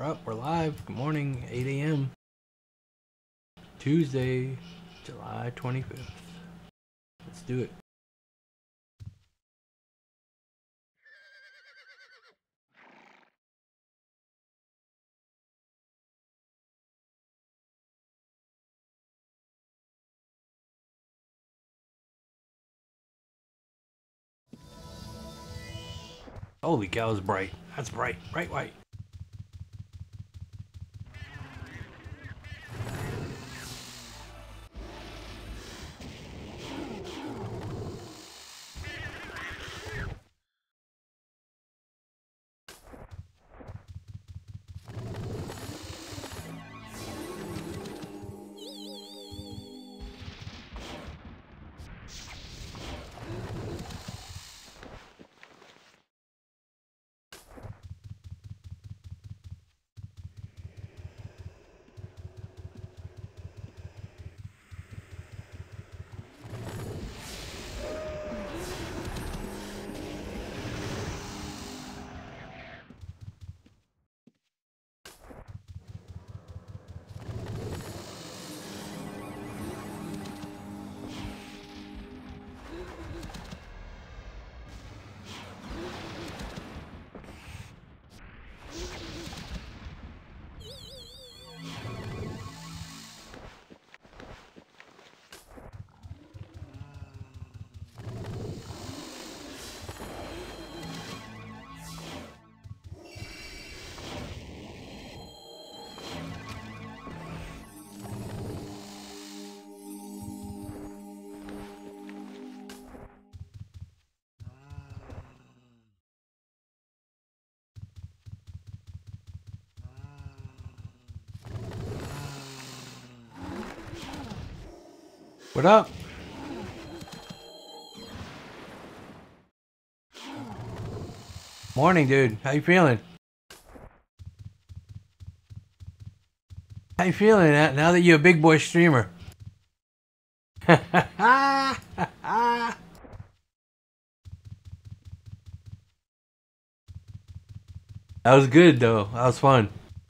We're up, we're live. Good morning, 8 a.m. Tuesday, July 25th. Let's do it. Holy cow, it's bright. That's bright. Bright white. What up? Morning, dude. How you feeling? How you feeling now that you're a big boy streamer? That was good, though. That was fun.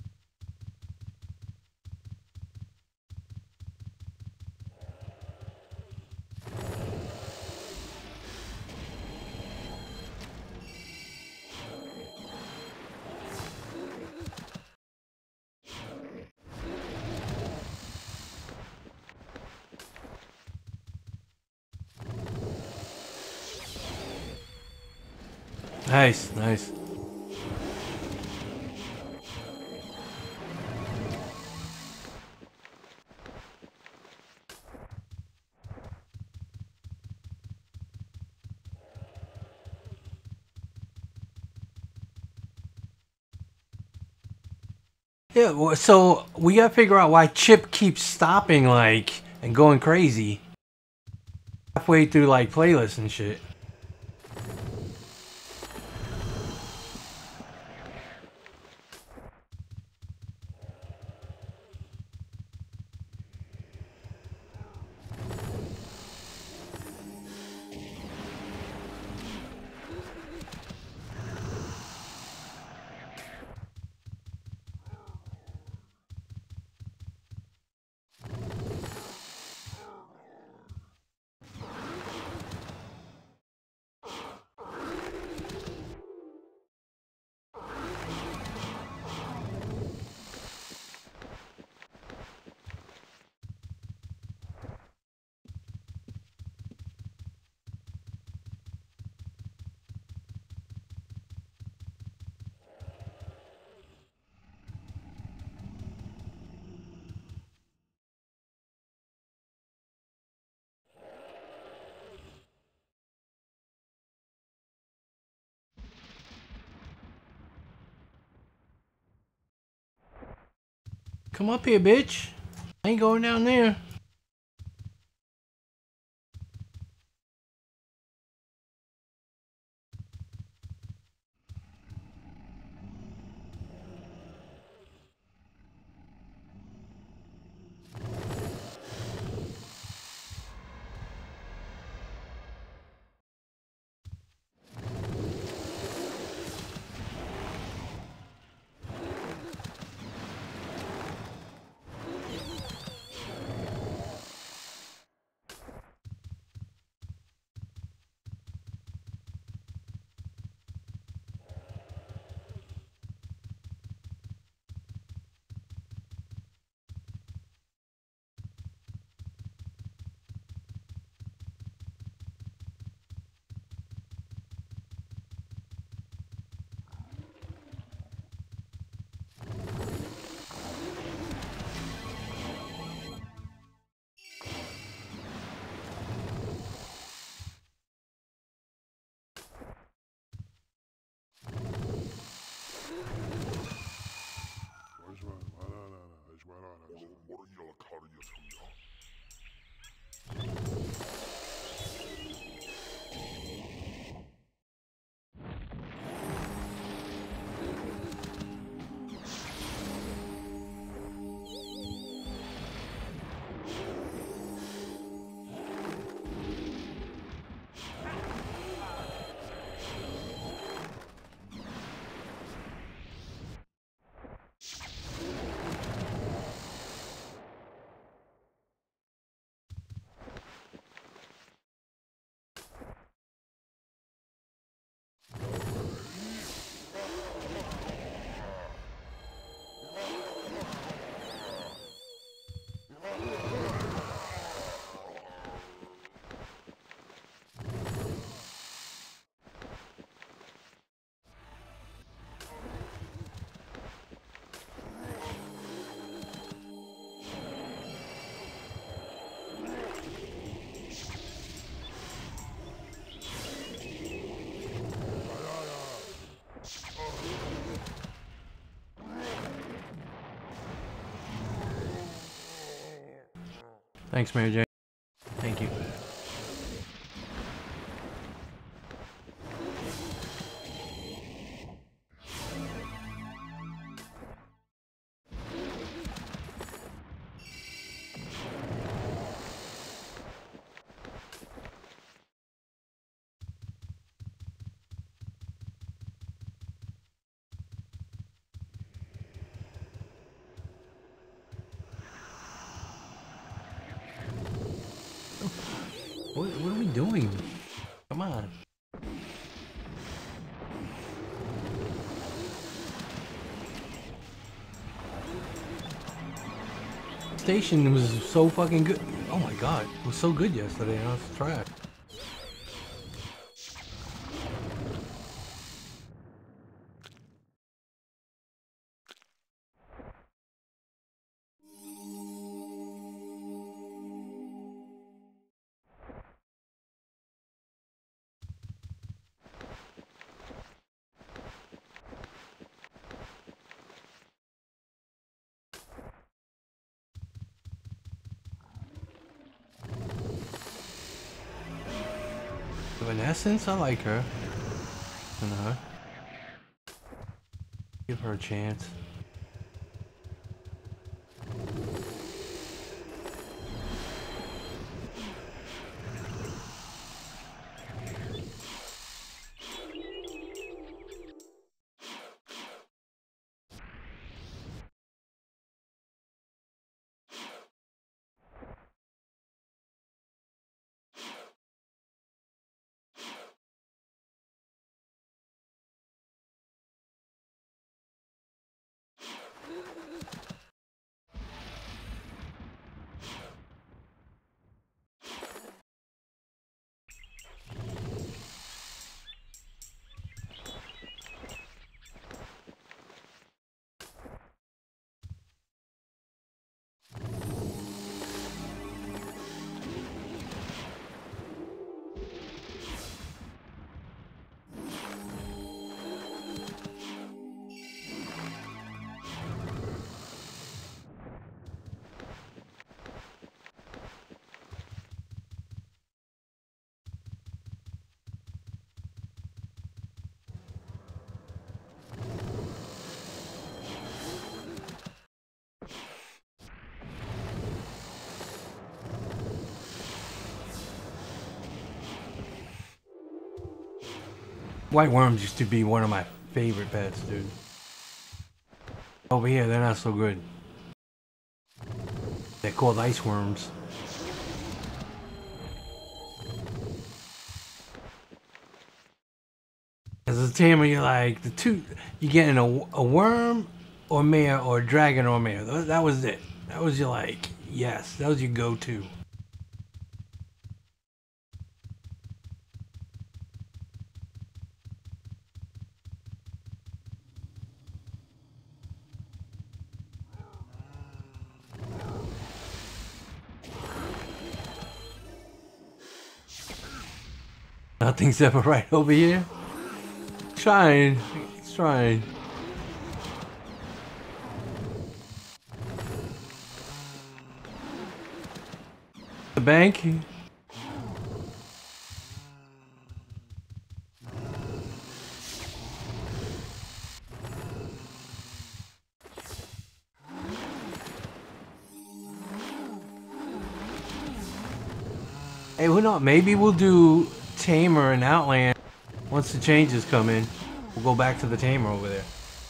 Nice, nice. Yeah, well, so we gotta figure out why Chip keeps stopping, like, and going crazy halfway through, like, playlists and shit. Come up here, bitch. I ain't going down there. Thanks, Mary Jane. Thank you. What are we doing? Come on. Station was so fucking good. Oh my god, it was so good yesterday. Now it's trash. In essence, I like her. You know, give her a chance. White worms used to be one of my favorite pets, dude. Over here, they're not so good. They're called ice worms. As a tamer, you're like, you're getting a worm or mare or a dragon or mare. That was it. That was your like, yes, that was your go-to. Nothing's ever right over here. Trying. He's trying. The bank. Hey, who knows? Maybe we'll do Tamer and Outland. Once the changes come in, we'll go back to the Tamer over there.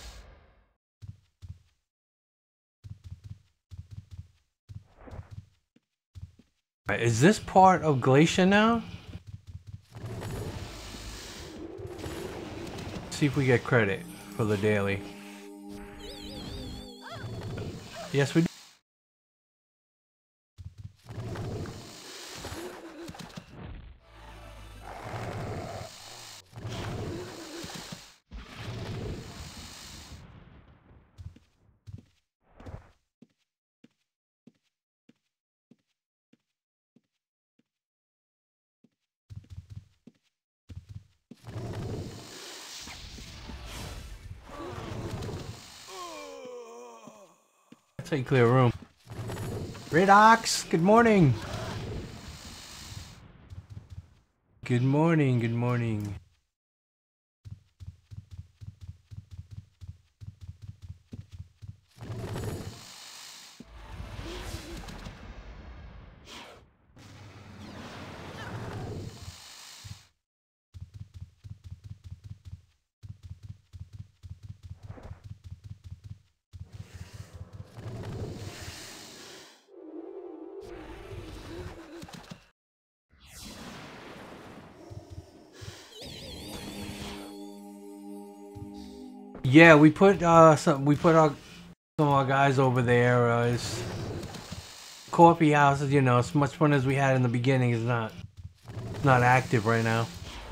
Right, is this part of Glacia now? See if we get credit for the daily. Yes, we do. Take clear room. Red Ox, good morning. Good morning, good morning. Yeah, we put some of our guys over there. It's coffee houses, you know, as much fun as we had in the beginning is not active right now.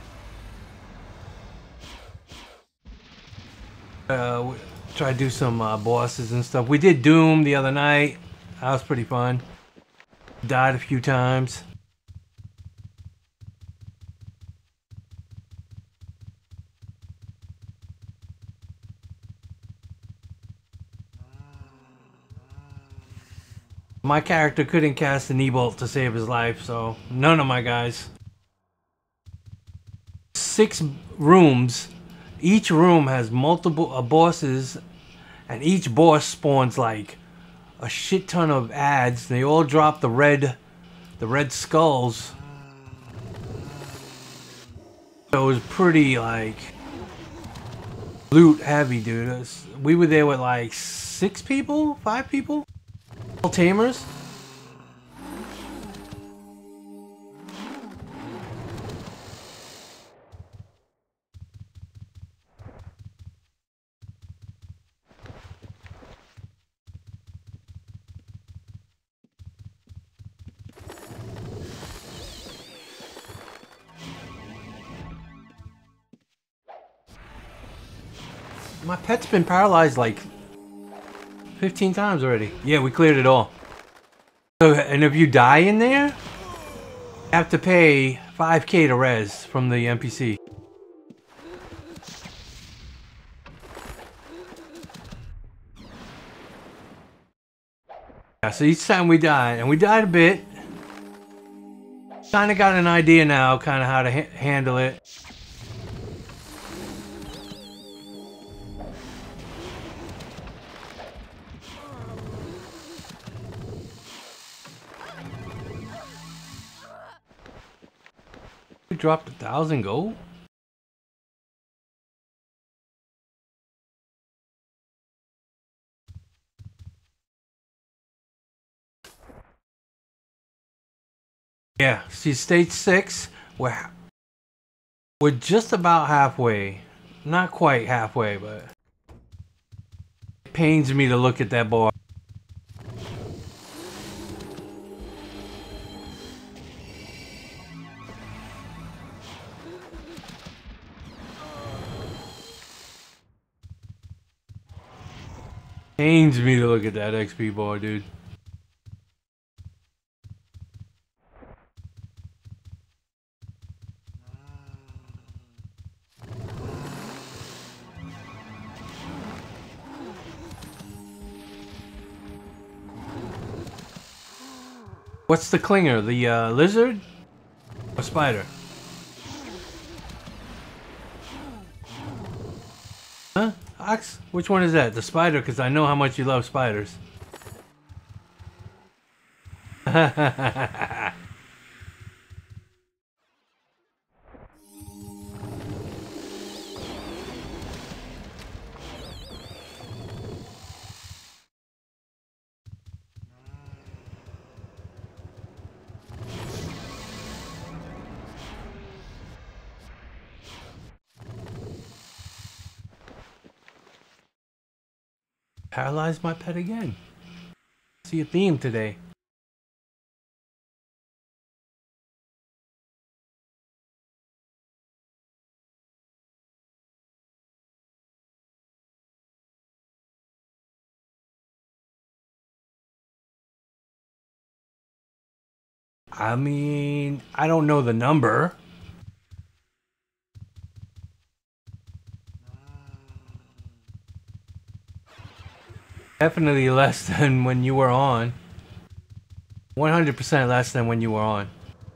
We try to do some bosses and stuff. We did Doom the other night. That was pretty fun. Died a few times. My character couldn't cast an E-Bolt to save his life, so none of my guys. 6 rooms. Each room has multiple bosses, and each boss spawns like a shit ton of ads. They all drop the red skulls. So it was pretty like loot heavy, dude. We were there with like 6 people, 5 people, all tamers. My pet's been paralyzed like 15 times already. Yeah, we cleared it all. So, and if you die in there, you have to pay 5K to res from the NPC. Yeah, so each time we died, and we died a bit, kind of got an idea now, kind of how to handle it. We dropped 1,000 gold. Yeah, see, stage 6, we're just about halfway. Not quite halfway, but it pains me to look at that bar. Pains me to look at that XP bar, dude. What's the clinger? The lizard or spider? Huh? Ox? Which one is that? The spider, because I know how much you love spiders. Paralyzed my pet again. See a theme today. I mean, I don't know the number. Definitely less than when you were on. 100% less than when you were on.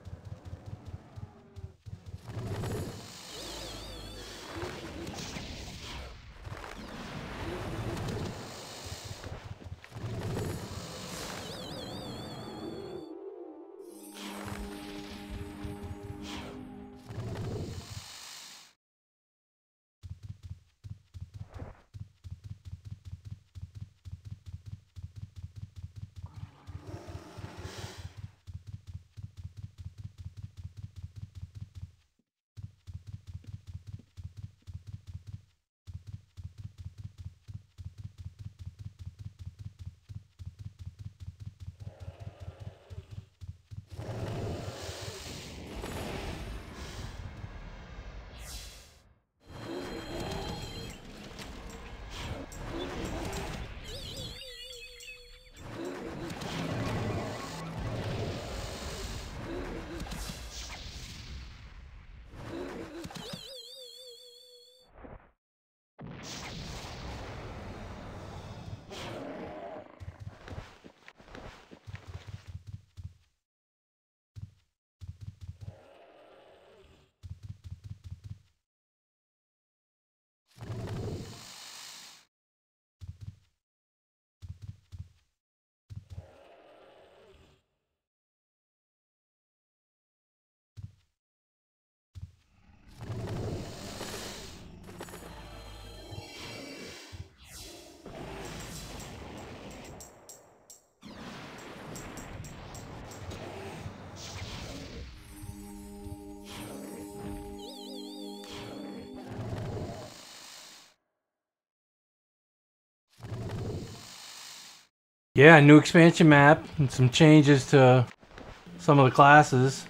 Yeah, new expansion map and some changes to some of the classes.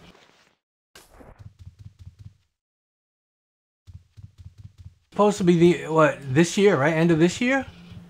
Supposed to be the what this year, right? End of this year?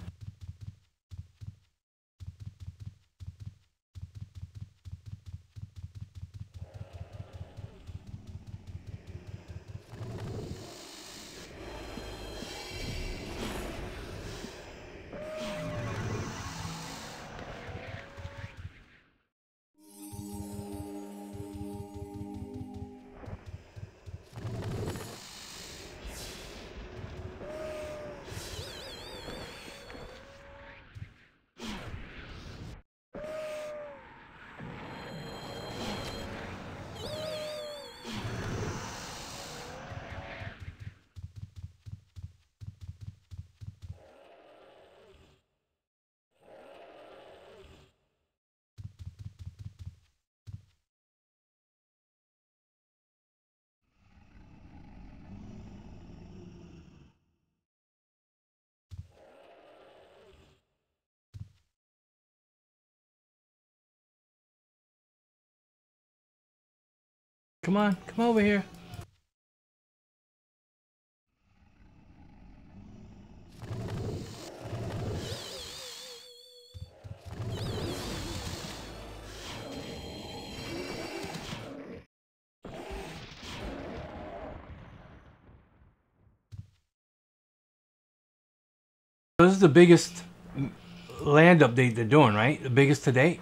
Come on, come over here. This is the biggest land update they're doing, right? The biggest to date.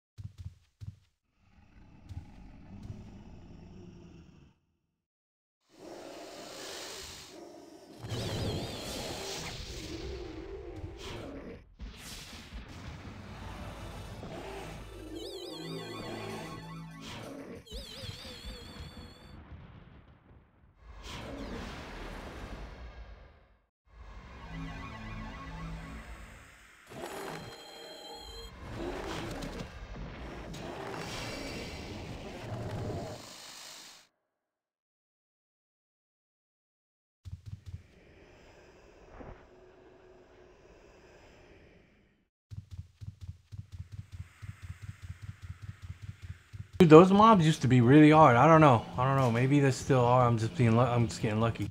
Dude, those mobs used to be really hard. I don't know. I don't know. Maybe they still are. I'm just being. I'm just getting lucky.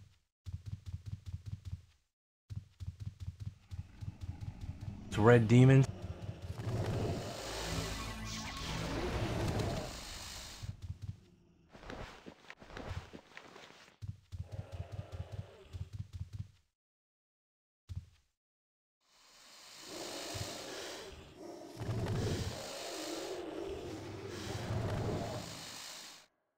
It's red demons.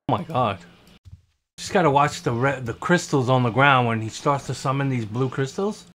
Oh my god. Just gotta watch the crystals on the ground when he starts to summon these blue crystals.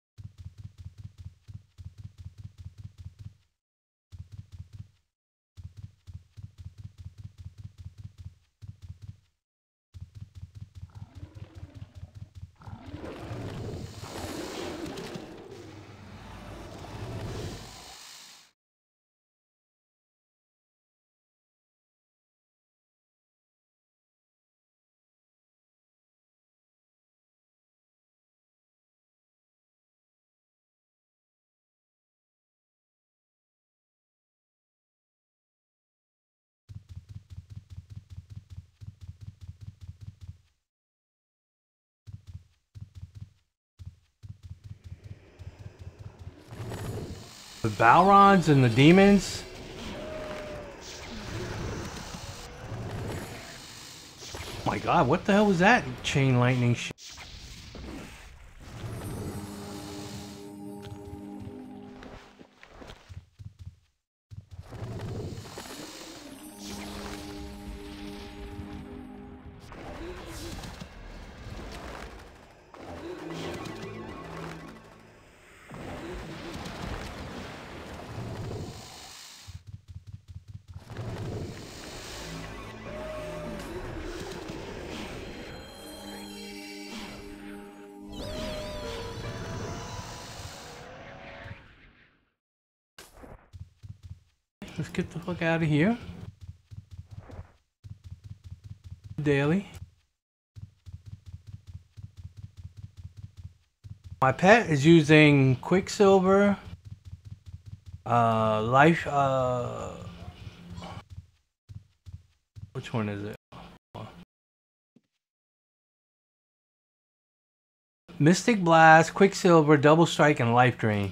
The Balrons and the demons. Oh my god, what the hell was that chain lightning shit? Let's get the fuck out of here. Daily. My pet is using Quicksilver. Life. Which one is it? Mystic Blast, Quicksilver, Double Strike, and Life Drain.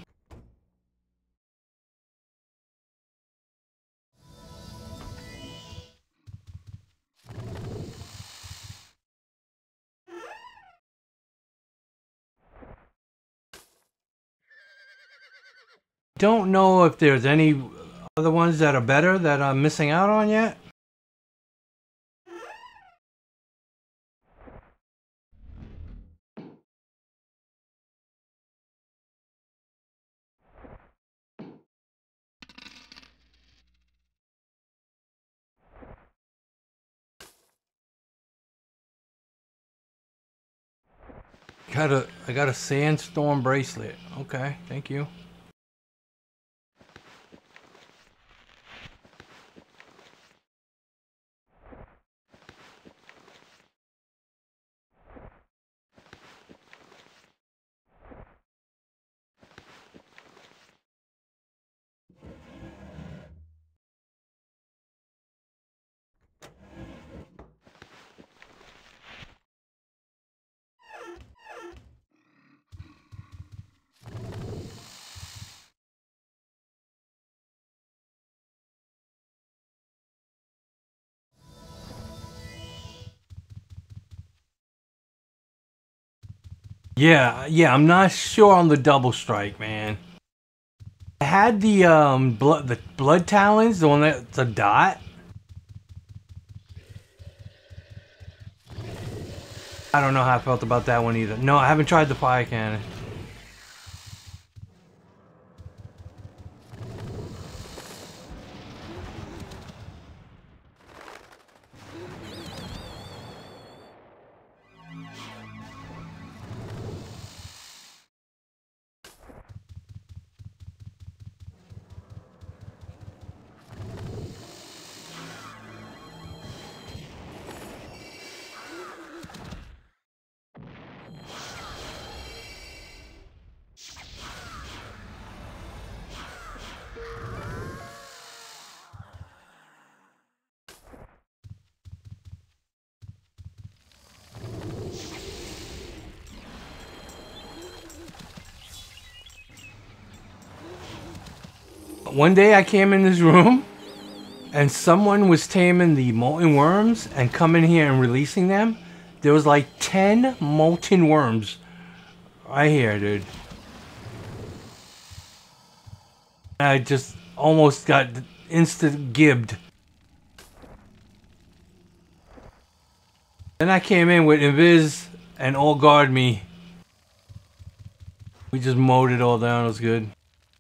Don't know if there's any other ones that are better that I'm missing out on yet. I got a Sandstorm bracelet. Okay, thank you. Yeah, I'm not sure on the Double Strike, man. I had the blood talons, the one that's a dot. I don't know how I felt about that one either. No, I haven't tried the fire cannon. One day I came in this room and someone was taming the molten worms and coming here and releasing them. There was like 10 molten worms right here, dude. I just almost got instant gibbed. Then I came in with Invis and all guard me. We just mowed it all down. It was good.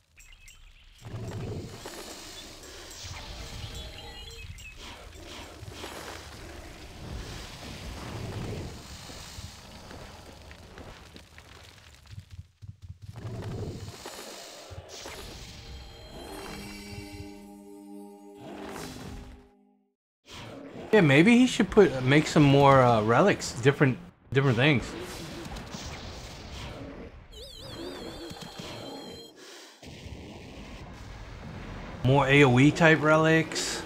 Yeah, maybe he should make some more relics, different things. More AoE type relics.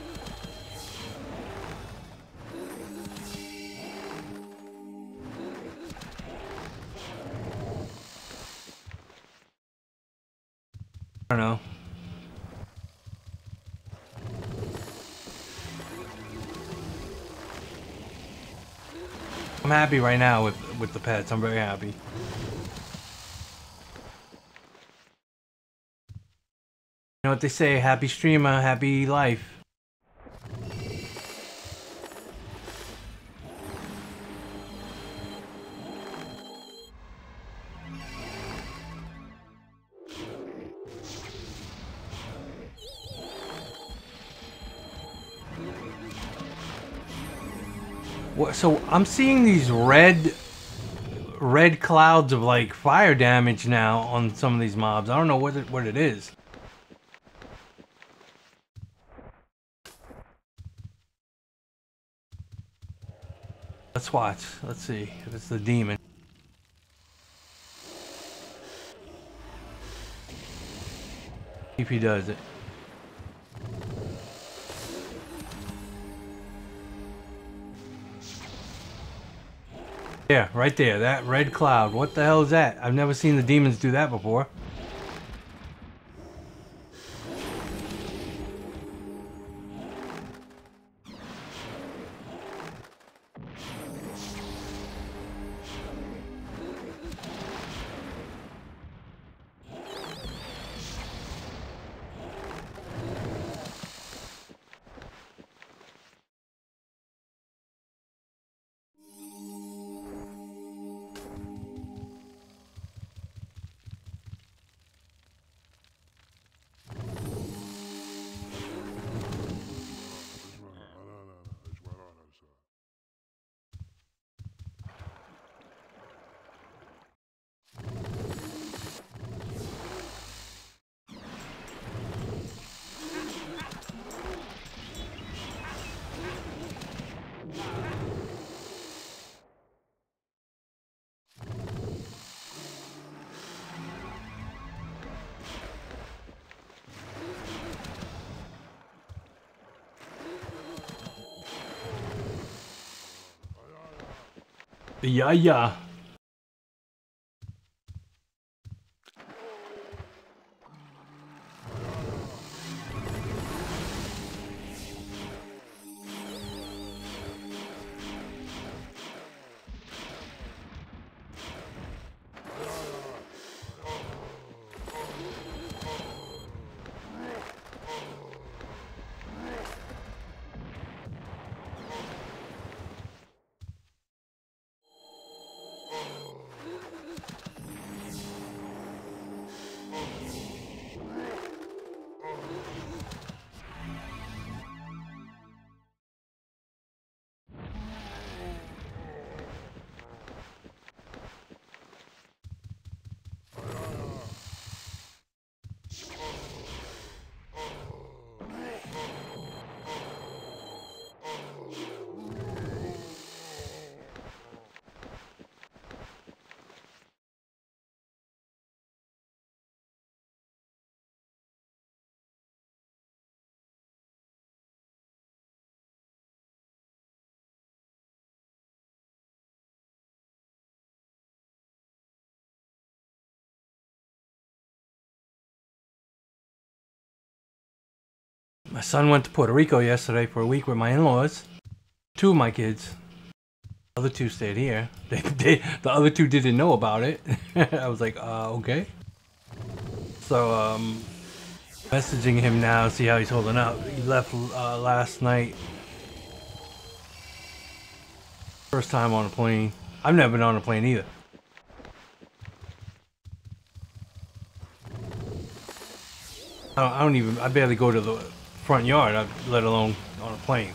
I don't know. I'm happy right now with the pets. I'm very happy. You know what they say, happy streamer, happy life. So I'm seeing these red clouds of like fire damage now on some of these mobs. I don't know what it is. Let's watch. Let's see if it's the demon. If he does it. Yeah, right there, that red cloud. What the hell is that? I've never seen the demons do that before. Yeah. My son went to Puerto Rico yesterday for a week with my in-laws. Two of my kids. The other two stayed here. The other two didn't know about it. I was like, okay. So, messaging him now, see how he's holding up. He left last night. First time on a plane. I've never been on a plane either. I barely go to the front yard, let alone on a plane.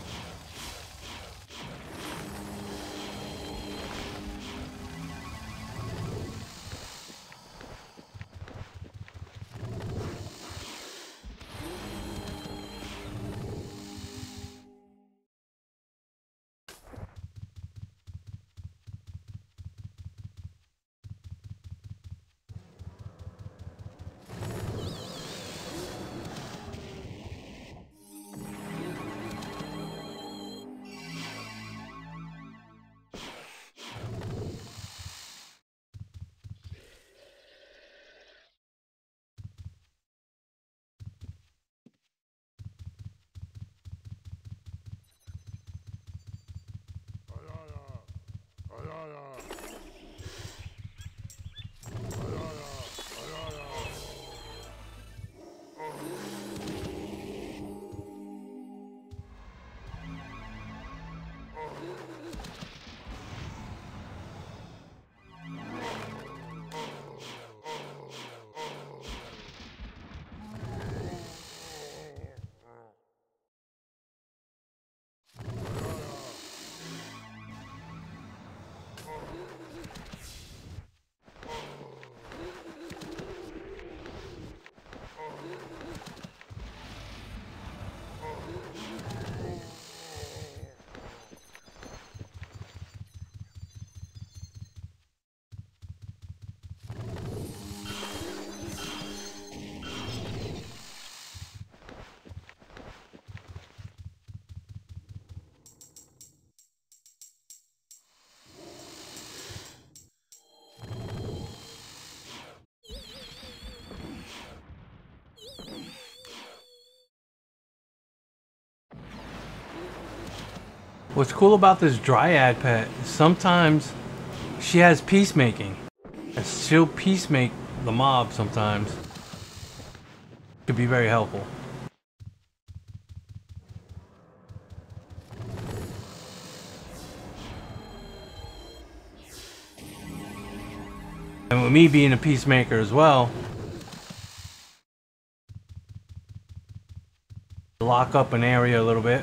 What's cool about this Dryad pet is sometimes she has peacemaking. And she'll peacemake the mob sometimes. Could be very helpful. And with me being a peacemaker as well, lock up an area a little bit.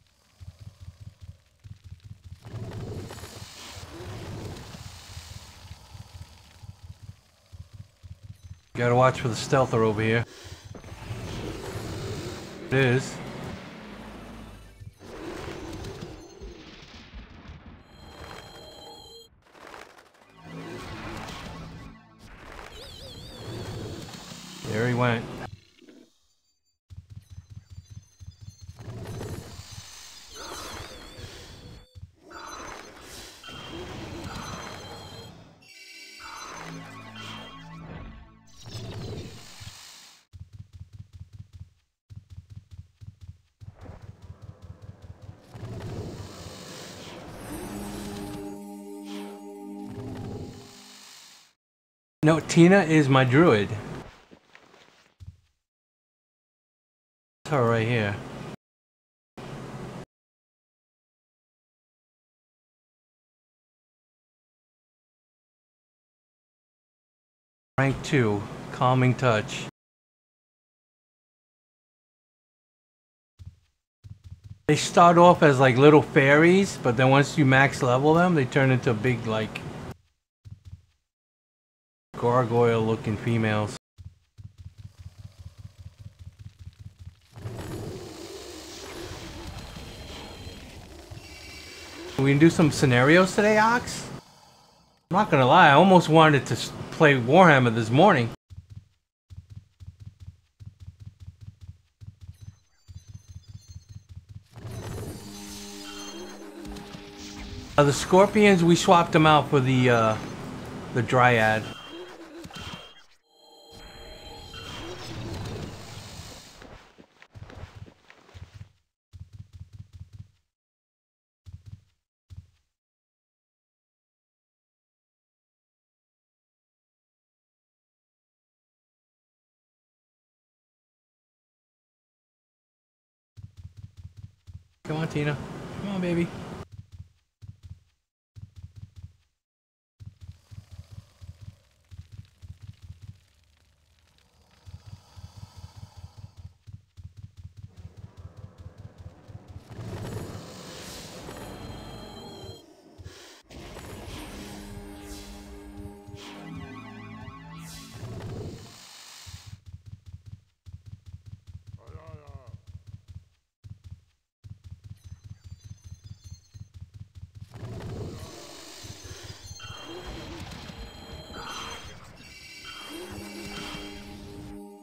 Gotta watch for the stealther over here. It is. There he went. No, Tina is my druid. That's her right here. Rank 2, Calming Touch. They start off as like little fairies, but then once you max level them, they turn into big like gargoyle looking females. We can do some scenarios today, Ox? I'm not gonna lie, I almost wanted to play Warhammer this morning. The Scorpions, we swapped them out for the Dryad. Come on, Tina. Come on, baby.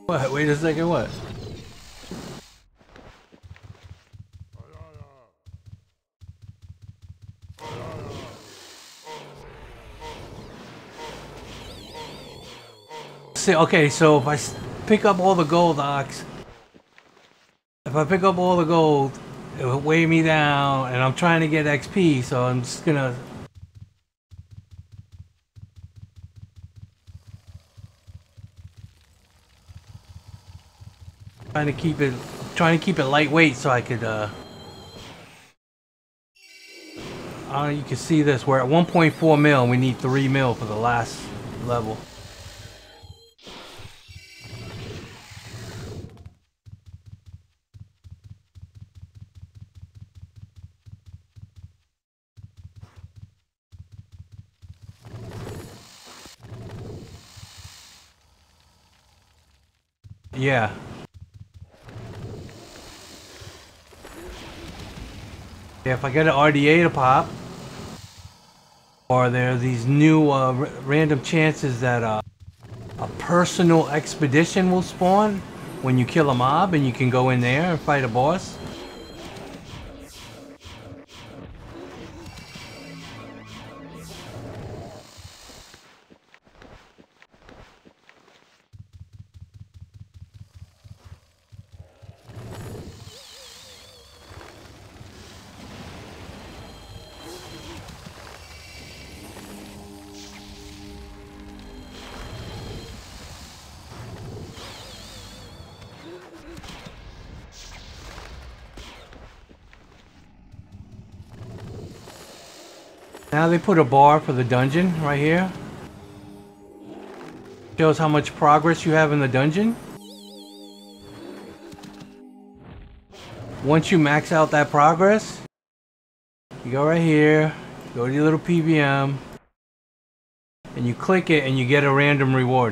What? Wait a second, what? See, okay, so if I pick up all the gold, Ox, if I pick up all the gold, it will weigh me down, and I'm trying to get XP, so I'm just gonna... Trying to keep it lightweight so I could, you can see this, we're at 1.4 mil, and we need 3 mil for the last level. Yeah. Yeah, if I get an RDA to pop, or there are these new random chances that a personal expedition will spawn when you kill a mob and you can go in there and fight a boss. Now they put a bar for the dungeon right here. Shows how much progress you have in the dungeon. Once you max out that progress, you go right here, go to your little PVM, and you click it and you get a random reward.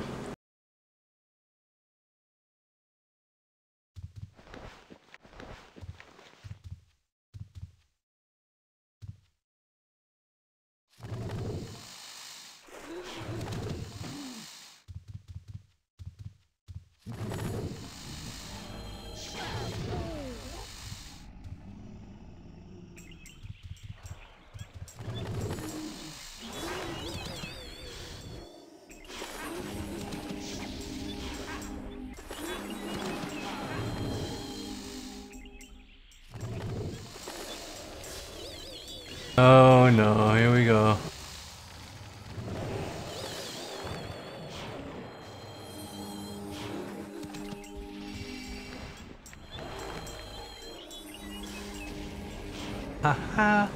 Oh no, here we go. Haha.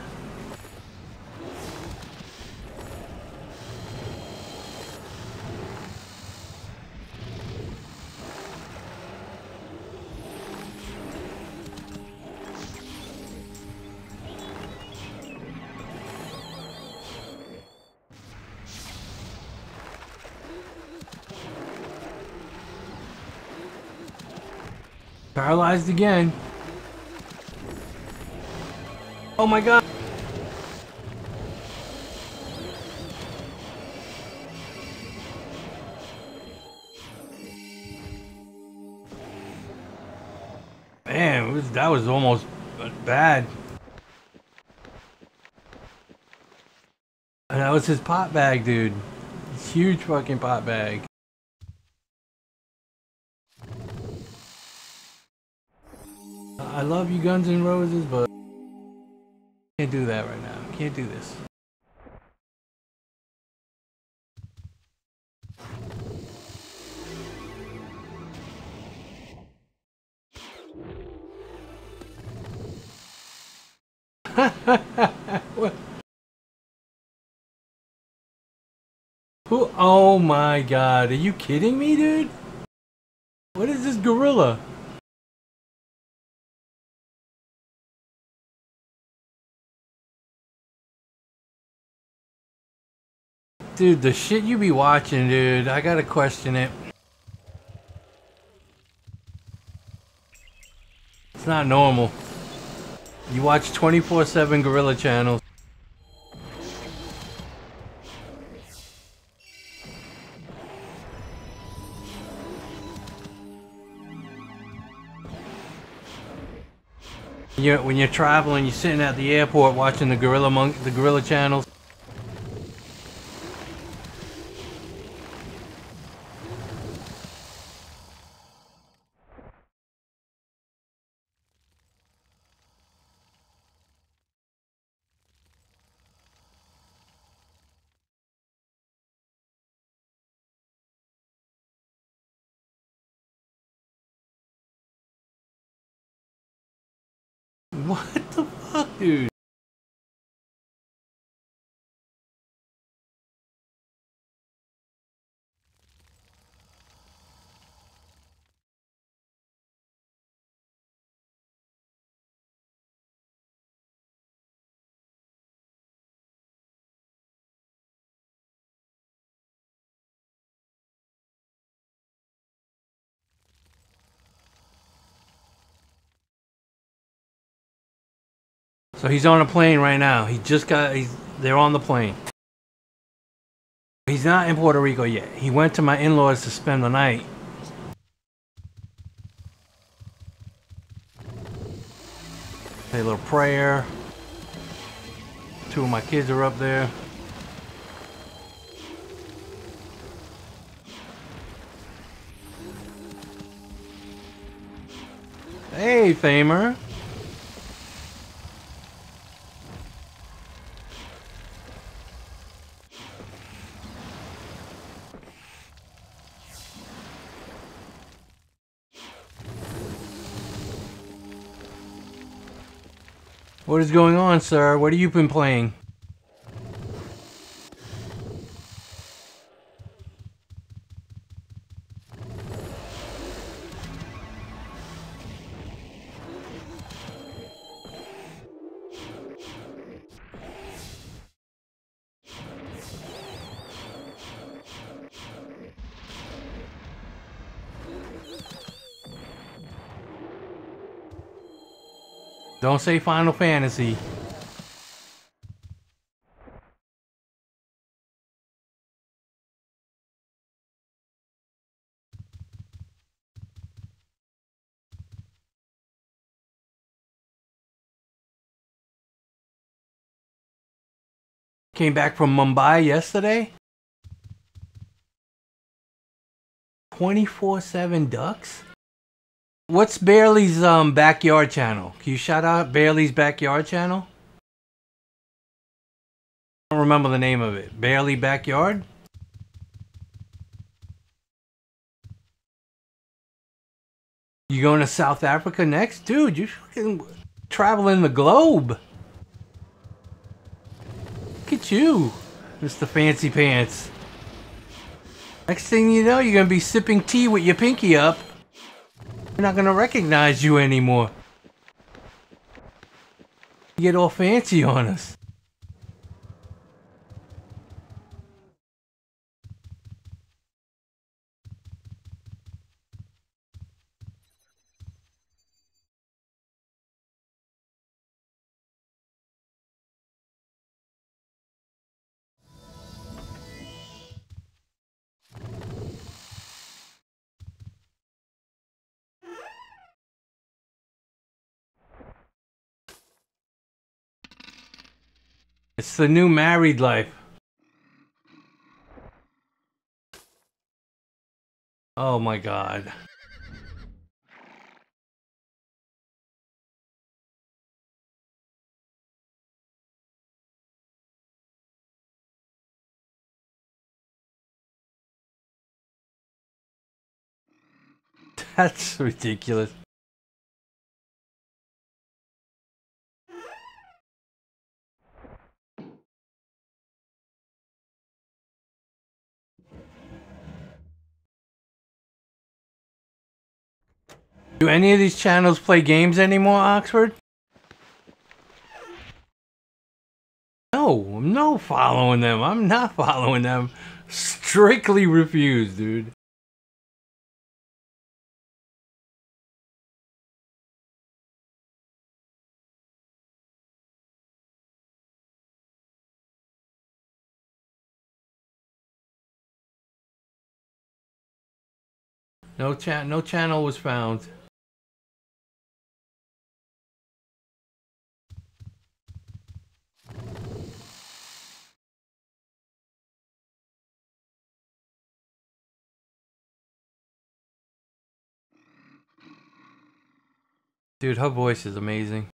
Paralyzed again. Oh my god. Man, that was almost bad. And that was his pot bag, dude. It's huge fucking pot bag. I love you, Guns N' Roses, but can't do that right now. Can't do this. Who? Oh my god, are you kidding me, dude? What is this gorilla? Dude, the shit you be watching, dude, I gotta question it. It's not normal. You watch 24/7 gorilla channels. When you're traveling, you're sitting at the airport watching the the gorilla channels. What the fuck, dude? So he's on a plane right now. They're on the plane. He's not in Puerto Rico yet. He went to my in-laws to spend the night. Say a little prayer. Two of my kids are up there. Hey, Famer. What is going on, sir? What have you been playing? Don't say Final Fantasy. Came back from Mumbai yesterday. 24/7 ducks? What's Barely's backyard channel? Can you shout out Barely's backyard channel? I don't remember the name of it. Barely Backyard? You going to South Africa next? Dude, you fucking traveling the globe. Look at you, Mr. Fancy Pants. Next thing you know, you're gonna be sipping tea with your pinky up. They're not gonna recognize you anymore. You get all fancy on us. It's the new married life. Oh my god. That's ridiculous. Do any of these channels play games anymore, Oxford? No, I'm no following them. I'm not following them. Strictly refused, dude. No channel was found. Dude, her voice is amazing.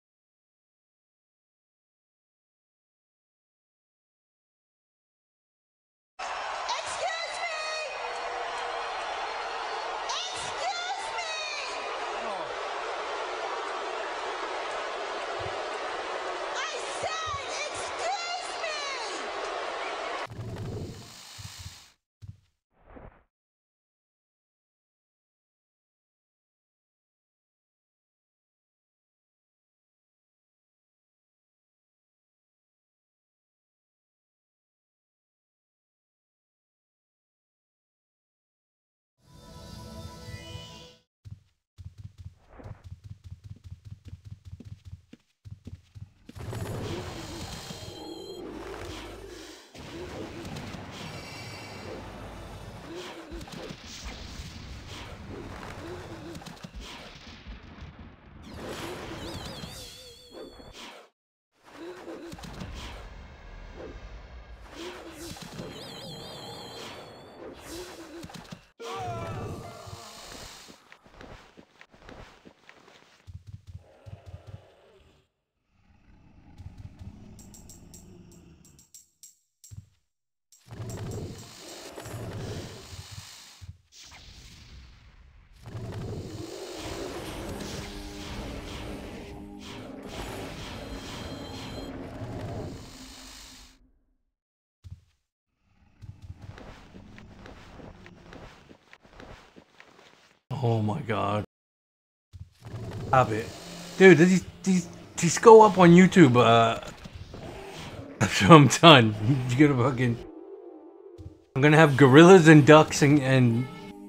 Oh my god. Stop it. Dude, these go up on YouTube, after I'm done. You're gonna fucking... I'm gonna have gorillas and ducks and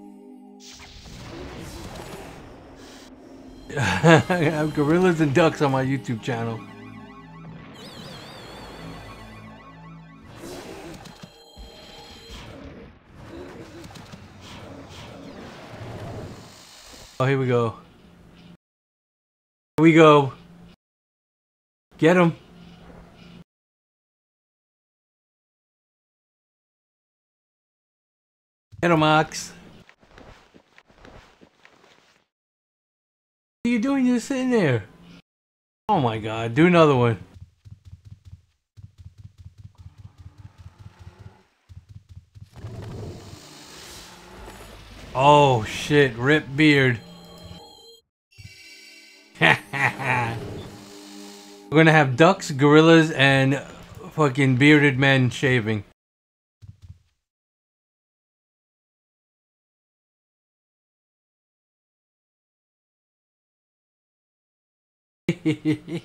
I'm gonna have gorillas and ducks on my YouTube channel. Oh, here we go. Here we go. Get him. Get him, Ox. What are you doing? You're sitting there. Oh my god. Do another one. Oh shit. Rip beard. We're gonna have ducks, gorillas, and fucking bearded men shaving. We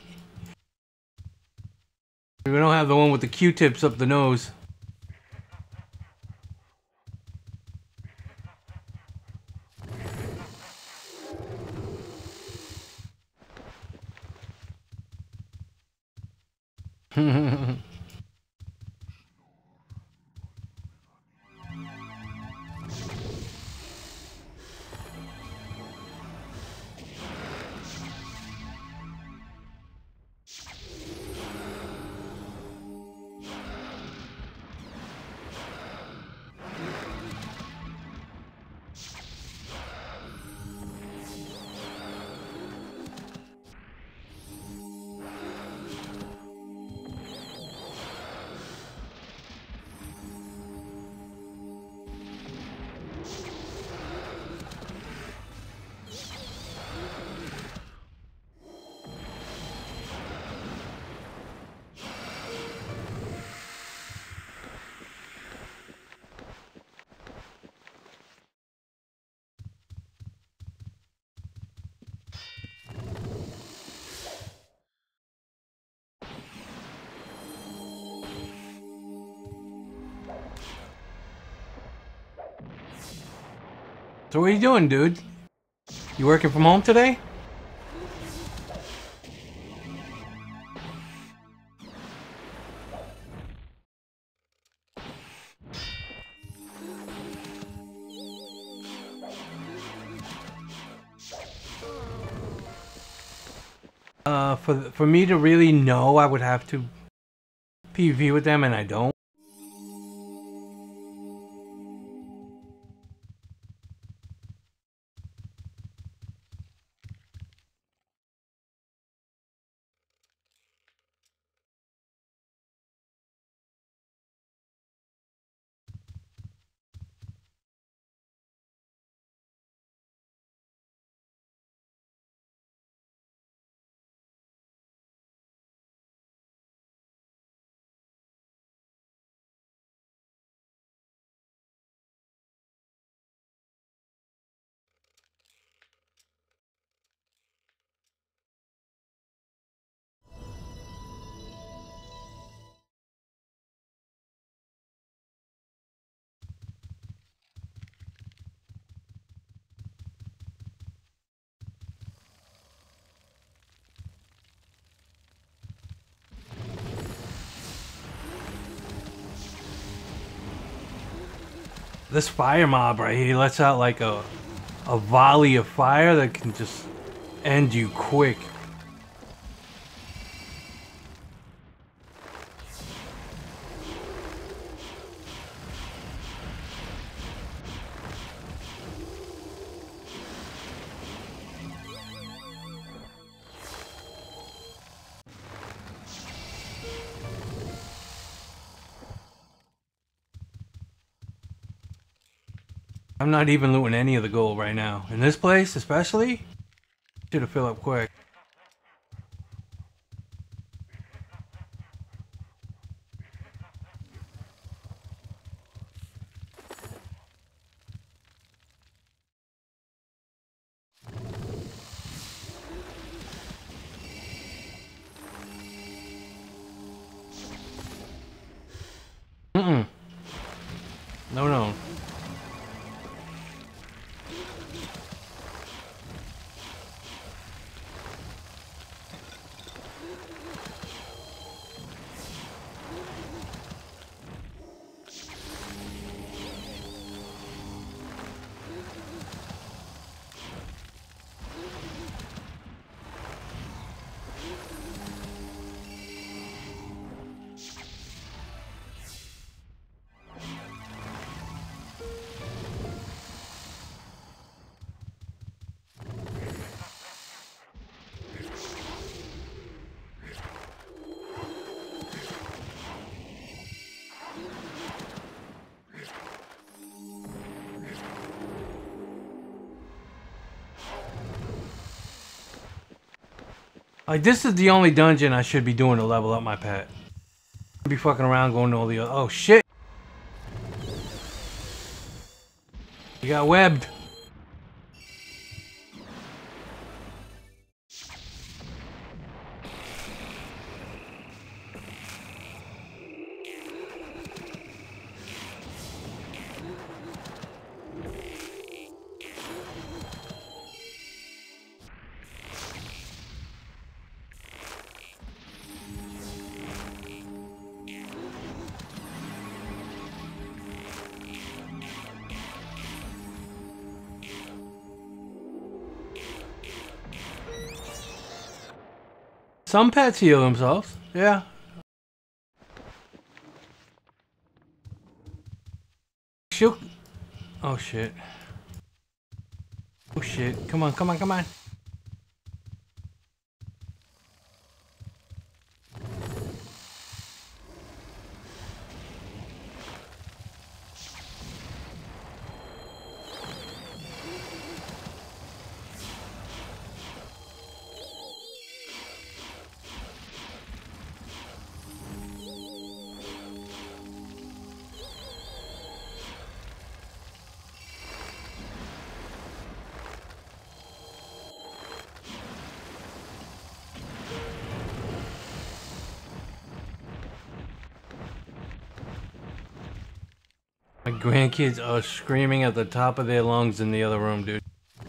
don't have the one with the Q-tips up the nose. So what are you doing, dude? You working from home today? For me to really know, I would have to PvP with them, and I don't. This fire mob right here lets out like a volley of fire that can just end you quick. I'm not even looting any of the gold right now. In this place, especially, should have filled up quick. No, no. Like, this is the only dungeon I should be doing to level up my pet. I'd be fucking around going to all the other— oh shit! You got webbed. Some pets heal themselves. Yeah. She'll— oh shit. Oh shit. Come on, come on, come on. My grandkids are screaming at the top of their lungs in the other room, dude.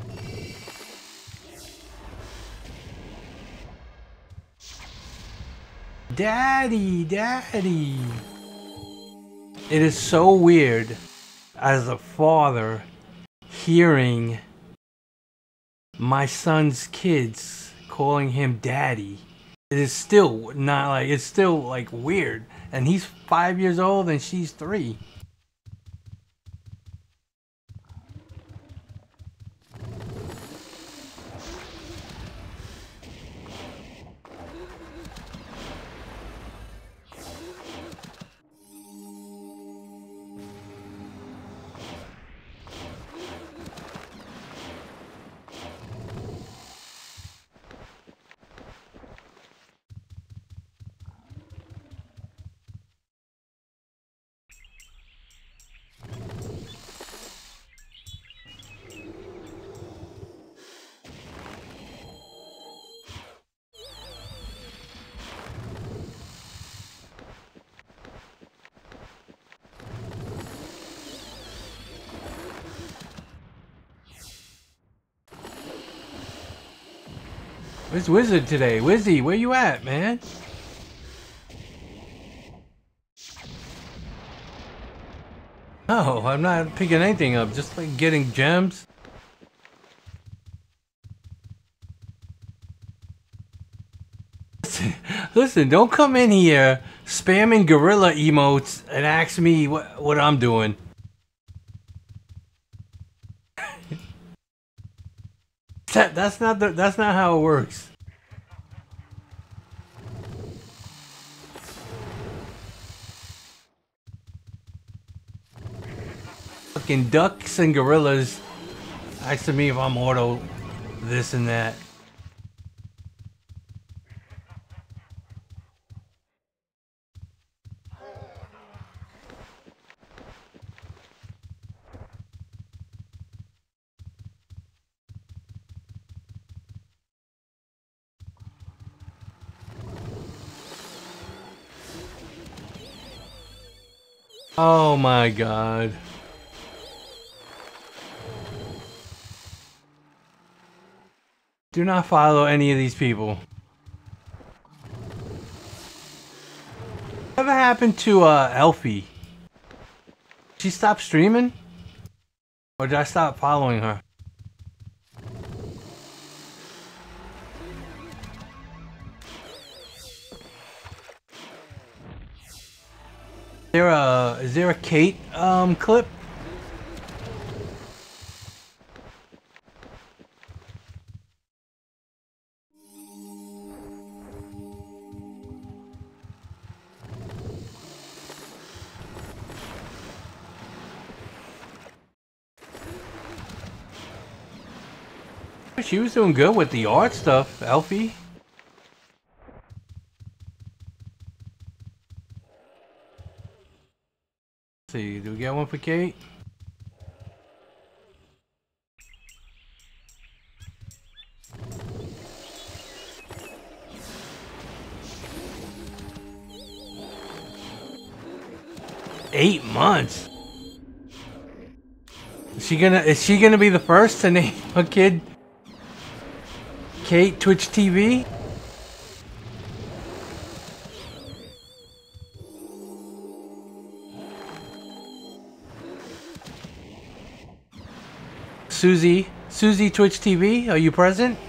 Daddy, daddy. It is so weird as a father hearing my son's kids calling him daddy. It is still not like— it's still like weird. And he's 5 years old and she's 3. Where's Wizard today? Wizzy, where you at, man? No, I'm not picking anything up. Just like getting gems. Listen, don't come in here spamming gorilla emotes and ask me what I'm doing. That's not how it works. Fucking ducks and gorillas asking me if I'm auto this and that. Oh my god. Do not follow any of these people. Whatever happened to Elfie? She stopped streaming? Or did I stop following her? Is there a Kate clip? She was doing good with the art stuff, Elfie. Let's see, do we get one for Kate? Eight months. Is she gonna be the first to name a kid Kate Twitch TV? Susie Twitch TV, are you present?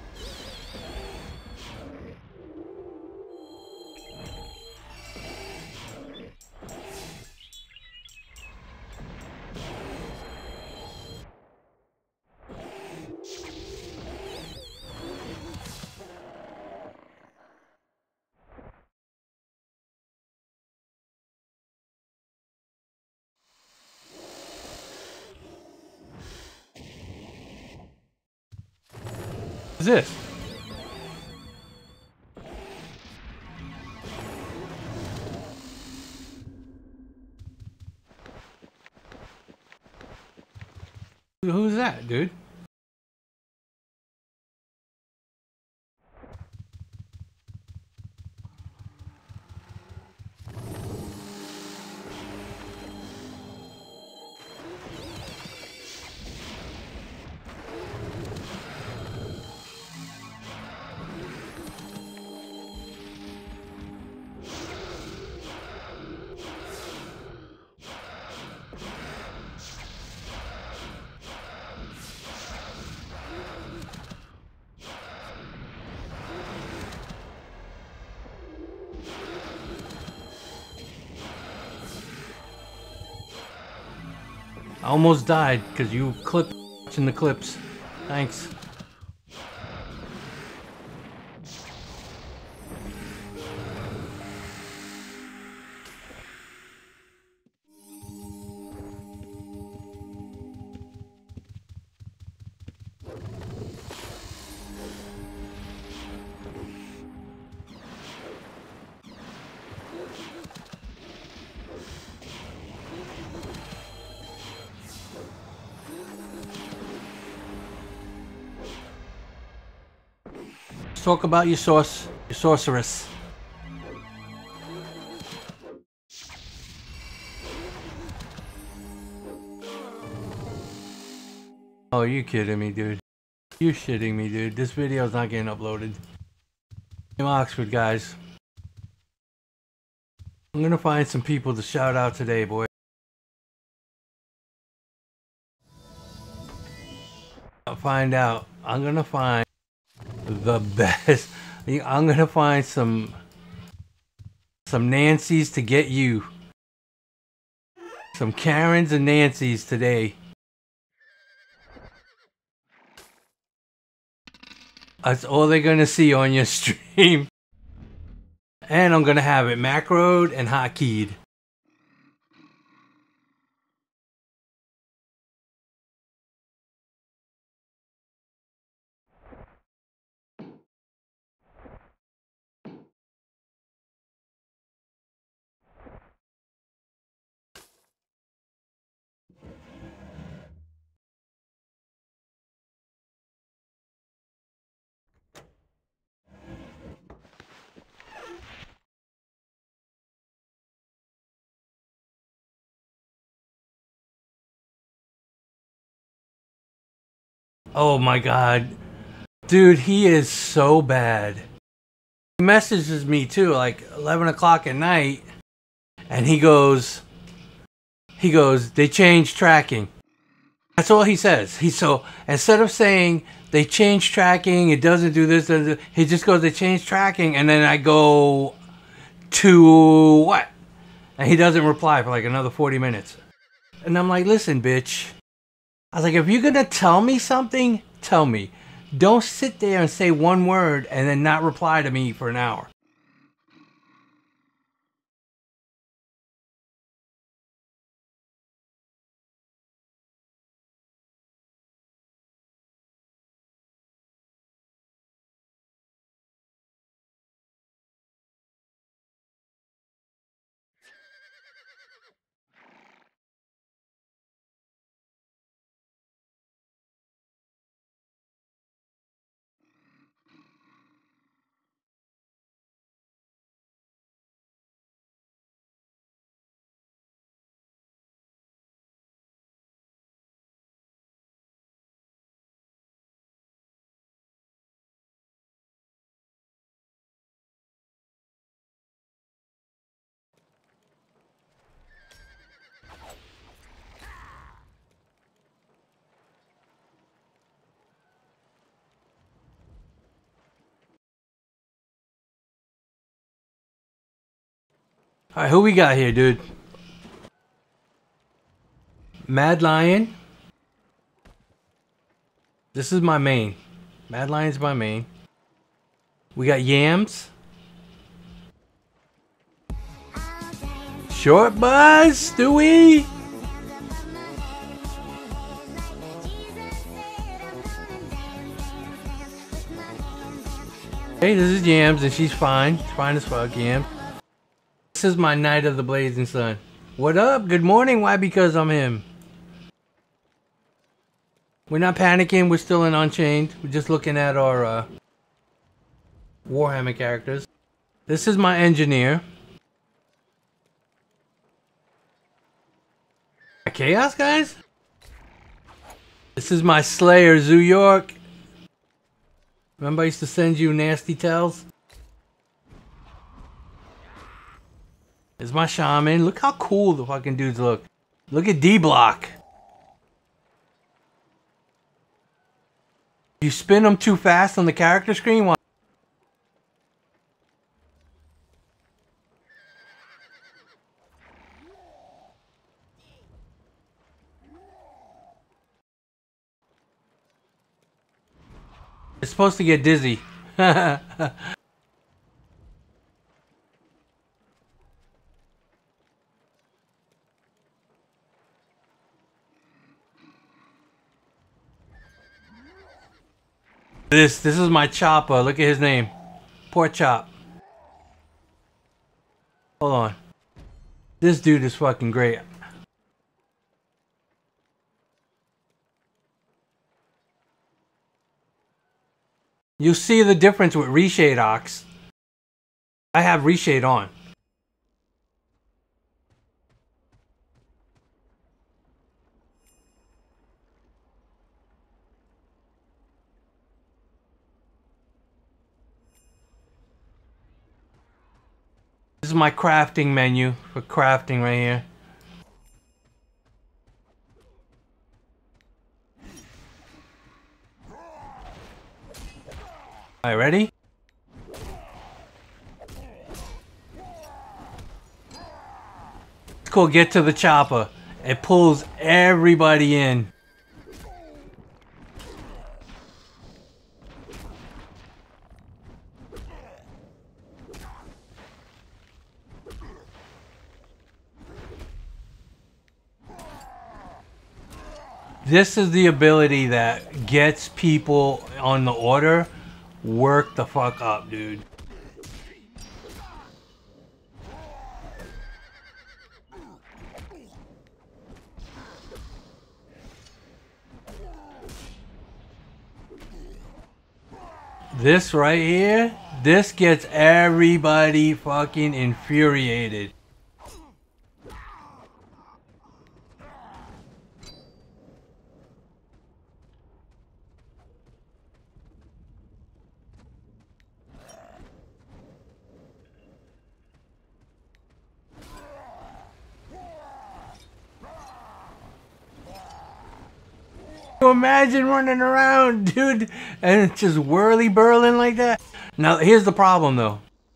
What's this? Who's that, dude? I almost died because you clipped watching the clips. Thanks. Let's talk about your sorceress. Oh, you kidding me, dude? You shitting me, dude? This video's not getting uploaded. Team Oxford, guys. I'm gonna find some people to shout out today, boy. find out. I'm gonna find the best. I'm gonna find some Nancys to get you. Some Karens and Nancys today. That's all they're gonna see on your stream. And I'm gonna have it macroed and hotkeyed. Oh my god. Dude, he is so bad. He messages me too, like 11 o'clock at night, and he goes, they changed tracking. That's all he says. So instead of saying they changed tracking, it doesn't do this, he just goes, they changed tracking, and then I go to what? And he doesn't reply for like another 40 minutes. And I'm like, listen, bitch. I was like, if you're gonna tell me something, tell me. Don't sit there and say one word and then not reply to me for an hour. Alright, who we got here, dude? Mad Lion. This is my main. Mad Lion's my main. We got Yams. Short Buzz, Stewie. Hey, this is Yams, and she's fine. Fine as fuck, Yams. This is my Knight of the Blazing Sun. What up? Good morning. Why? Because I'm him. We're not panicking. We're still in Unchained. We're just looking at our Warhammer characters. This is my Engineer. Chaos, guys? This is my Slayer, Zoo York. Remember I used to send you nasty tells? It's my Shaman. Look how cool the fucking dudes look. Look at D-Block. You spin them too fast on the character screen. It's supposed to get dizzy. This is my Chopper. Look at his name. Pork Chop. Hold on. This dude is fucking great. You see the difference with Reshade Ox. I have Reshade on. This is my crafting menu for crafting right here. Alright, ready? It's cool, get to the chopper. It pulls everybody in. This is the ability that gets people on the order work the fuck up, dude. This right here, this gets everybody fucking infuriated. Imagine running around, dude, and it's just whirly burling like that. Now, here's the problem, though.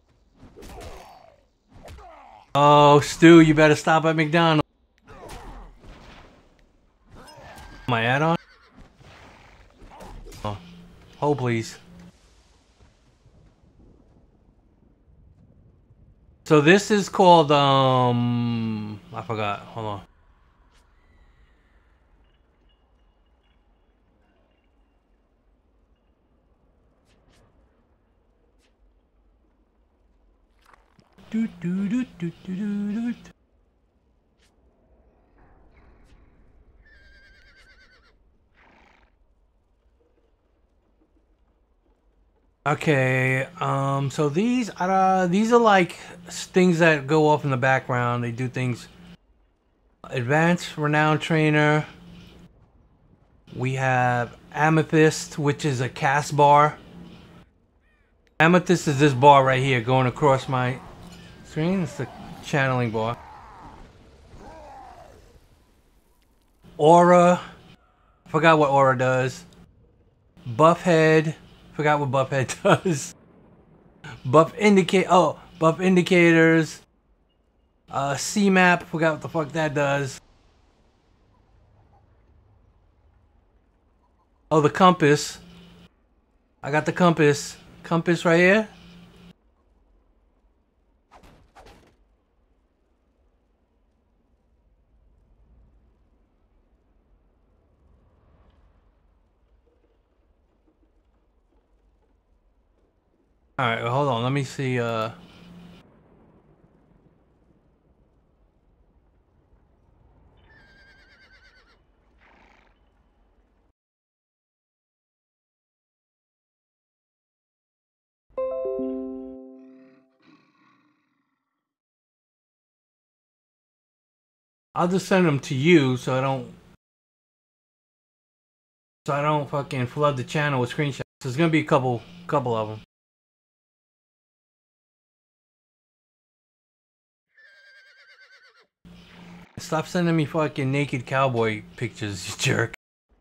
Oh, Stu, you better stop at McDonald's. My add-on? Oh, hold, please. So this is called, I forgot. Hold on. Do, do, do, do, do, do, do. Okay, so these are like things that go off in the background. They do things. Advanced Renowned Trainer. We have Amethyst, which is a cast bar. Amethyst is this bar right here going across my screen. It's the channeling bar. Aura. Forgot what Aura does. Buffhead. Forgot what Buffhead does. Buff indicators. C-map. Forgot what the fuck that does. Oh, the compass. I got the compass. Compass right here. Alright, well, hold on. Let me see. I'll just send them to you so I don't fucking flood the channel with screenshots. There's gonna be a couple of them. Stop sending me fucking naked cowboy pictures, you jerk.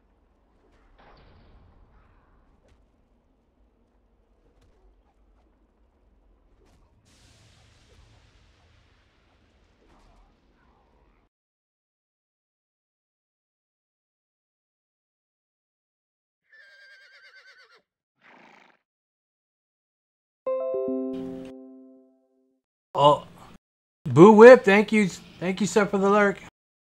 Oh, Boo Whip, thank you, sir, for the lurk.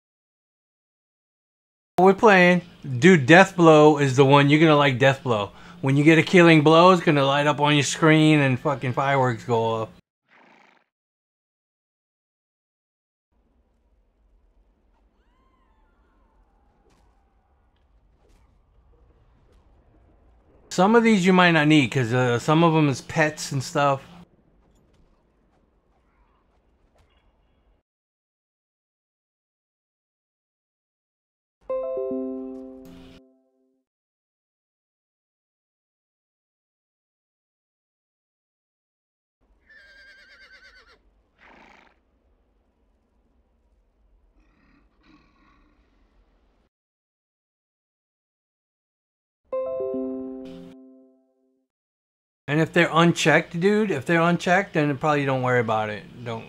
We're playing, dude. Death Blow is the one you're gonna like. Death Blow. When you get a killing blow, it's gonna light up on your screen and fucking fireworks go off. Some of these you might not need because some of them is pets and stuff. And if they're unchecked, dude, if they're unchecked, then probably don't worry about it. Don't.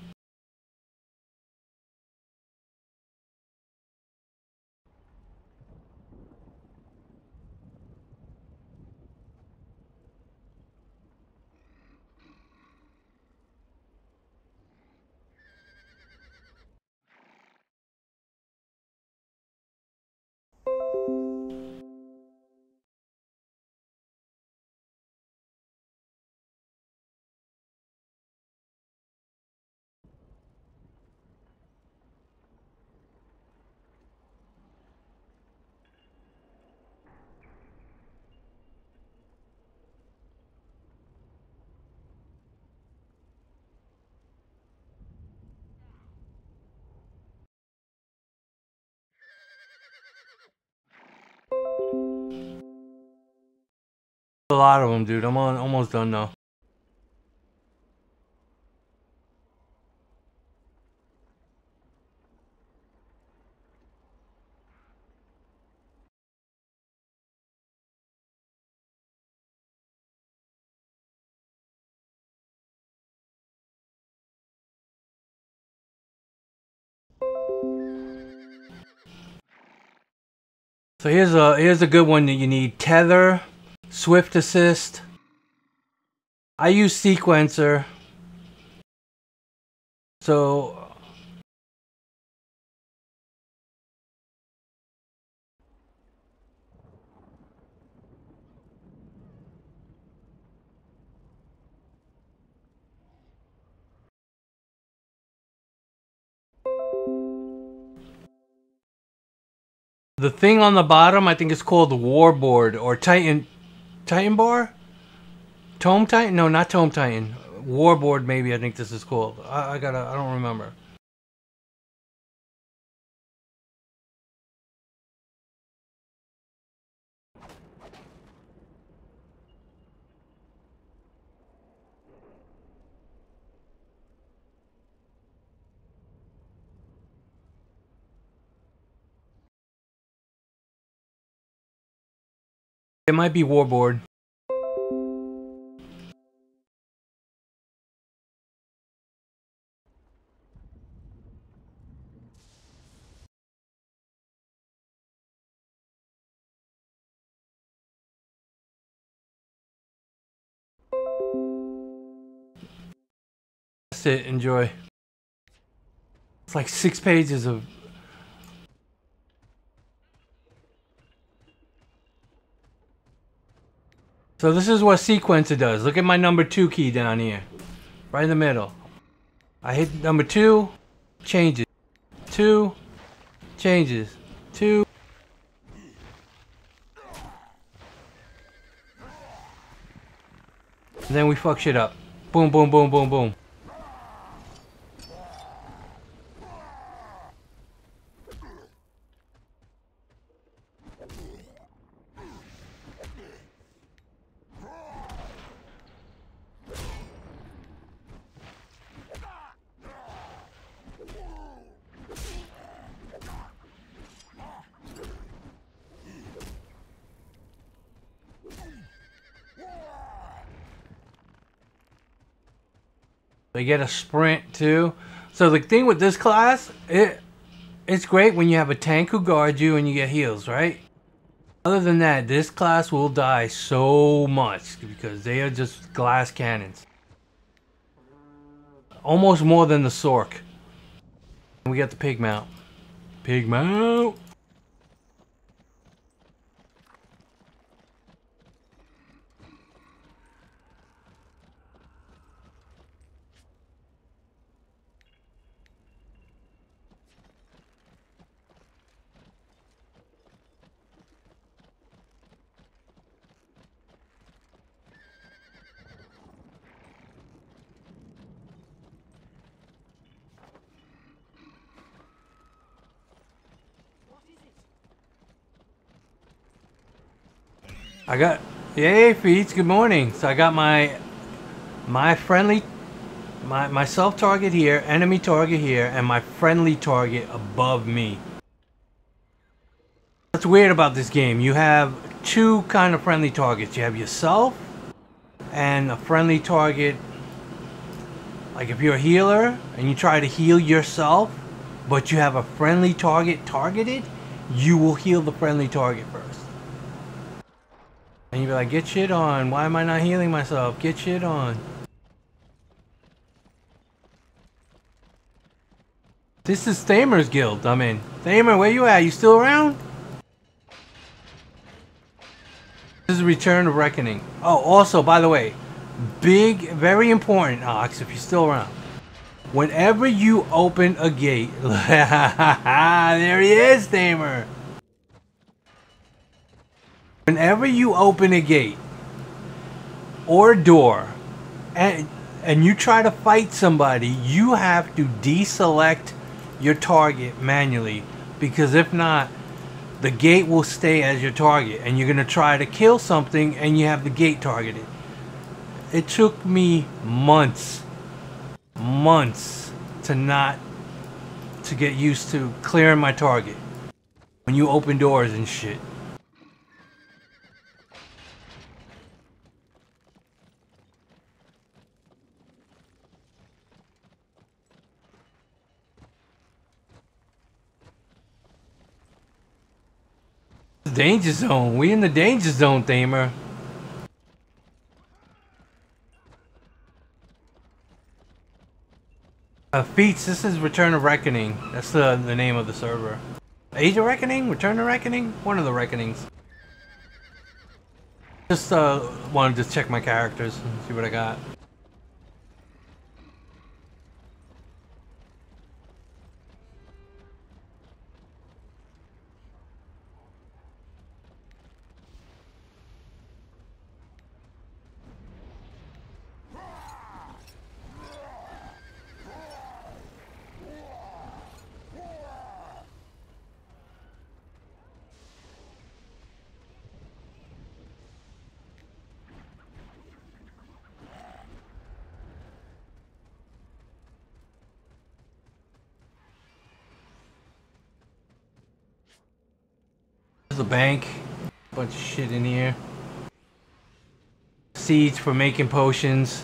A lot of them, dude. I'm almost done now. So here's a good one that you need: tether, swift assist. I use sequencer. So the thing on the bottom, I think it's called the Warboard or Titan Bar? Tome Titan? No, not Tome Titan. Warboard, maybe. I think this is called. I don't remember. It might be Warboard. That's it. Enjoy. It's like 6 pages of. So this is what sequencer does. Look at my number 2 key down here. Right in the middle. I hit number 2, changes. 2, changes. 2. And then we fuck shit up. Boom, boom, boom, boom, boom. They get a sprint too. So the thing with this class, it's great when you have a tank who guards you and you get heals, right? Other than that, this class will die so much because they are just glass cannons. Almost more than the Sork. We got the pig mount. Pig mount. I got, yay feats, good morning. So I got my friendly, my self target here, enemy target here, and my friendly target above me. What's weird about this game, you have 2 kind of friendly targets. You have yourself and a friendly target, like if you're a healer and you try to heal yourself, but you have a friendly target targeted, you will heal the friendly target first. And you'll be like, get shit on. Why am I not healing myself? Get shit on. This is Thamer's guild. I'm in. Thamer, where you at? You still around? This is Return of Reckoning. Oh, also, by the way, very important, Ox, if you're still around. Whenever you open a gate, there he is, Thamer. Whenever you open a gate or a door, and you try to fight somebody, you have to deselect your target manually, because if not, the gate will stay as your target, and you're gonna try to kill something, and you have the gate targeted. It took me months to get used to clearing my target when you open doors and shit. Danger zone. We in the danger zone, Thamer. Feats, this is Return of Reckoning. That's the name of the server. Age of Reckoning? Return of Reckoning? One of the Reckonings. Just wanted to check my characters and see what I got. There's a bank, bunch of shit in here. Seeds for making potions.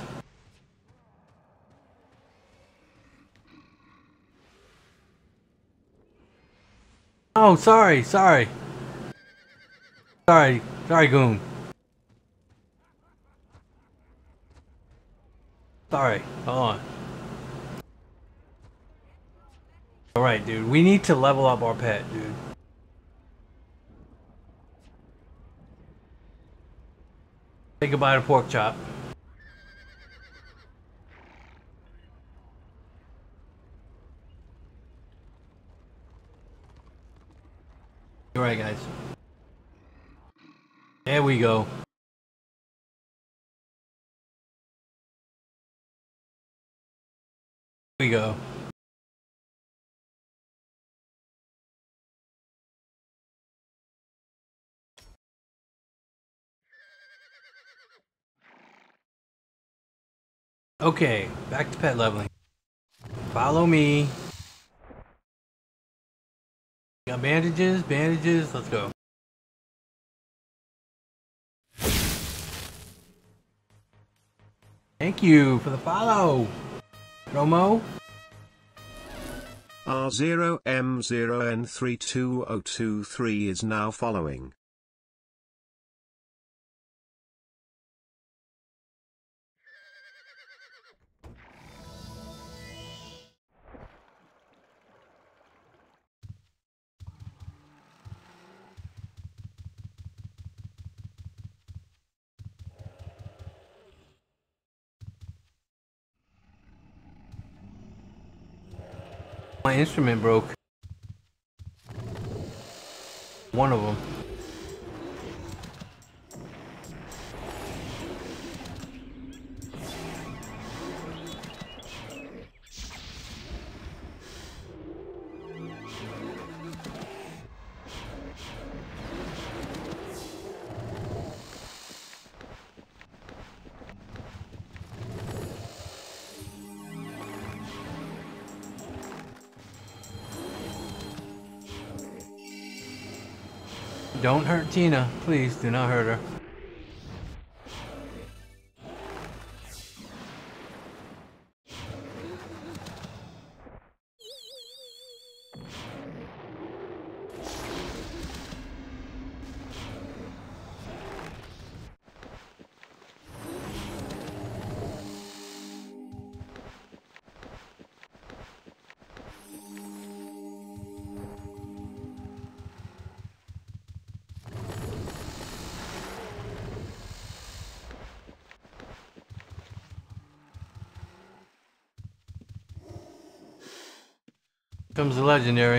Oh, sorry, Goon. Sorry, hold on. Alright, dude, we need to level up our pet, dude. Say goodbye to Pork Chop. Alright, guys. There we go. Here we go. Okay, back to pet leveling. Follow me. Got bandages, let's go. Thank you for the follow, Romo. R0M0N32023 is now following. My instrument broke. One of them. Don't hurt Tina. Please do not hurt her. Comes the legendary.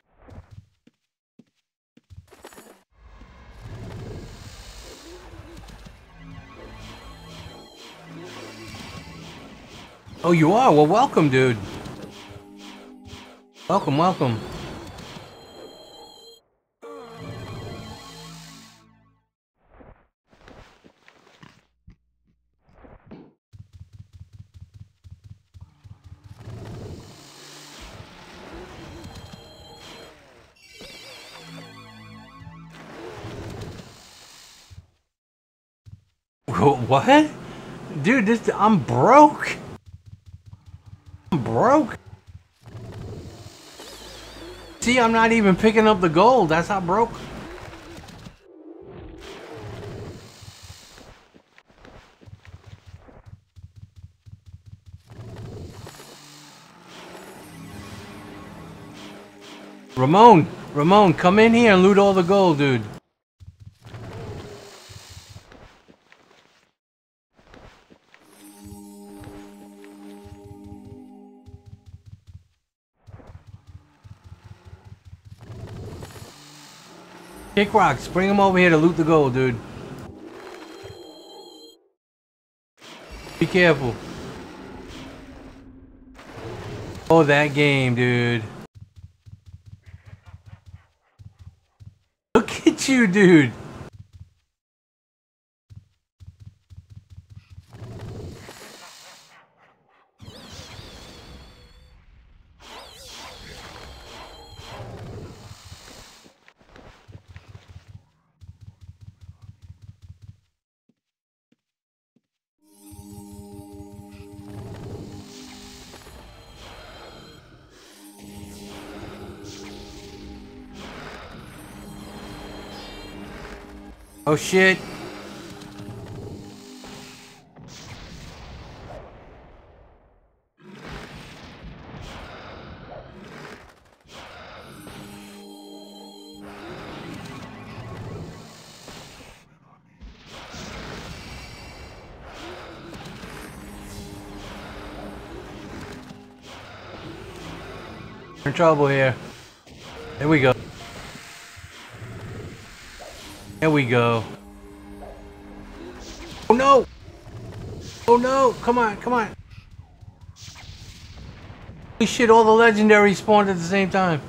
Oh, you are? Well, welcome, dude. Welcome, welcome. What? Dude, I'm broke. I'm broke. See, I'm not even picking up the gold. That's how broke. Ramon, come in here and loot all the gold, dude. Kick rocks, bring him over here to loot the gold, dude. Be careful. Oh, that game, dude. Look at you, dude. Oh shit. We're in trouble here. There we go. There we go. Oh no! Oh no! Come on, come on! Holy shit, all the legendaries spawned at the same time.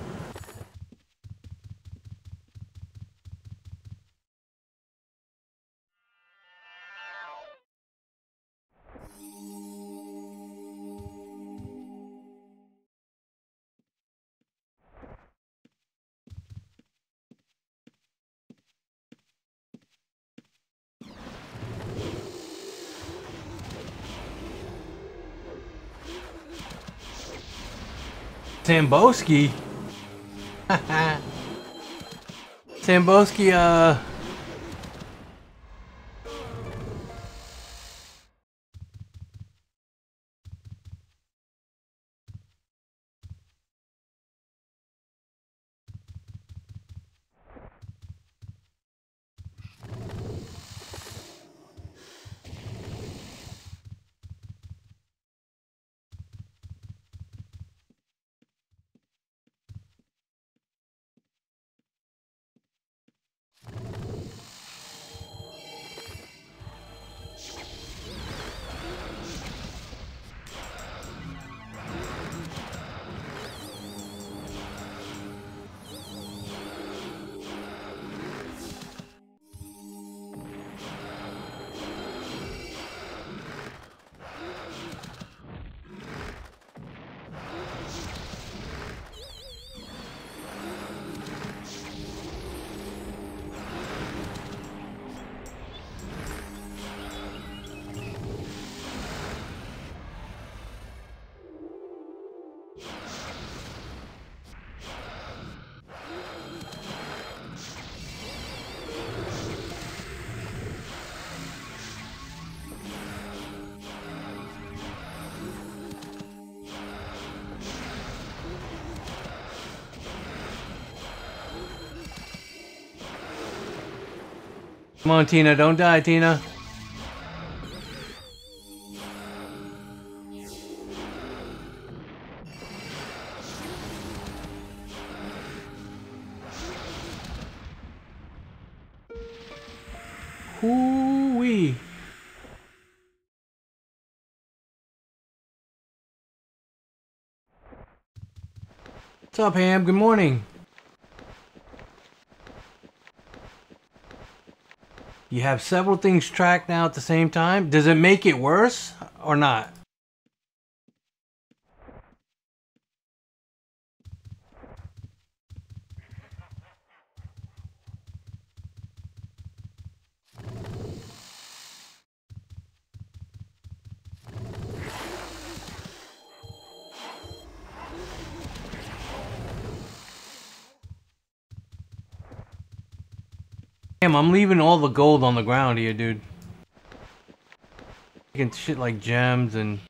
Samboski? Samboski, come on, Tina, don't die, Tina. Hoo-wee. What's up, Ham? Good morning. You have several things tracked now at the same time. Does it make it worse or not? Damn, I'm leaving all the gold on the ground here, dude. Taking shit like gems and...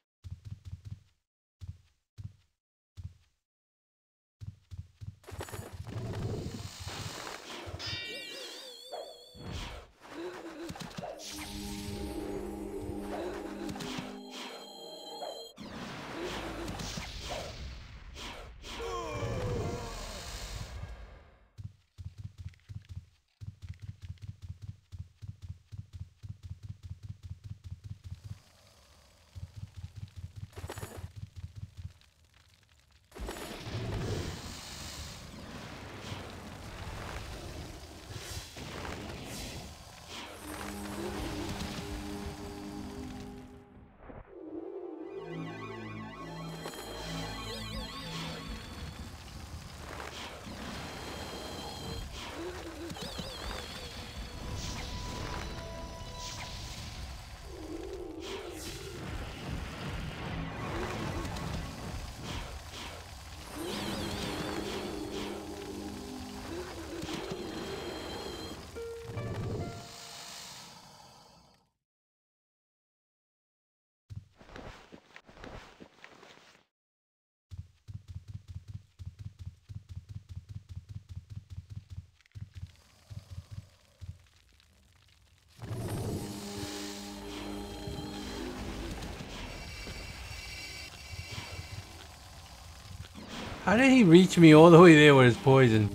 How did he reach me all the way there with his poison?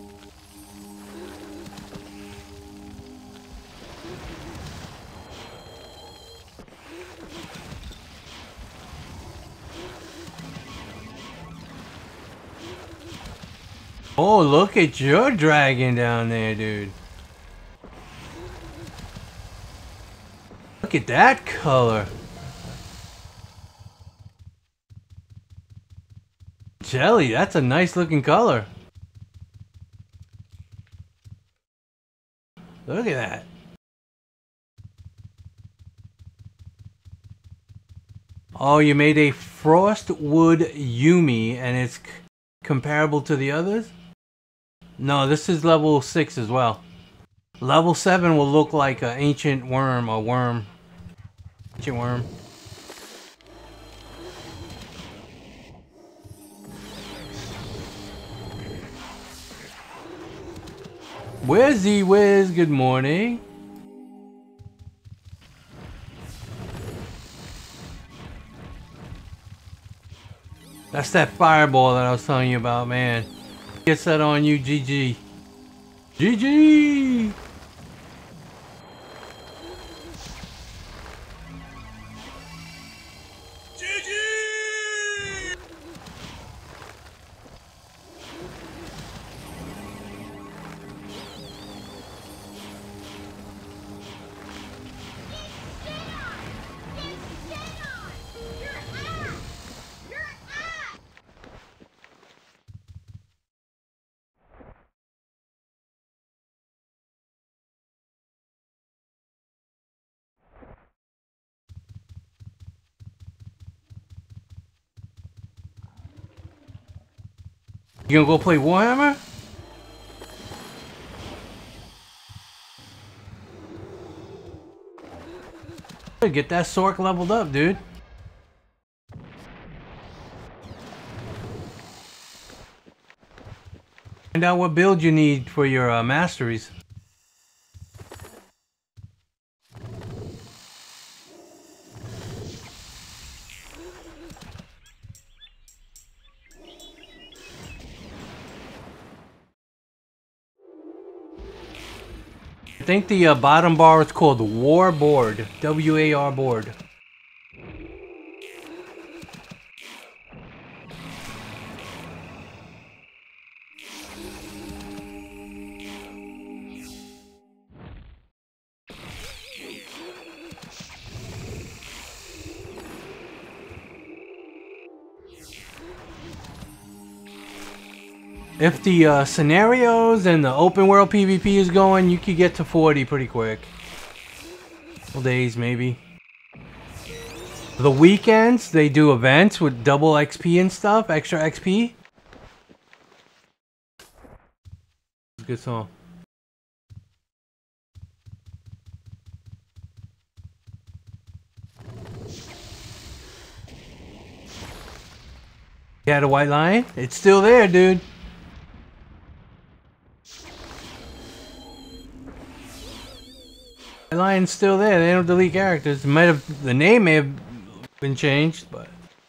Oh, look at your dragon down there, dude. Look at that color. Jelly, that's a nice looking color. Look at that. Oh, you made a Frostwood Yumi and it's comparable to the others? No, this is level 6 as well. Level 7 will look like an ancient worm, a worm. Ancient worm. Where's Z-Wiz? Good morning. That's that fireball that I was telling you about, man. Gets that on you, GG. GG! You gonna go play Warhammer? Get that Sork leveled up, dude. Find out what build you need for your masteries. I think the bottom bar is called War Board. W-A-R board. If the scenarios and the open world PvP is going, you could get to 40 pretty quick. Couple days, maybe. The weekends, they do events with double XP and stuff, extra XP. It's a good song. Yeah, the White Lion? It's still there, dude. White Lion's still there. They don't delete characters. The name may have been changed, but...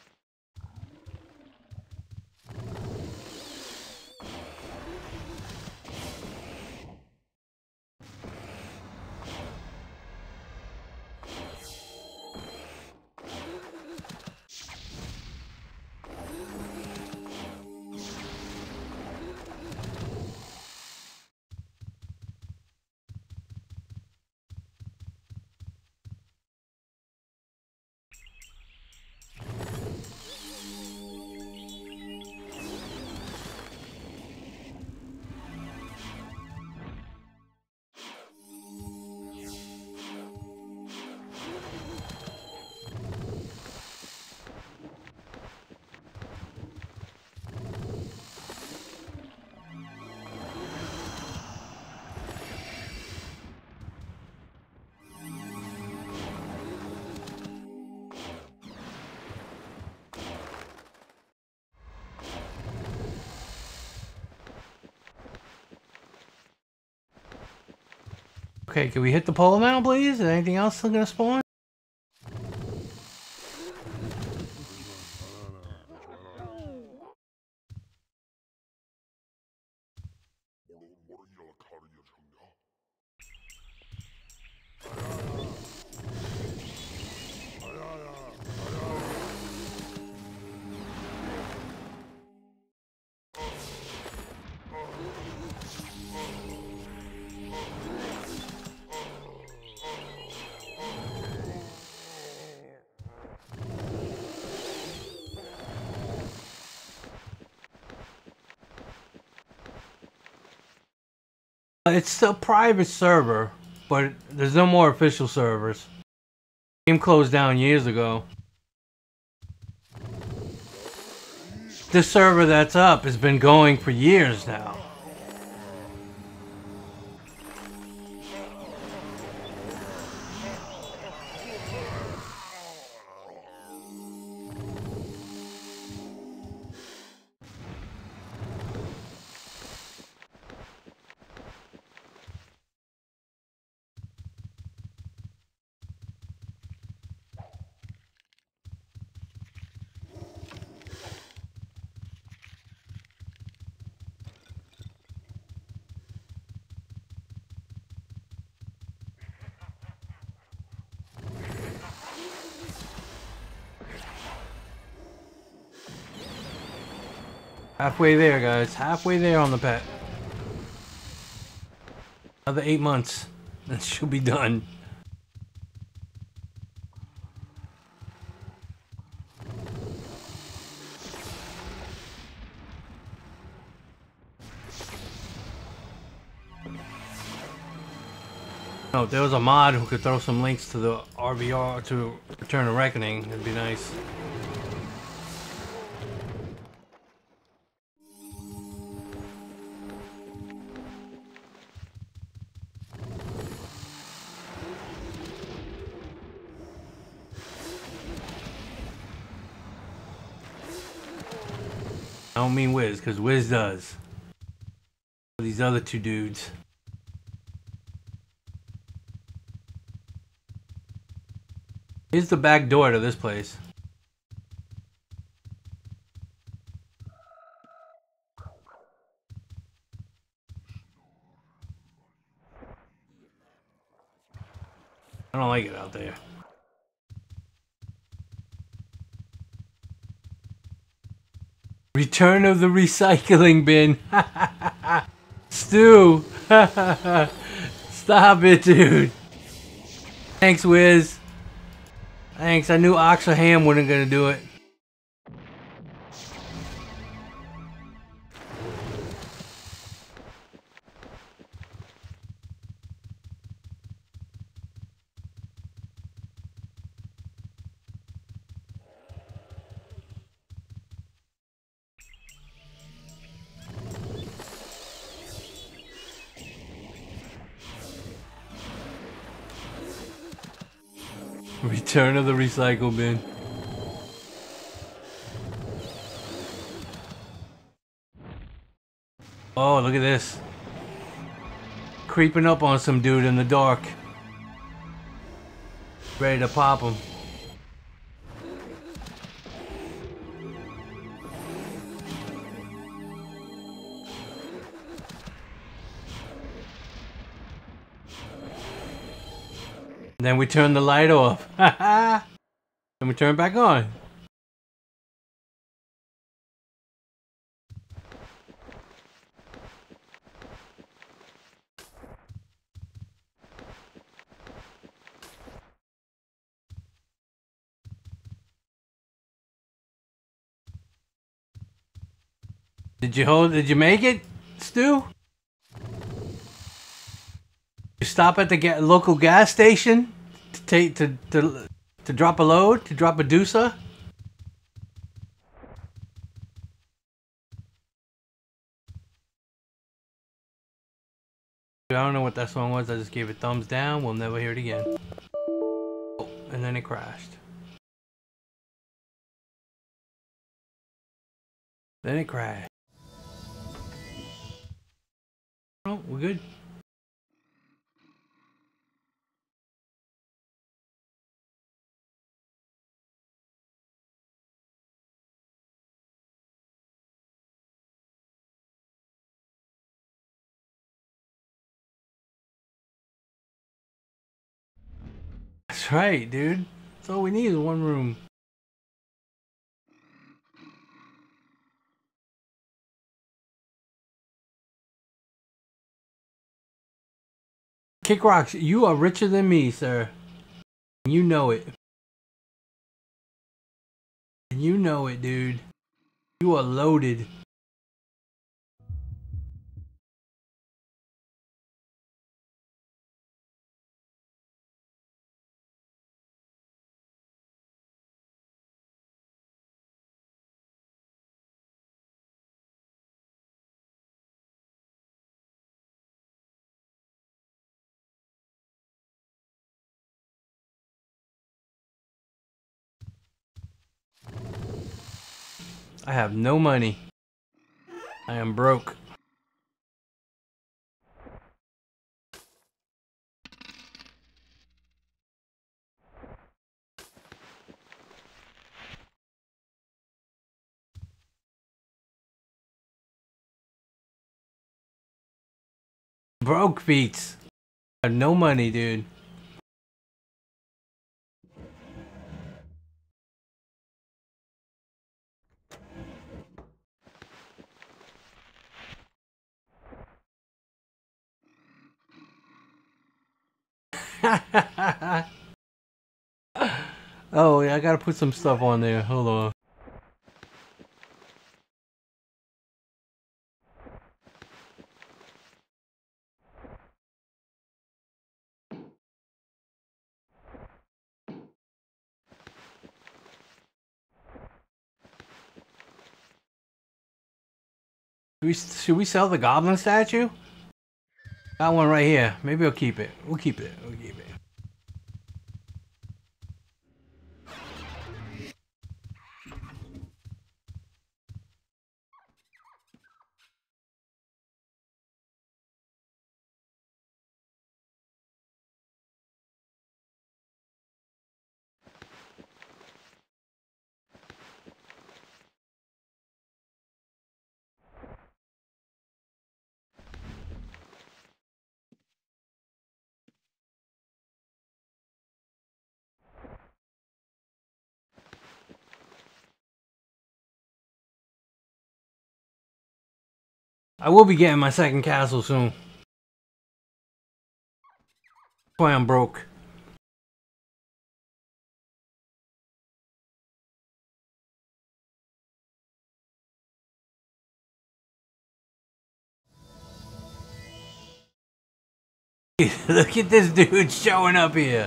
Okay, can we hit the pole now, please? Is anything else gonna spawn? It's still a private server, but there's no more official servers. The game closed down years ago. The server that's up has been going for years now. Halfway there, guys. Halfway there on the pet. Another 8 months. And she'll be done. Oh, if there was a mod who could throw some links to the RVR to Return of Reckoning, it'd be nice. I don't mean Wiz, because Wiz does. These other two dudes. Here's the back door to this place. I don't like it out there. Return of the recycling bin. Stu. Stop it, dude. Thanks, Wiz. Thanks. I knew Oxaham wasn't gonna do it. Return of the recycle bin. Oh, look at this. Creeping up on some dude in the dark. Ready to pop him. Then we turn the light off. Then we turn it back on. Did you make it, Stu? You stop at the local gas station to drop a load, to drop a deucer? I don't know what that song was. I just gave it thumbs down. We'll never hear it again. Oh, and then it crashed. Then it crashed. Oh, we're good. That's right, dude. That's all we need is one room. Kick Rocks, you are richer than me, sir. You know it. You know it, dude. You are loaded. I have no money. I am broke. Broke beats. I have no money, dude. Oh, yeah, I gotta put some stuff on there. Hold on. Should we sell the goblin statue? Got one right here. Maybe I'll keep it. We'll keep it. We'll keep it. I will be getting my second castle soon. That's why I'm broke. Look at this dude showing up here.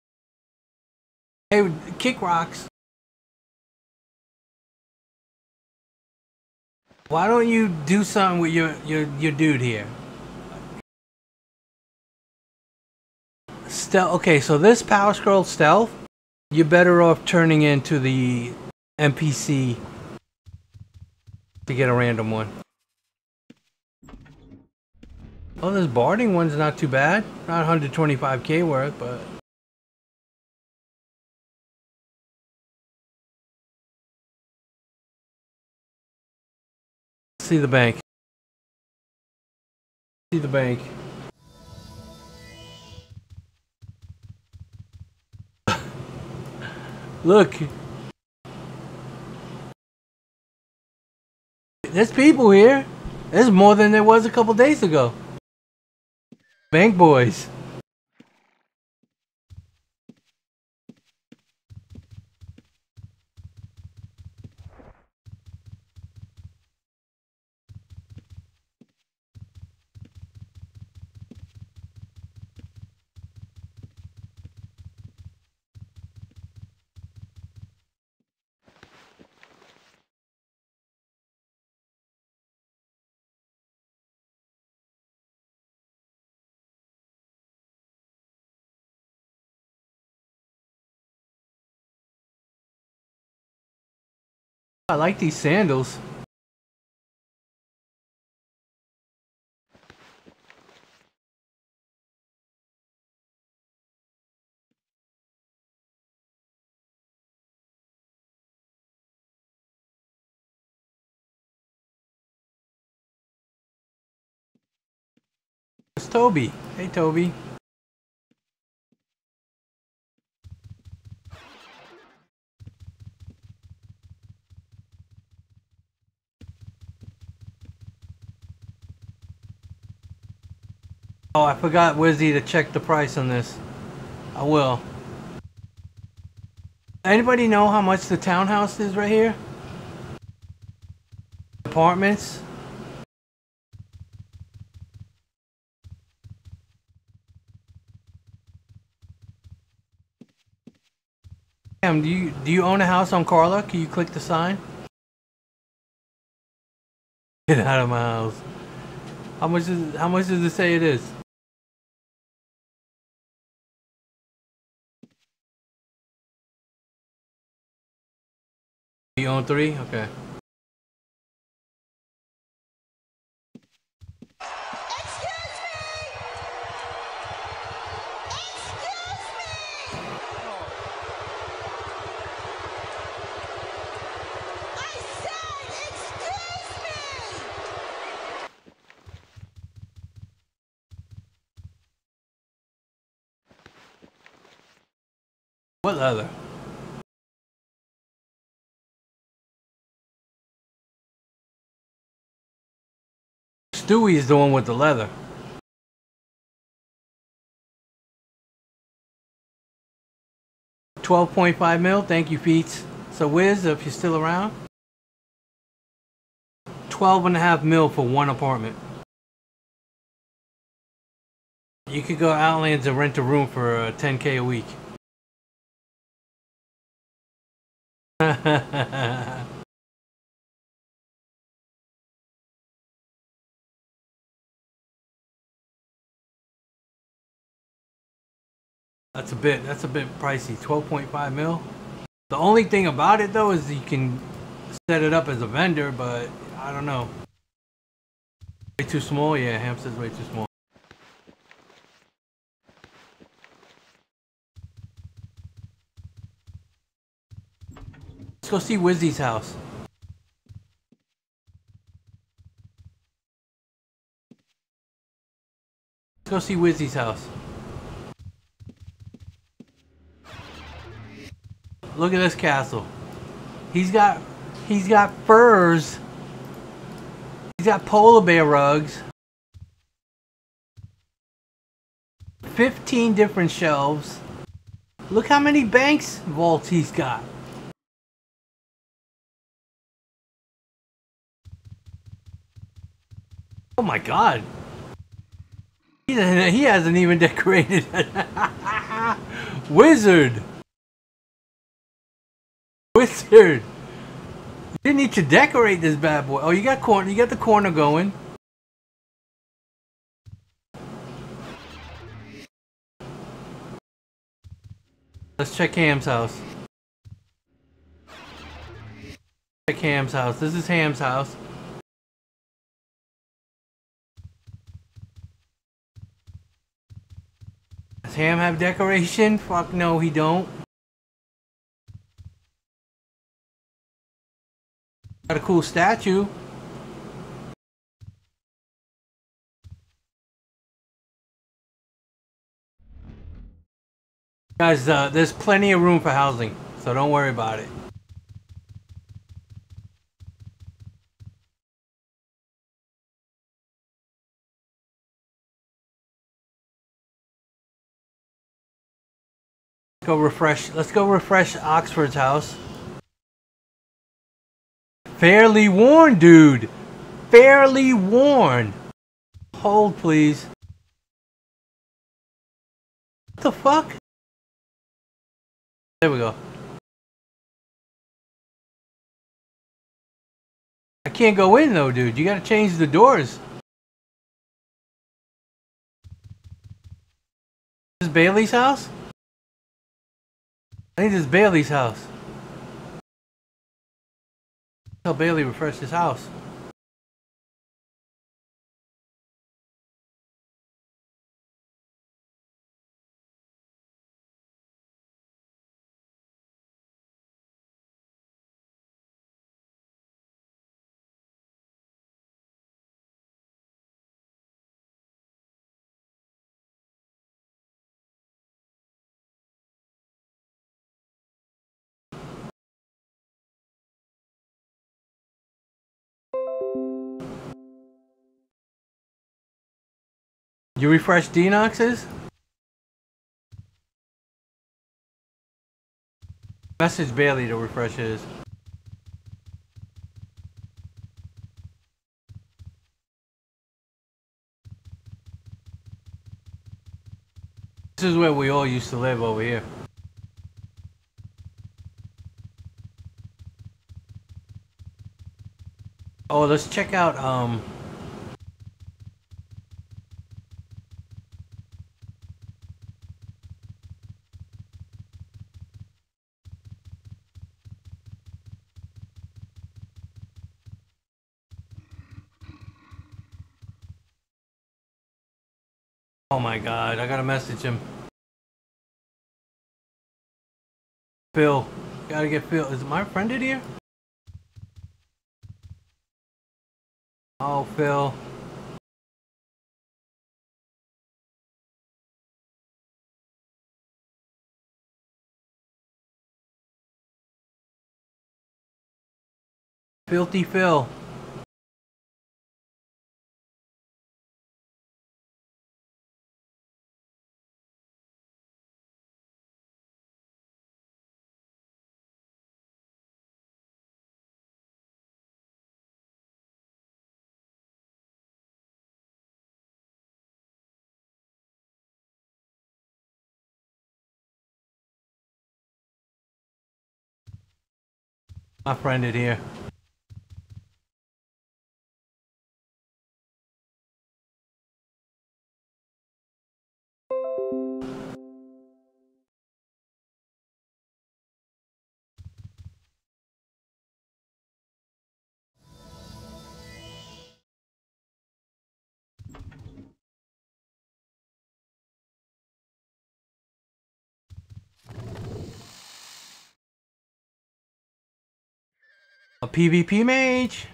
Hey, kick rocks. Why don't you do something with your dude here? Stealth. Okay, so this Power Scroll stealth, you're better off turning into the NPC to get a random one. Oh, this barding one's not too bad. Not 125k worth, but see the bank. See the bank. Look. There's people here. There's more than there was a couple days ago. Bank boys. I like these sandals. It's Toby. Hey, Toby. Oh, I forgot Wizzy to check the price on this. I will. Anybody know how much the townhouse is right here? Apartments? Damn, do you own a house on Carla? Can you click the sign? Get out of my house. How much does it say it is? You own 3? Okay. What leather? Stewie is the one with the leather. $12.5 mil. Thank you, Pete. So Wiz, if you're still around, 12.5 mil for one apartment. You could go Outlands and rent a room for 10k a week. That's a bit pricey. 12.5 mil. The only thing about it though is you can set it up as a vendor, but I don't know. Way too small. Yeah, Hampstead's way too small. Let's go see Wizzy's house. Let's go see Wizzy's house. Look at this castle. He's got furs. He's got polar bear rugs. 15 different shelves. Look how many banks vaults he's got. Oh my god. He hasn't even decorated. Wizard. Wizard. You didn't need to decorate this bad boy. Oh, you got the corner going. Let's check Ham's house. Check Ham's house. This is Ham's house. Does Ham have decoration? Fuck no, he don't. Got a cool statue. Guys, there's plenty of room for housing, so don't worry about it. Let's go refresh Oxford's house. Fairly worn, dude. Fairly worn. Hold, please. What the fuck? There we go. I can't go in though, dude. You gotta change the doors. This is Bailey's house? I think this is Bailey's house. Tell Bailey to refresh his house. You refresh Denox's? Message Bailey to refresh his. This is where we all used to live over here. Oh, let's check out, oh my god, I gotta message him. Phil. Gotta get Phil. Is my friend in here? Oh, Phil. Filthy Phil. My friend in here. A PvP mage.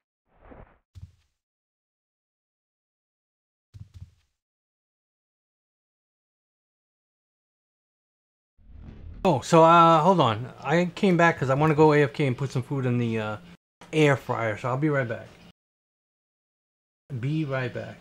Oh, so hold on. I came back because I want to go AFK and put some food in the air fryer. So I'll be right back. Be right back.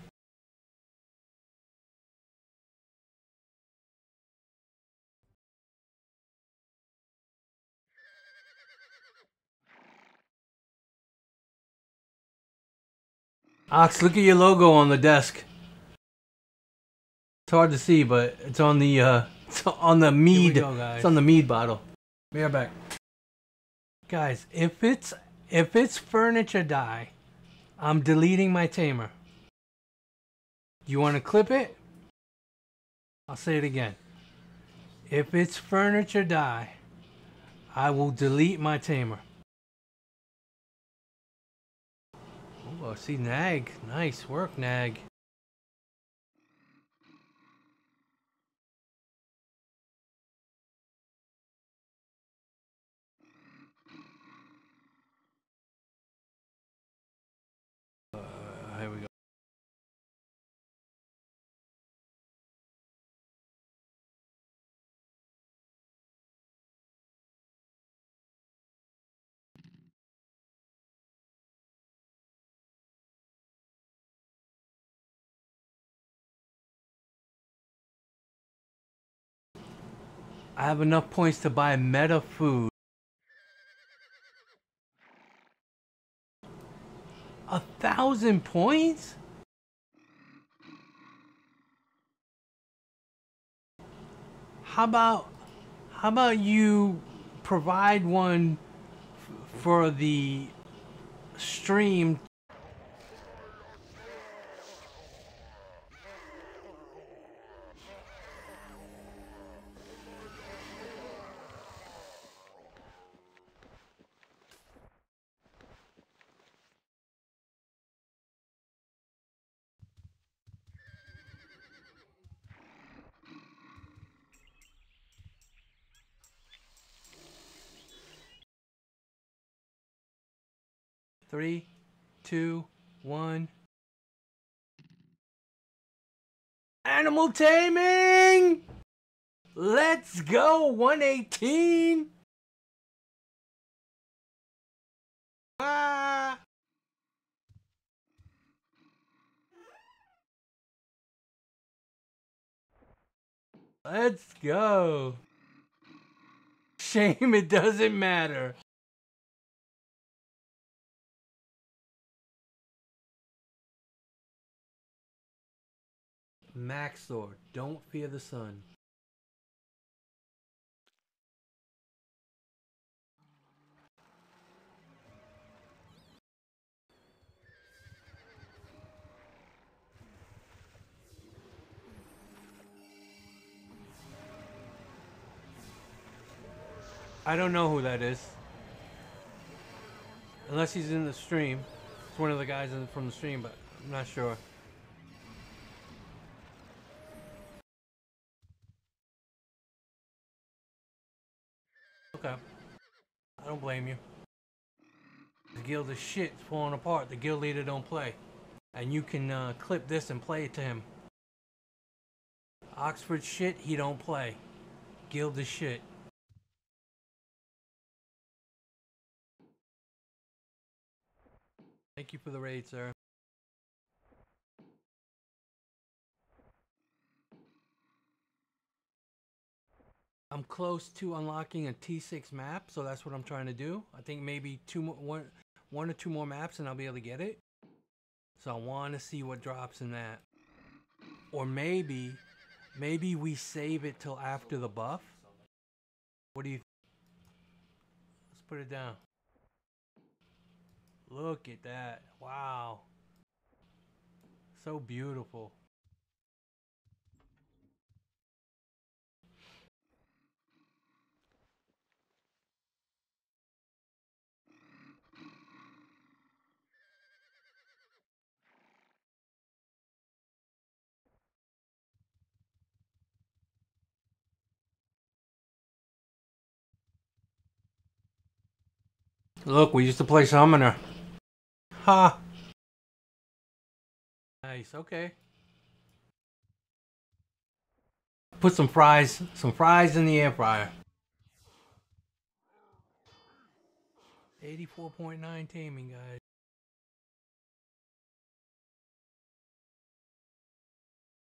Ox, look at your logo on the desk. It's hard to see, but it's on the it's on the mead. It's on the mead bottle. Be right back. Guys, if it's furniture die, I'm deleting my tamer. You want to clip it? I'll say it again. If it's furniture die, I will delete my tamer. Oh, I see Nag. Nice work, Nag. Here we go. I have enough points to buy meta food. 1,000 points? How about you provide one for the stream? Three, two, one. Animal taming! Let's go! 118! Ah! Let's go! Shame it doesn't matter. Maxor, don't fear the sun. I don't know who that is. Unless he's in the stream. It's one of the guys from the stream, but I'm not sure. Okay. I don't blame you. The guild is shit. It's falling apart. The guild leader don't play. And you can clip this and play it to him. Oxford shit, he don't play. Guild is shit. Thank you for the raid, sir. I'm close to unlocking a T6 map, so that's what I'm trying to do. I think maybe one or two more maps and I'll be able to get it. So I want to see what drops in that. Or maybe we save it till after the buff. What do you think? Let's put it down. Look at that. Wow. So beautiful. Look, we used to play Summoner. Ha! Nice, okay. Put some fries in the air fryer. 84.9 taming, guys.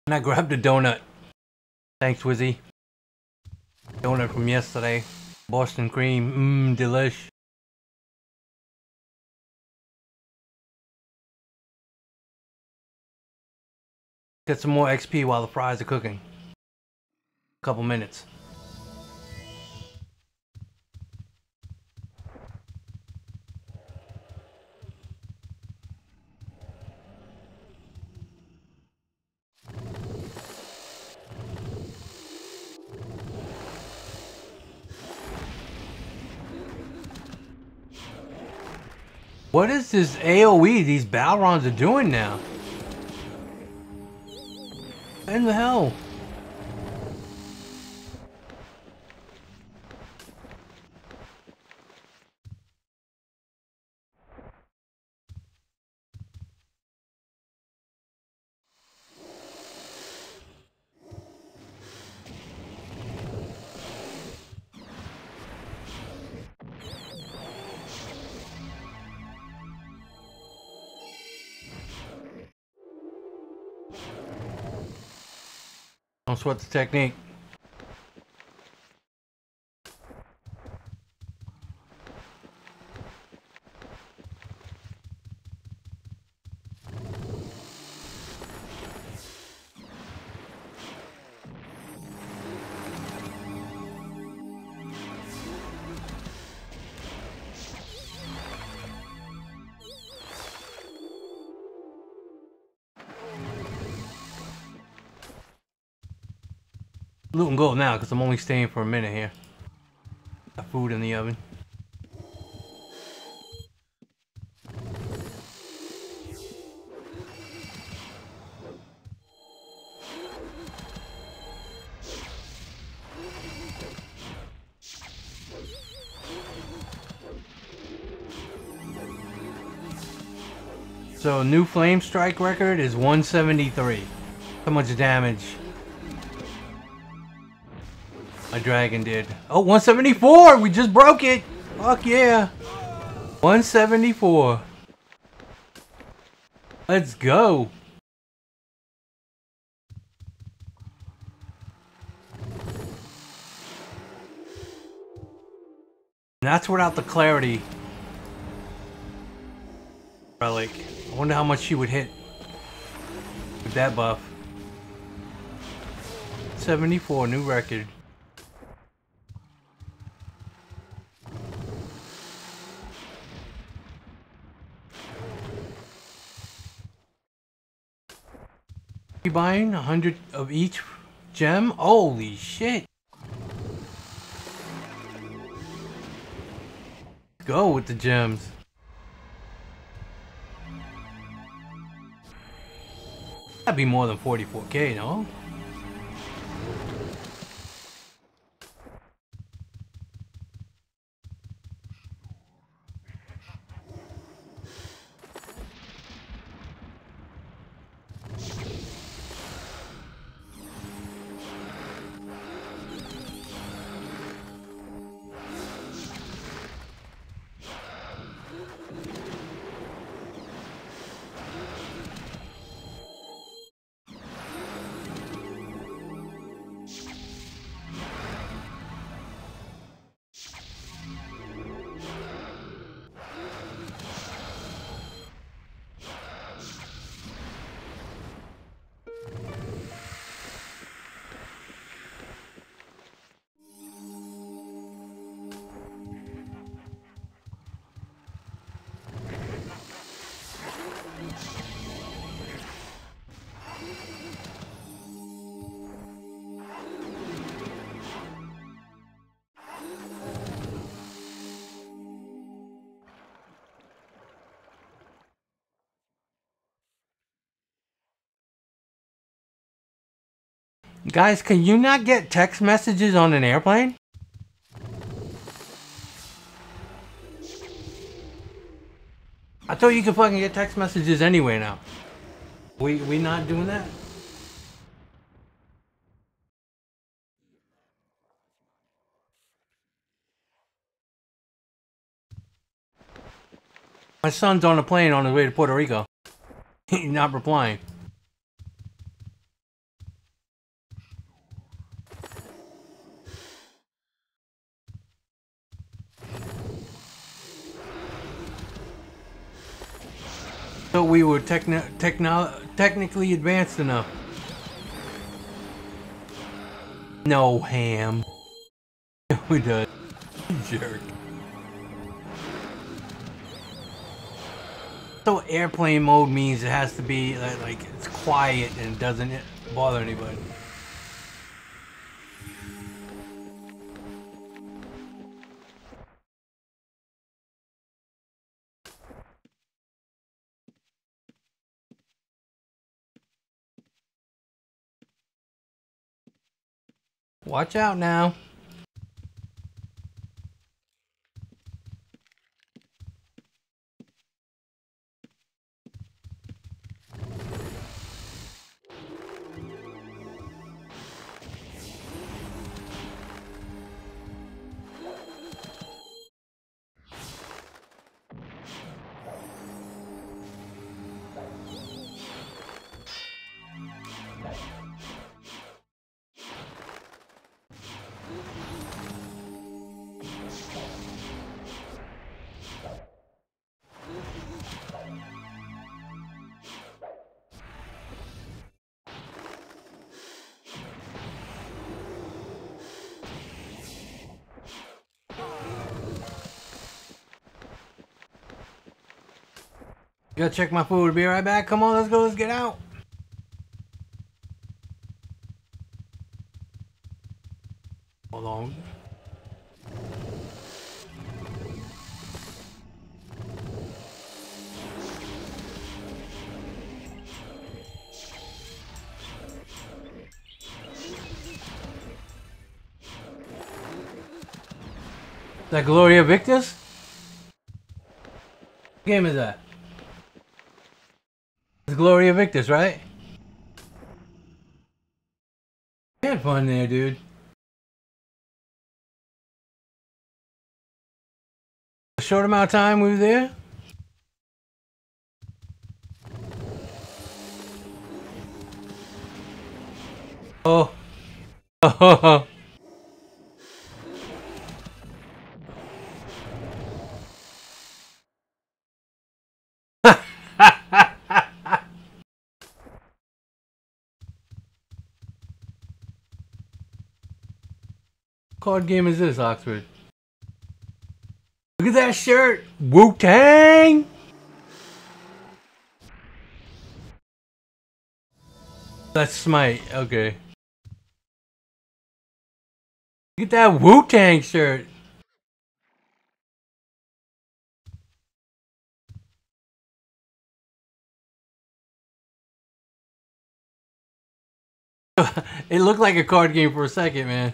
And I grabbed a donut. Thanks, Wizzy. Donut from yesterday. Boston cream. Delish. Get some more XP while the fries are cooking. Couple minutes. What is this AoE these Balrons are doing now? What in the hell? Don't sweat the technique. Loot and go now, because I'm only staying for a minute here. Got food in the oven. So, new flame strike record is 173. How much damage my dragon did. Oh, 174! We just broke it! Fuck yeah! 174. Let's go! And that's without the clarity relic. I wonder how much she would hit with that buff. 74, new record. You buying 100 of each gem? Holy shit! Go with the gems. That'd be more than 44k, no? Guys, can you not get text messages on an airplane? I thought you could fucking get text messages anyway now. We not doing that? My son's on a plane on his way to Puerto Rico. He's not replying. thought we were technically advanced enough. No, Ham. No, it does. Jerk. So airplane mode means it has to be like it's quiet and doesn't bother anybody. Watch out now. Gotta check my food. Be right back. Come on, let's go. Let's get out. Hold on. Is that Gloria Victis? What game is that? It's Gloria Victis, right? You had fun there, dude. A short amount of time we were there? Oh. Oh. What card game is this, Oxford? Look at that shirt! Wu-Tang! That's Smite, okay. Look at that Wu-Tang shirt! It looked like a card game for a second, man.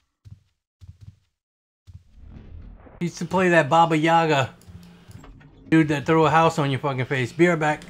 I used to play that Baba Yaga. Dude that throw a house on your fucking face. Be right back.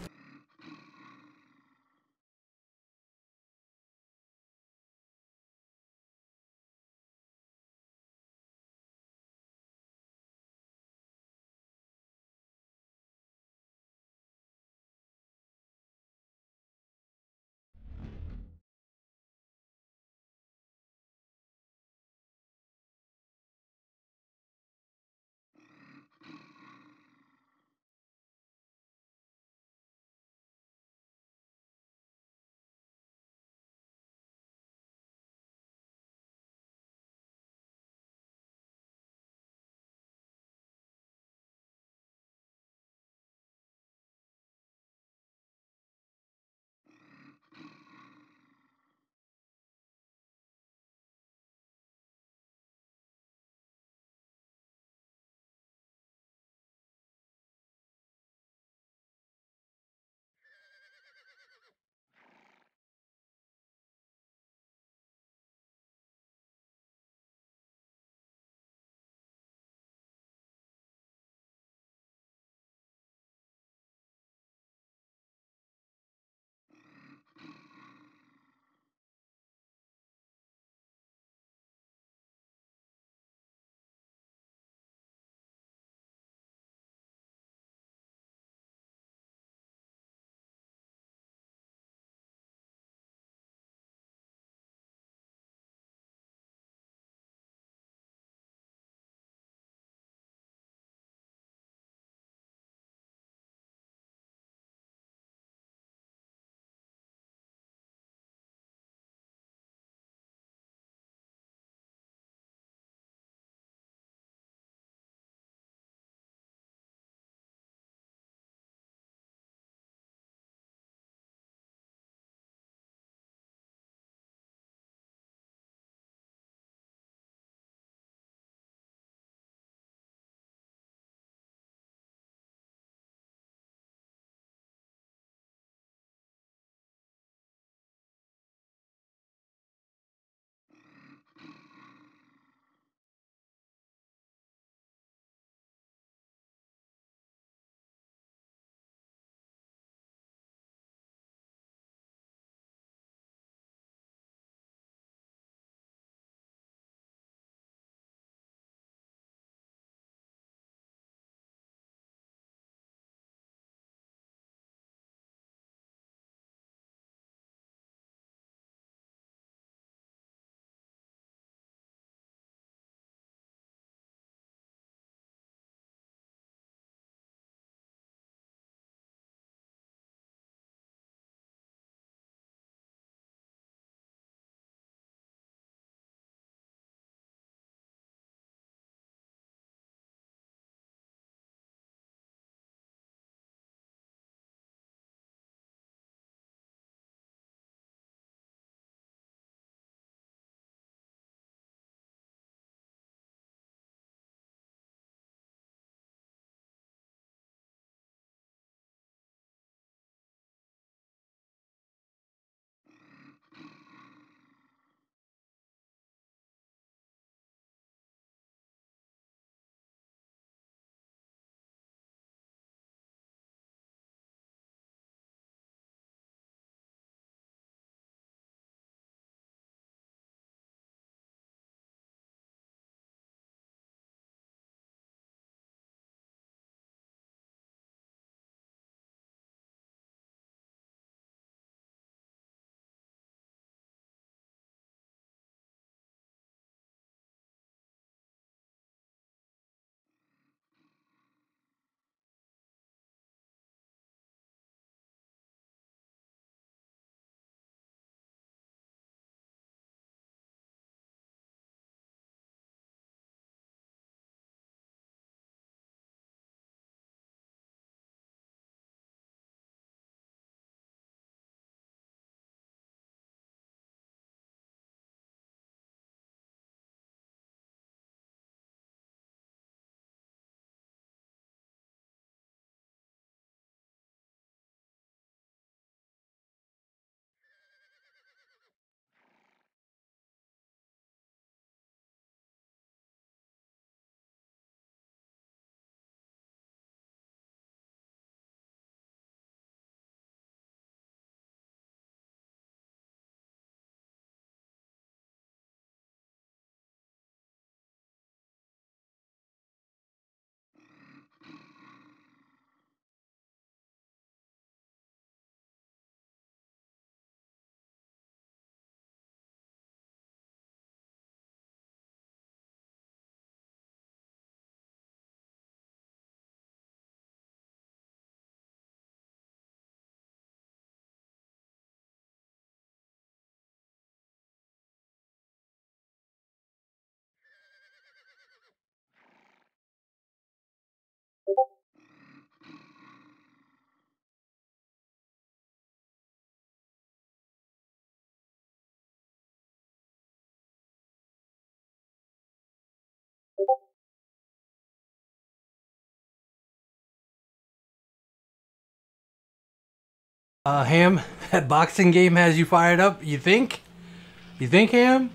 Ham, that boxing game has you fired up, you think? You think, Ham?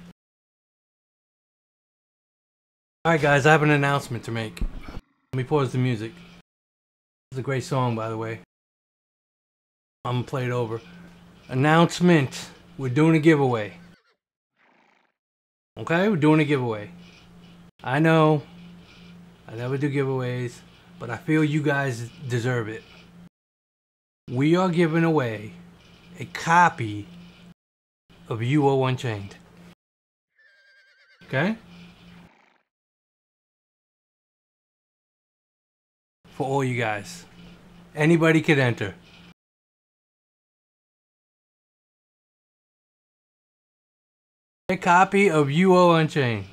Alright guys, I have an announcement to make. Let me pause the music. It's a great song, by the way. I'm gonna play it over. Announcement. We're doing a giveaway. Okay, we're doing a giveaway. I know I never do giveaways, but I feel you guys deserve it. We are giving away a copy of UO Unchained. Okay? For all you guys. Anybody could enter. A copy of UO Unchained.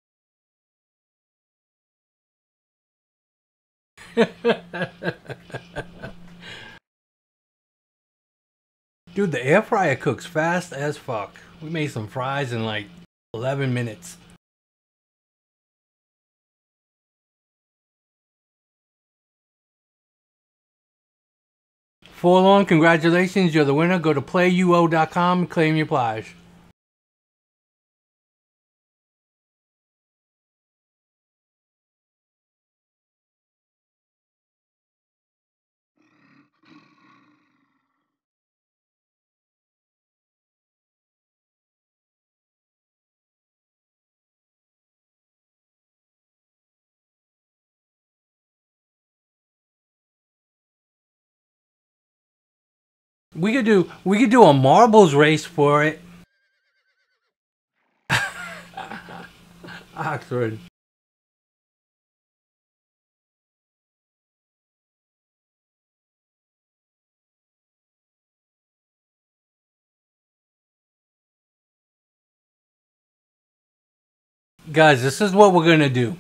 Dude, the air fryer cooks fast as fuck. We made some fries in like 11 minutes. Forlorn, congratulations, you're the winner. Go to playuo.com and claim your prize. We could do a marbles race for it. Oxford. Guys, this is what we're gonna do.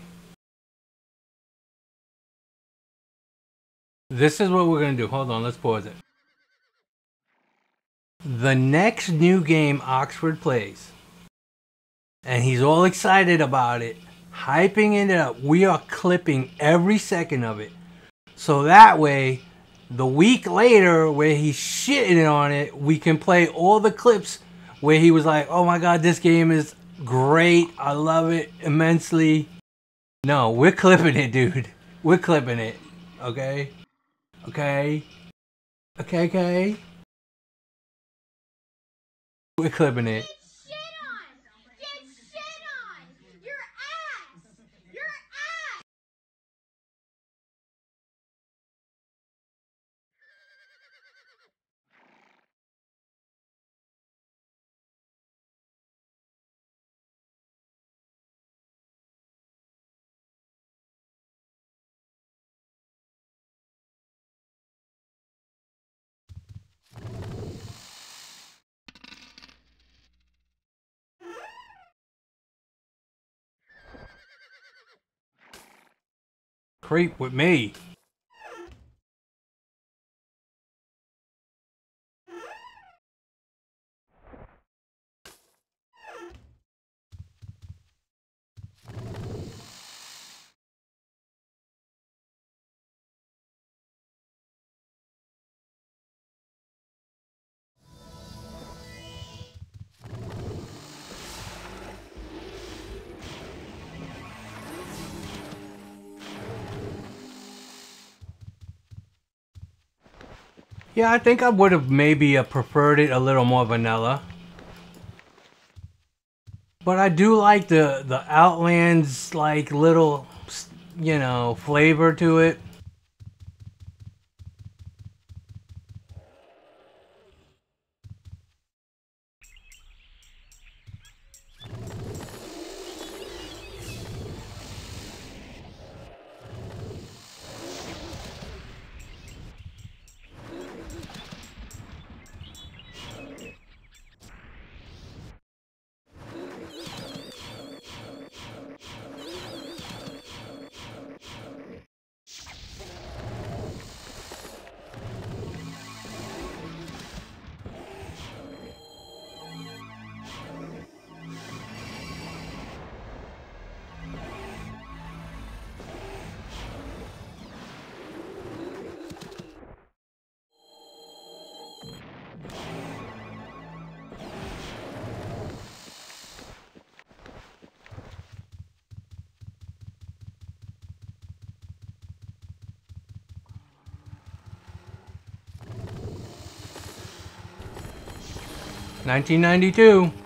This is what we're gonna do. Hold on, let's pause it. The next new game Oxford plays, and he's all excited about it, hyping it up. We are clipping every second of it. So that way, the week later where he's shitting on it, we can play all the clips where he was like, oh my god, this game is great. I love it immensely. No, we're clipping it, dude. We're clipping it. Okay? Okay? Okay? We're clipping it. Creep with me. Yeah, I think I would have maybe preferred it a little more vanilla. But I do like the Outlands like little, you know, flavor to it. 1992.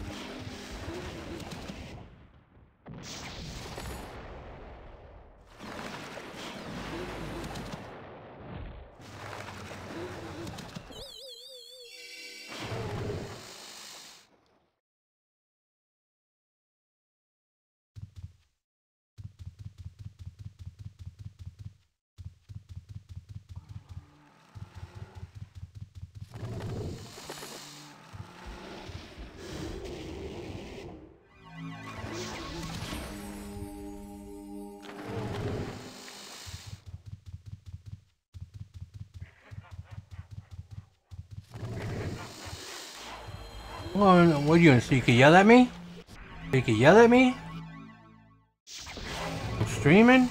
Well, what are you gonna see? You can yell at me? You can yell at me? I'm streaming?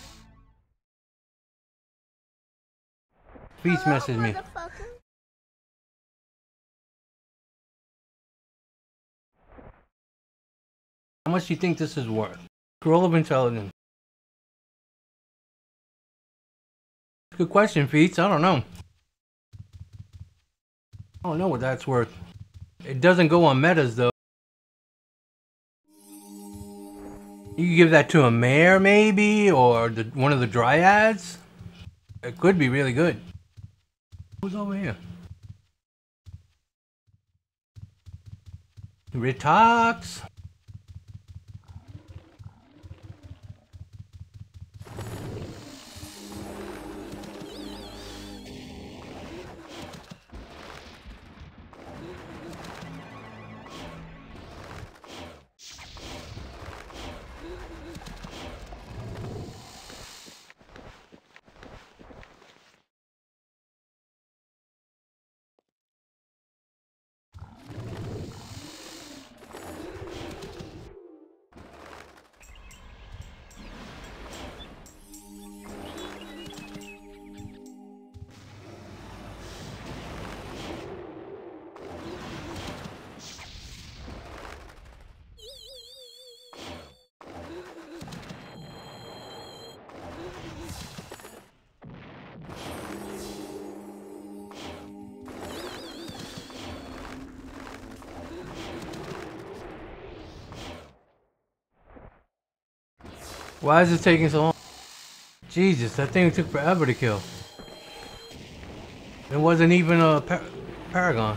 Please message me. How much do you think this is worth? Scroll of intelligence. Good question, Feats. I don't know. I don't know what that's worth. It doesn't go on metas though. You can give that to a mare maybe, or one of the dryads. It could be really good. Who's over here? Ritox. Why is it taking so long? Jesus, that thing took forever to kill. It wasn't even a Paragon.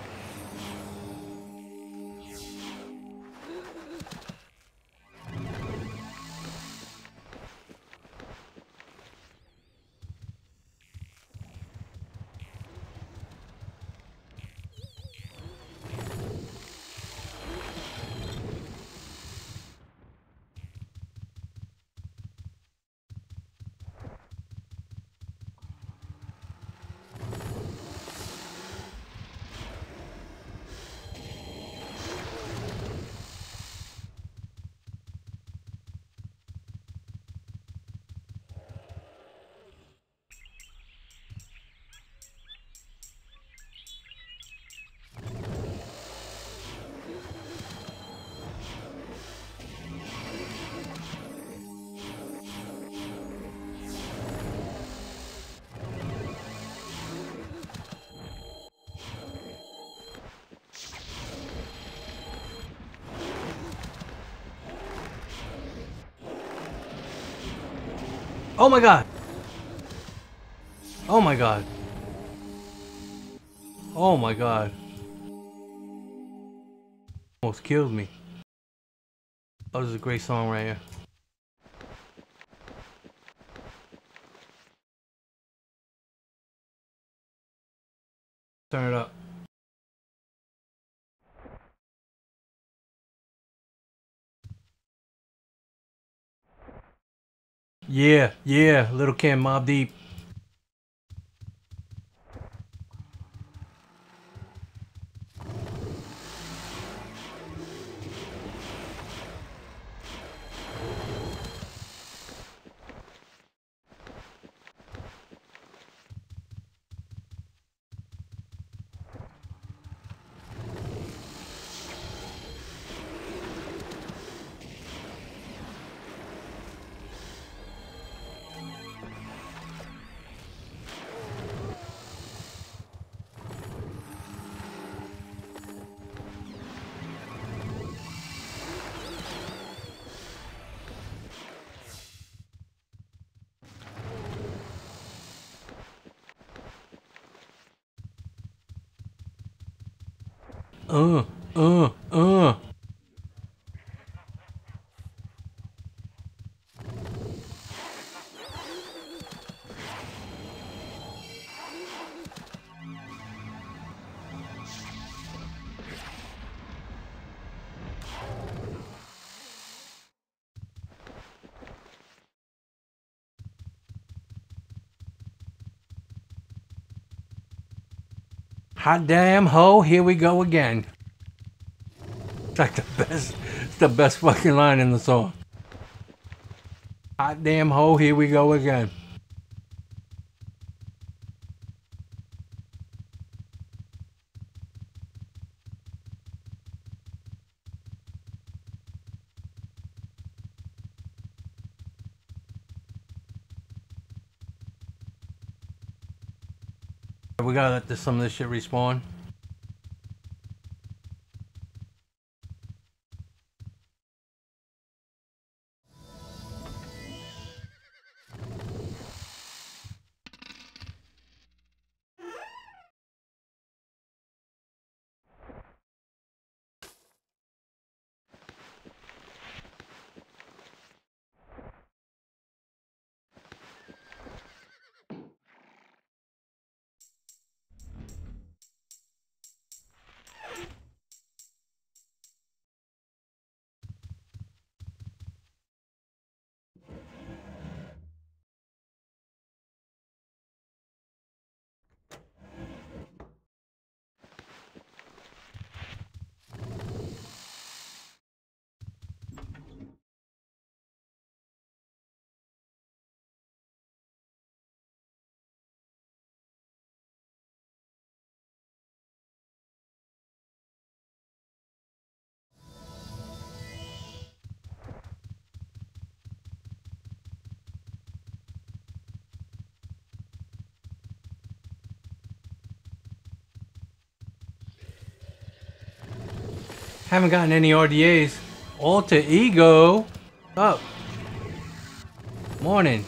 Oh my god! Oh my god! Oh my god! Almost killed me. Oh, this is a great song right here. Turn it up. Yeah, yeah, Little Kim, Mobb Deep. uh, uh, uh. Hot damn ho, here we go again. It's like it's the best fucking line in the song. Hot damn ho, here we go again. We gotta let some of this shit respawn. Haven't gotten any RDAs. Alter Ego. Up. Morning.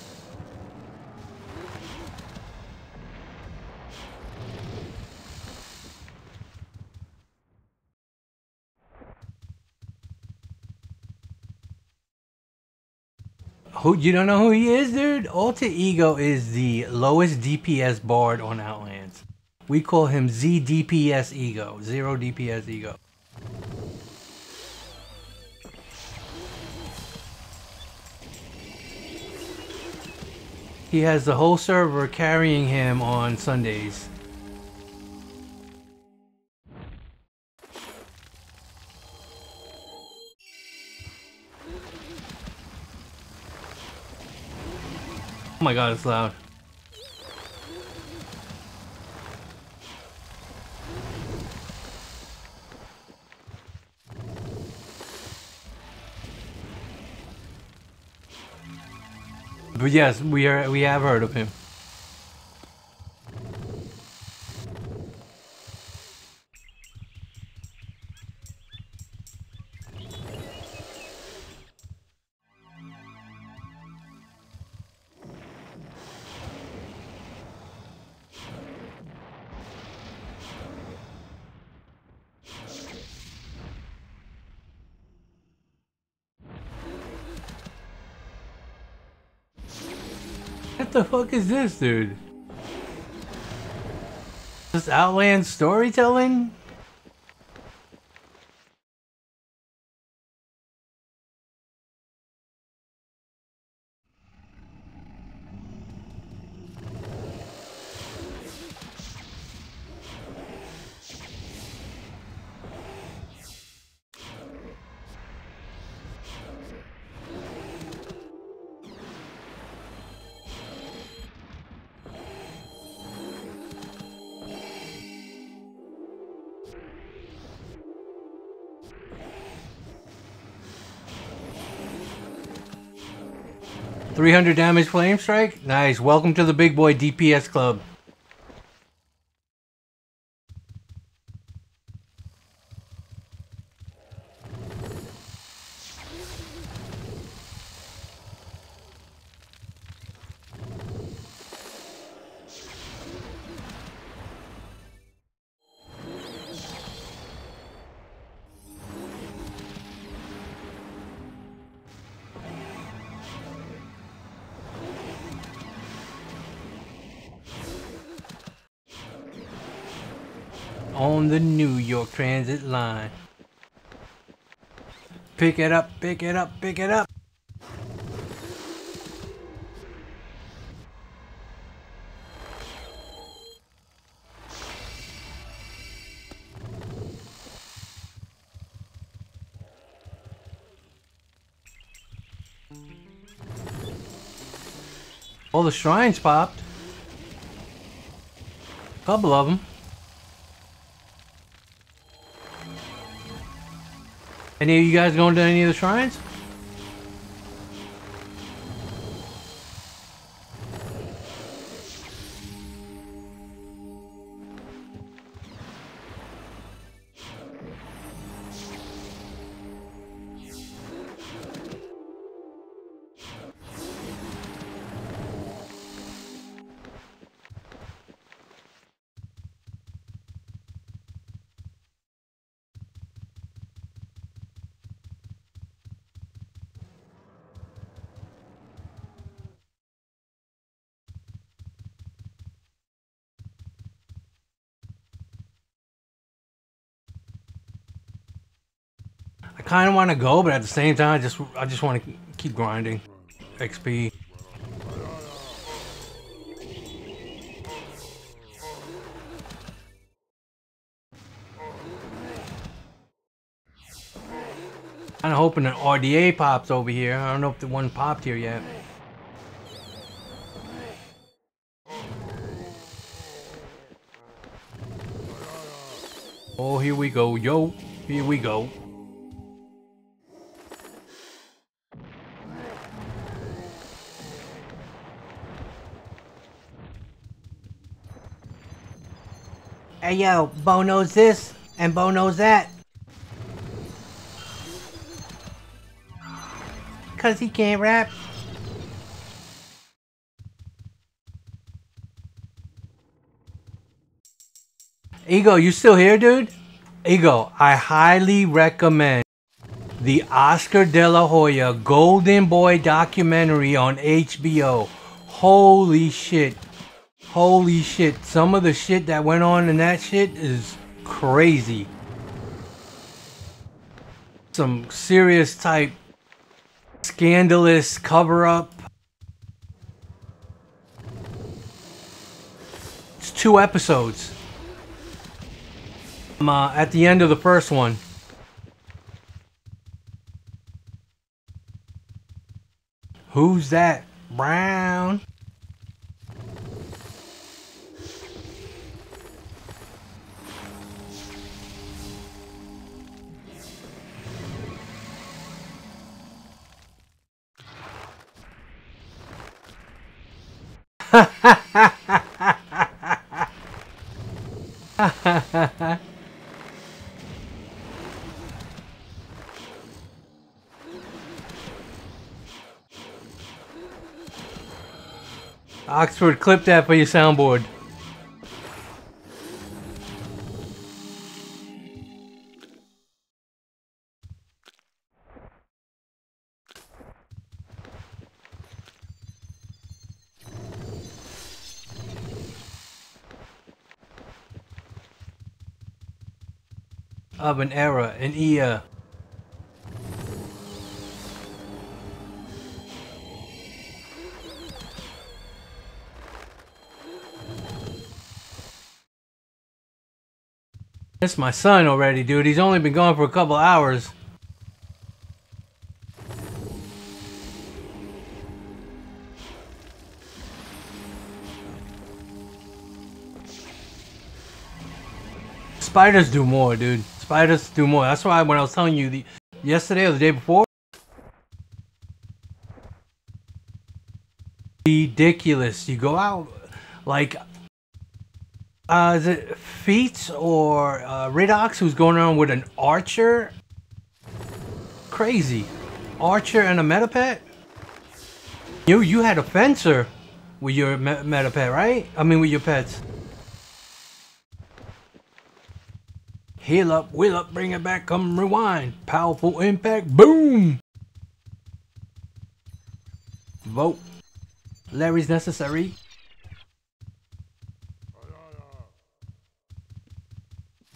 Who, you don't know who he is, dude? Alter Ego is the lowest DPS bard on Outlands. We call him ZDPS Ego. Zero DPS Ego. He has the whole server carrying him on Sundays. Oh my god, it's loud. But yes, we have heard of him. What the fuck is this, dude? This Outland storytelling? $300 damage flame strike? Nice. Welcome to the big boy DPS club. on the New York Transit line. Pick it up, pick it up, pick it up. All the shrines popped. A couple of them. Any of you guys going to any of the shrines? I kind of want to go, but at the same time, I just want to keep grinding XP. Kind of hoping an RDA pops over here. I don't know if the one popped here yet. Oh, here we go, yo. Here we go. Hey yo, Bo knows this and Bo knows that. Cause he can't rap. Ego, you still here, dude? Ego, I highly recommend the Oscar De La Hoya Golden Boy documentary on HBO. Holy shit. Holy shit. Some of the shit that went on in that shit is crazy. Some serious type scandalous cover-up. It's 2 episodes. I'm at the end of the first one. Who's that? Brown? Oxford, clip that for your soundboard. Of an era, an era. That's my son already, dude. He's only been gone for a couple hours. Spiders do more, dude. Spiders do more. That's why when I was telling you yesterday or the day before, ridiculous. You go out like is it Feats or Ridox who's going around with an archer? Crazy. Archer and a Metapet? You had a fencer with your Metapet, right? I mean with your pets. Heal up, wheel up, bring it back, come rewind. Powerful impact, boom! Vote. Larry's necessary.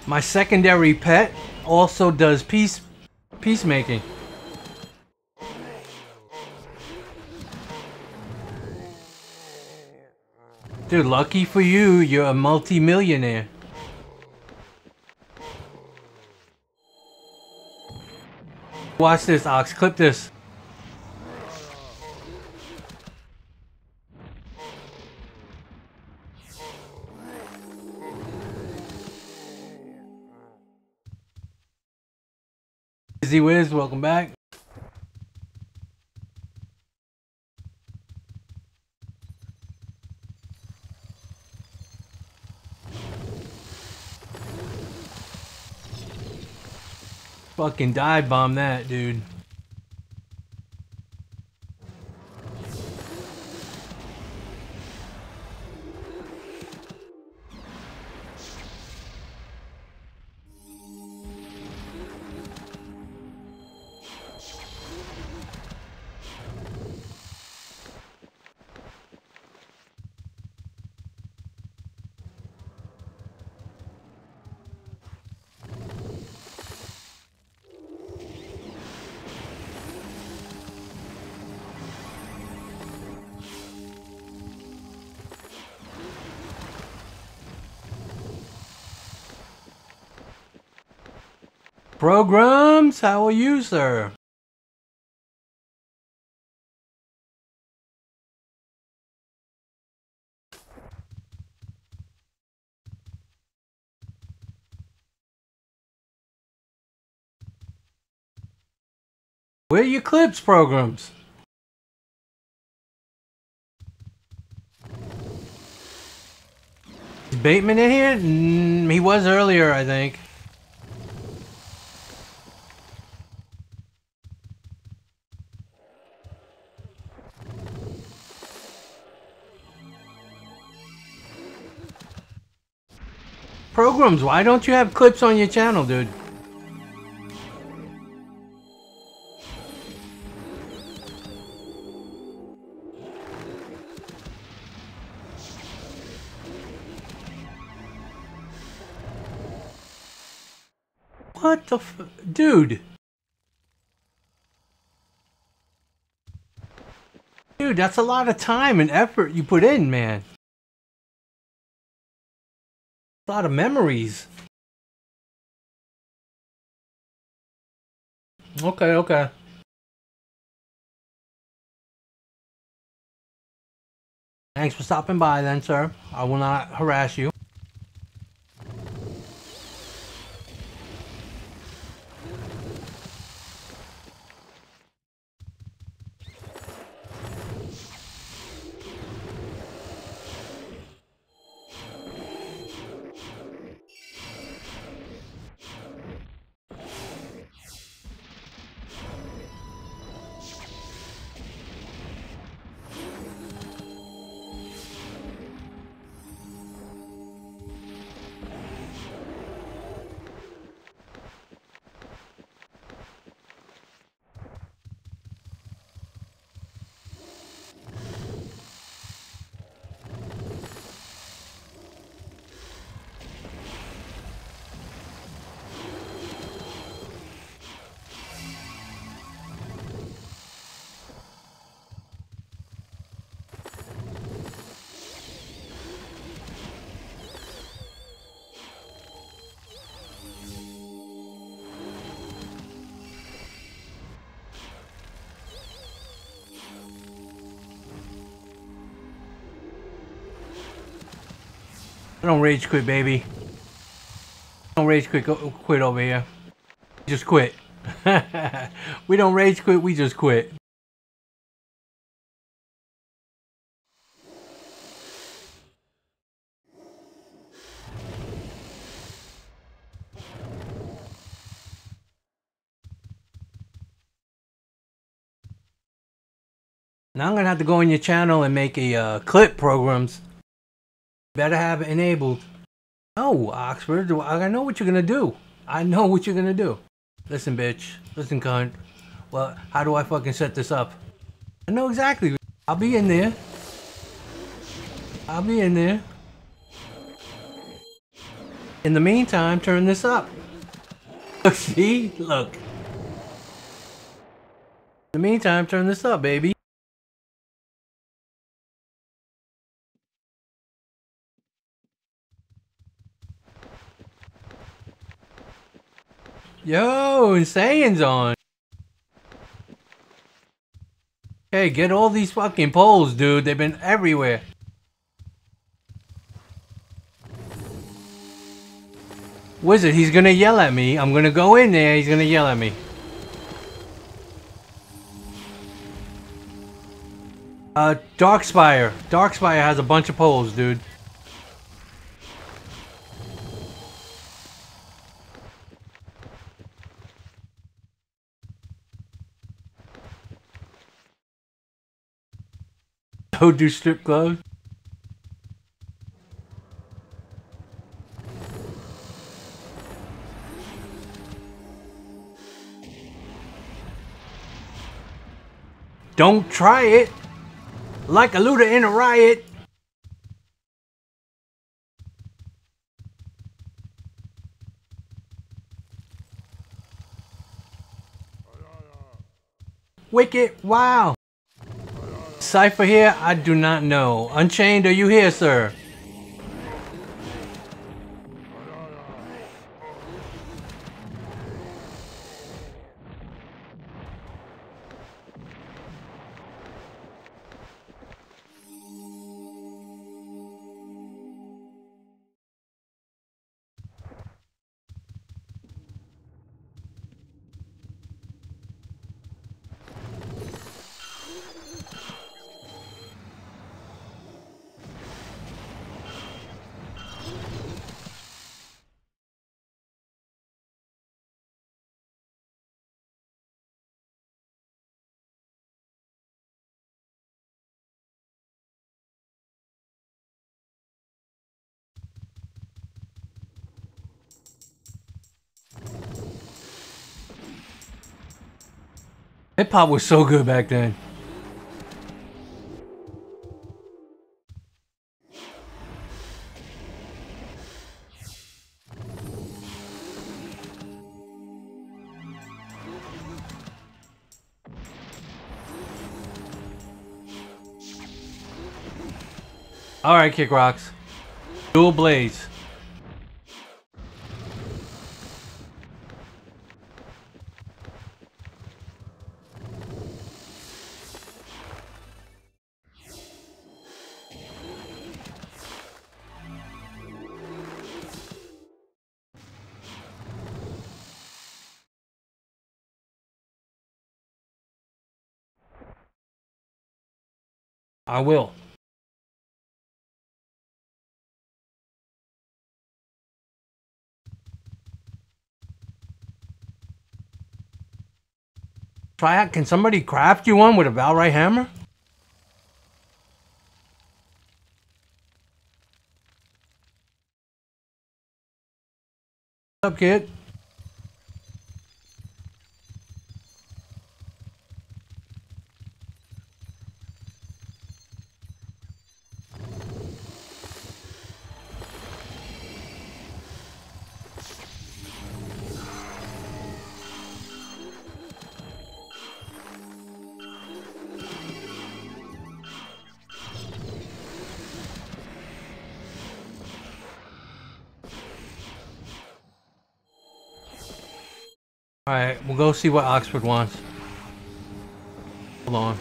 My secondary pet also does peacemaking. Dude, lucky for you, you're a multi-millionaire. Watch this, Ox. Clip this. Izzy Wiz, welcome back. Fucking dive bomb that, dude. Programs, how are you, sir? Where are your clips, programs? Is Bateman in here? He was earlier, I think. Programs, why don't you have clips on your channel, dude? What the f- Dude! Dude, that's a lot of time and effort you put in, man. A lot of memories. Okay, okay. Thanks for stopping by then, sir. I will not harass you. I don't rage quit, baby. I don't rage quit over here. Just quit. We don't rage quit, we just quit. Now I'm gonna have to go on your channel and make a clip programs. Better have it enabled. Oh, Oxford, I know what you're gonna do. I know what you're gonna do. Listen, bitch. Listen, cunt. Well, how do I fucking set this up? I know exactly. I'll be in there. I'll be in there. In the meantime, turn this up. See? Look. In the meantime, turn this up, baby. Yo, Insane's on. Hey, get all these fucking poles, dude. They've been everywhere. Wizard, he's gonna yell at me. I'm gonna go in there. He's gonna yell at me. Darkspire. Darkspire has a bunch of poles, dude. Don't do strip clubs. Don't try it. Like a looter in a riot. Wicked, wow. Cypher here? I do not know. Unchained, are you here, sir? Hip hop was so good back then. Alright, Kick Rocks. Dual Blades. I will. Try out. Can somebody craft you one with a Valrite hammer? What's up, kid? Alright, we'll go see what Oxford wants. Hold on.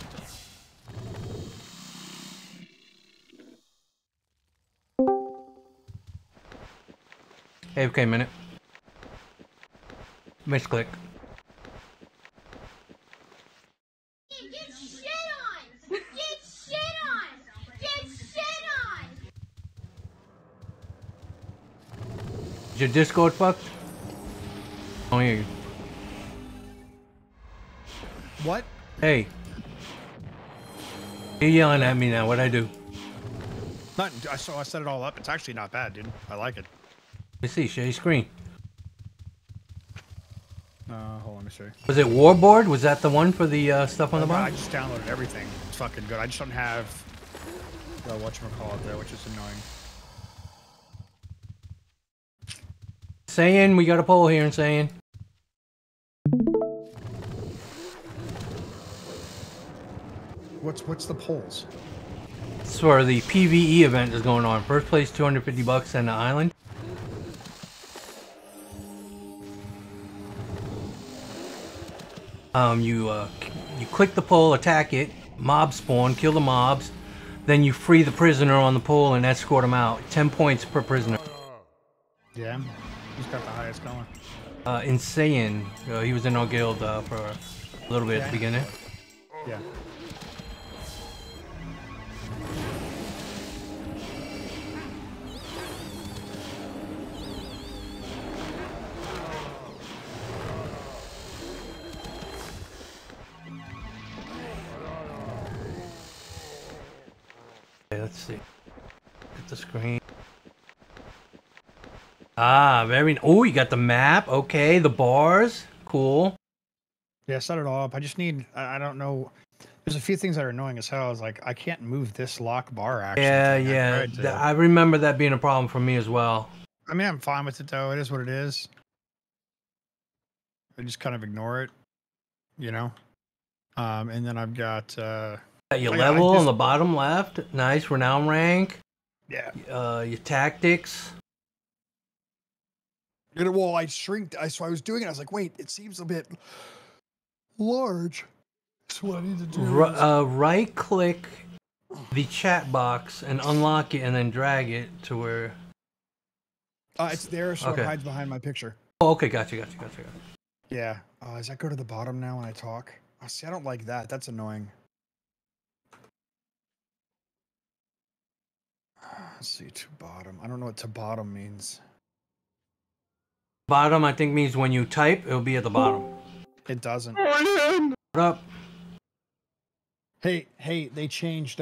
Hey, okay, minute. Misclick. Get shit on! Get shit on! Get shit on! Is your Discord fucked? I don't hear you. What? Hey. You're yelling at me now. What'd I do? Not. I set it all up. It's actually not bad, dude. I like it. Let me see. Share your screen. Hold on, let me see. Was it Warboard? Was that the one for the stuff on the I bottom? just downloaded everything. It's fucking good. I just don't have the whatchamacallit there, which is annoying. Saiyan, we got a pole here in Saiyan. What's the polls? It's for the PvE event is going on. First place, $250 and the island. You click the pole, attack it, mob spawn, kill the mobs, then you free the prisoner on the pole and escort him out. 10 points per prisoner. Yeah. Who's got the highest going? Insane. He was in our guild for a little bit at the beginning. Yeah. Okay, let's see. Get the screen. Ah, very. Oh, you got the map. Okay, the bars. Cool. Yeah, set it all up. I just need. I don't know. There's a few things that are annoying as hell. Is like I can't move this lock bar action. Yeah, thing. yeah. I remember that being a problem for me as well. I mean, I'm fine with it though. It is what it is. I just kind of ignore it, you know. And then I've got. Got your I level just- on the bottom left. Nice. Renown rank. Yeah. Your tactics. Well, I shrinked. So I was doing it. I was like, wait, it seems a bit large. So what I need to do. Right click the chat box and unlock it, and then drag it to where. It's there, so Okay. it hides behind my picture. Oh, okay, gotcha. Yeah. Does that go to the bottom now when I talk? Oh, see, I don't like that. That's annoying. Let's see, to bottom. I don't know what to bottom means. Bottom, I think, means when you type, it'll be at the bottom. It doesn't. What up? Hey, they changed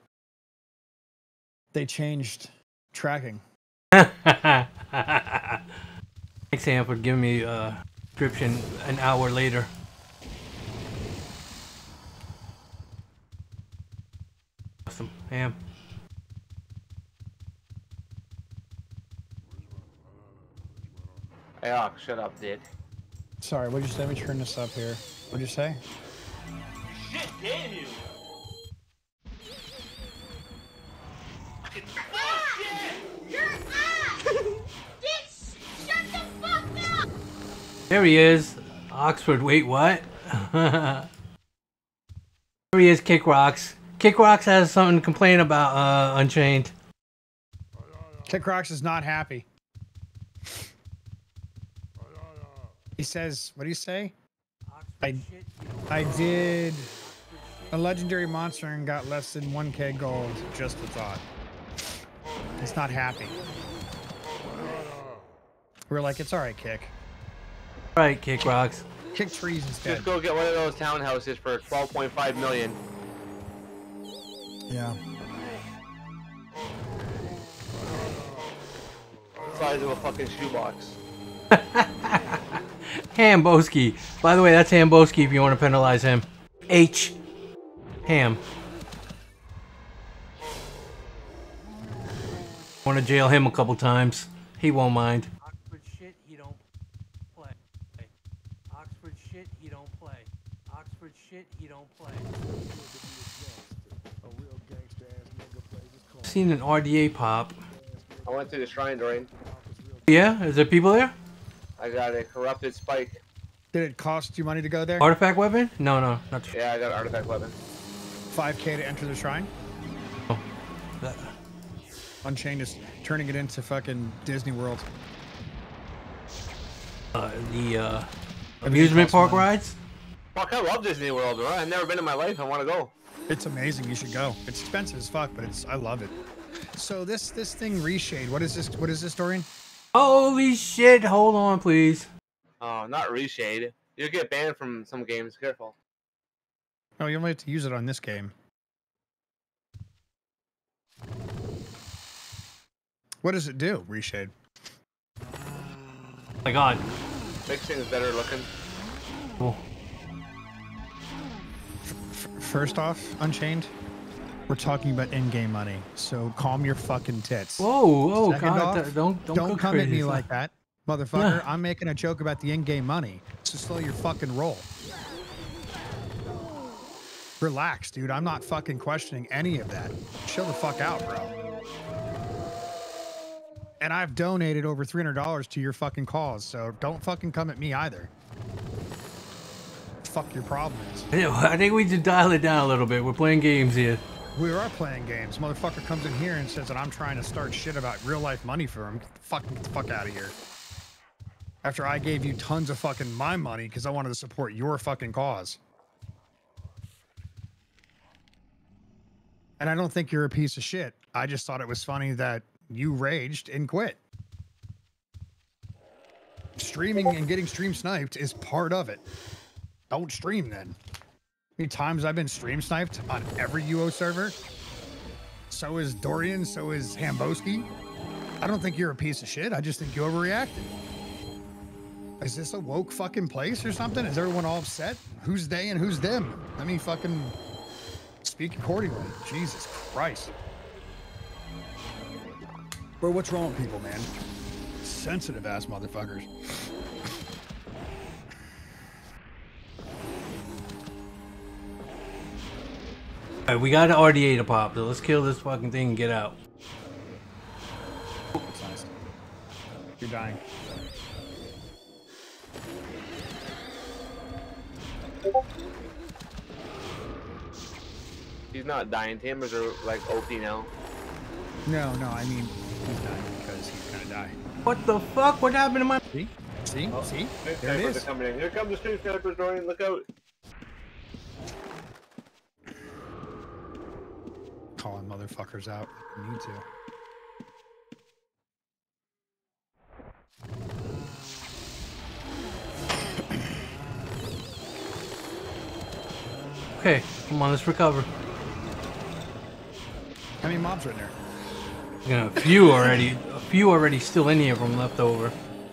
tracking. Thanks, Sam, for giving me a description an hour later. Awesome. Ham. Hey, Ock, shut up, dude. Sorry, what'd you say? Let me turn this up here. What'd you say? Shit, damn you! You're ass! Shut the fuck up! There he is. Oxford, wait, what? There he is, Kick Rocks. Kick Rocks has something to complain about, Unchained. Kick Rocks is not happy. He says, what do you say? I did a legendary monster and got less than 1k gold. Just a thought. He's not happy. We're like, it's alright, Kick. Right, Kick Rocks. Kick trees instead. Just go get one of those townhouses for 12.5 million. Yeah. Size of a fucking shoebox. Hamboski. By the way, that's Hamboski if you want to penalize him. H. Ham. Want to jail him a couple times. He won't mind. Oxford shit, he don't play. Oxford shit, he don't play. Oxford shit, he don't play. Seen an RDA pop. I went to the shrine, Dorian. Yeah? Is there people there? I got a corrupted spike. Did it cost you money to go there? Artifact weapon? No, not true. Yeah, I got an artifact weapon. 5k to enter the shrine? Oh, that- Unchained is turning it into fucking Disney World. the amusement costs park money. rides? Fuck, I love Disney World, bro. I've never been in my life. I want to go. It's amazing. You should go. It's expensive as fuck, but I love it. So this thing Reshade. What is this? What is this, Dorian? Holy shit, hold on, please. Oh, not Reshade. You'll get banned from some games. Careful. Oh, you only have to use it on this game. What does it do, Reshade? My god. Makes things better looking. Cool. First off, Unchained, we're talking about in-game money, so calm your fucking tits. Whoa, Second god, off, don't go come at crazy. me like that. Motherfucker, I'm making a joke about the in-game money. So slow your fucking roll. Relax, dude. I'm not fucking questioning any of that. Chill the fuck out, bro. And I've donated over $300 to your fucking cause, so don't fucking come at me either. Fuck your problem is. I think we should dial it down a little bit. We're playing games here. We are playing games. Motherfucker comes in here and says that I'm trying to start shit about real life money for him. Get the fuck out of here. After I gave you tons of fucking my money because I wanted to support your fucking cause. And I don't think you're a piece of shit. I just thought it was funny that you raged and quit. Streaming and getting stream sniped is part of it. Don't stream then. How many times I've been stream sniped on every UO server? So is Dorian, so is Hamboski. I don't think you're a piece of shit. I just think you overreacted. Is this a woke fucking place or something? Is everyone all upset? Who's they and who's them? I mean, fucking speak accordingly. Jesus Christ. Bro, what's wrong with people, man? Sensitive ass motherfuckers. Alright, we got an RDA to pop, so let's kill this fucking thing and get out. That's nice. You're dying. He's not dying. Tamers are like OP now. No, I mean, he's dying because he's gonna die. What the fuck? What happened to my... See? See? Oh, See? Stream There it snipers is. are coming in. Here comes the stream snipers, Dorian. Look out. Calling motherfuckers out. You need to. Okay, come on, let's recover. How many mobs are in there? You know, a few already still any of them left over.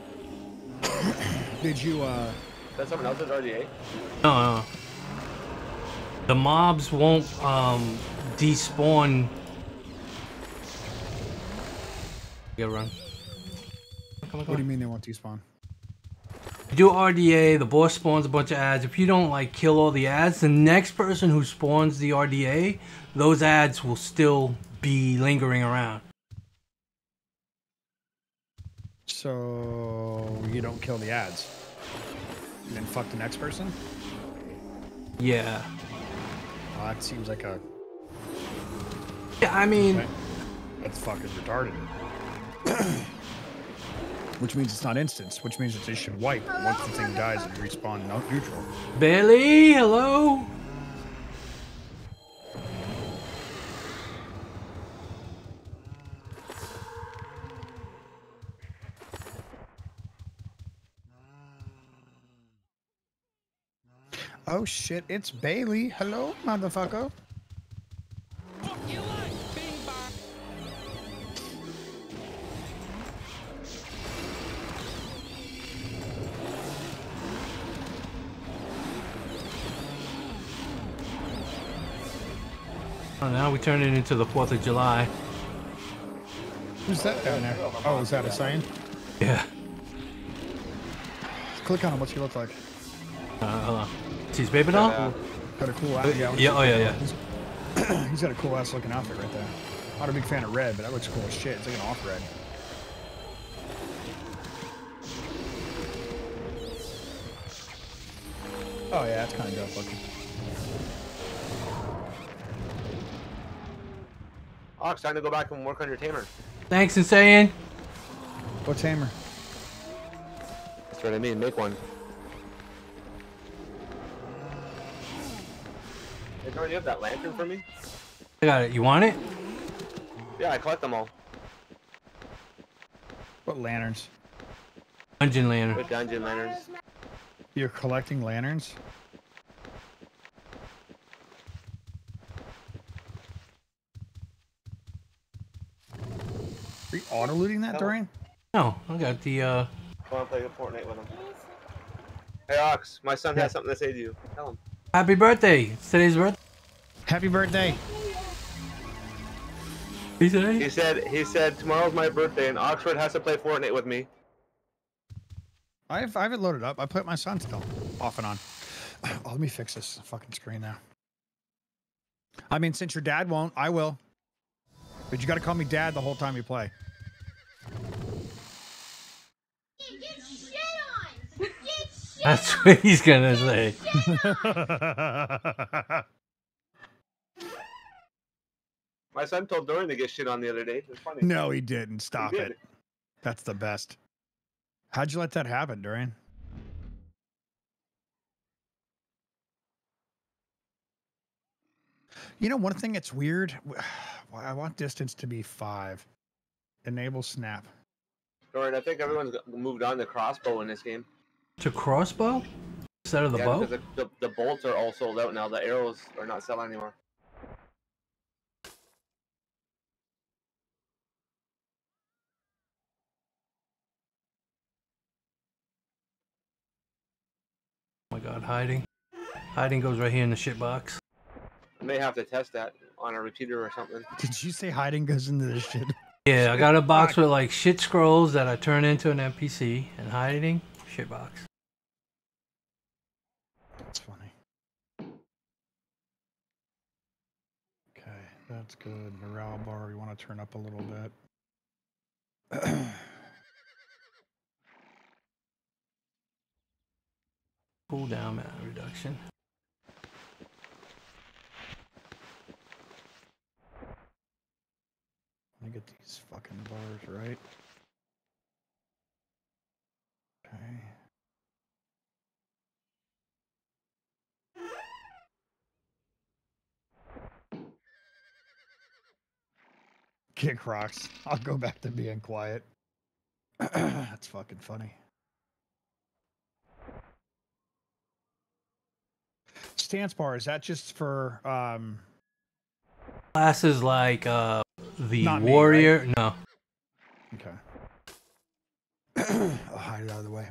Did you, That's someone else's RDA? No. The mobs won't, despawn. Get run. Come on, what do you mean they won't despawn? You do RDA, the boss spawns a bunch of ads. If you don't like kill all the ads, the next person who spawns the RDA, those ads will still be lingering around. So you don't kill the ads. And then fuck the next person? Yeah. Oh, that seems like a... Yeah, I mean... That's fucking retarded. Which means it's not instance, which means that they should wipe once the thing dies and respawn neutral. Bailey, hello? Oh shit, it's Bailey. Hello, motherfucker. Oh, now we turn it into the 4th of July. Who's that down there? Oh, is that a sign? Yeah. Click on him. What's he look like? Hold on. See his baby doll? Got a cool outfit. Yeah, oh yeah. He's got a cool ass looking outfit right there. Not a big fan of red, but that looks cool as shit. It's like an off red. Oh yeah, that's kind of dope looking. Ox, time to go back and work on your tamer. Thanks, Insane. What's hammer? That's what I mean. Make one. Hey, Dorian, you have that lantern for me? I got it. You want it? Yeah, I collect them all. What lanterns? Dungeon lantern. With dungeon lanterns. You're collecting lanterns? Are you auto-looting that, Dorian? No, I got the, I want to play Fortnite with him. Hey, Ox, my son has something to say to you. Tell him. Happy birthday. It's today's birthday. Happy birthday. Today? He said tomorrow's my birthday and Oxford has to play Fortnite with me. I have it loaded up. I put my son still off and on. Oh, let me fix this fucking screen now. I mean, since your dad won't, I will. But you got to call me dad the whole time you play. Get shit on! Get shit That's what he's gonna say. My son told Dorian to get shit on the other day. It was funny. No, he didn't. Stop He did. it. That's the best. How'd you let that happen, Dorian? You know, one thing that's weird. I want distance to be 5. Enable snap. Dorian, I think everyone's moved on to crossbow in this game. To crossbow instead of the bow. Because the bolts are all sold out now. The arrows are not selling anymore. Oh my god, hiding. Hiding goes right here in the shit box. I may have to test that on a repeater or something. Did you say hiding goes into this shit? Yeah, I got a box with like shit scrolls that I turn into an NPC, and hiding, shit box. That's funny. Okay, that's good. Morale bar, we want to turn up a little bit. Cooldown mana reduction. Let me get these fucking bars right. Okay. Kick rocks. I'll go back to being quiet. That's fucking funny. Stance bar, is that just for Classes like the Not me, warrior. No. okay. I'll hide it out of the way.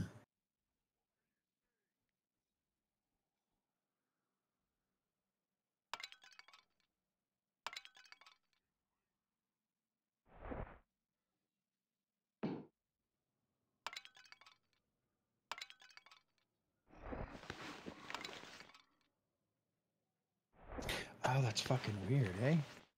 Oh, that's fucking weird, eh?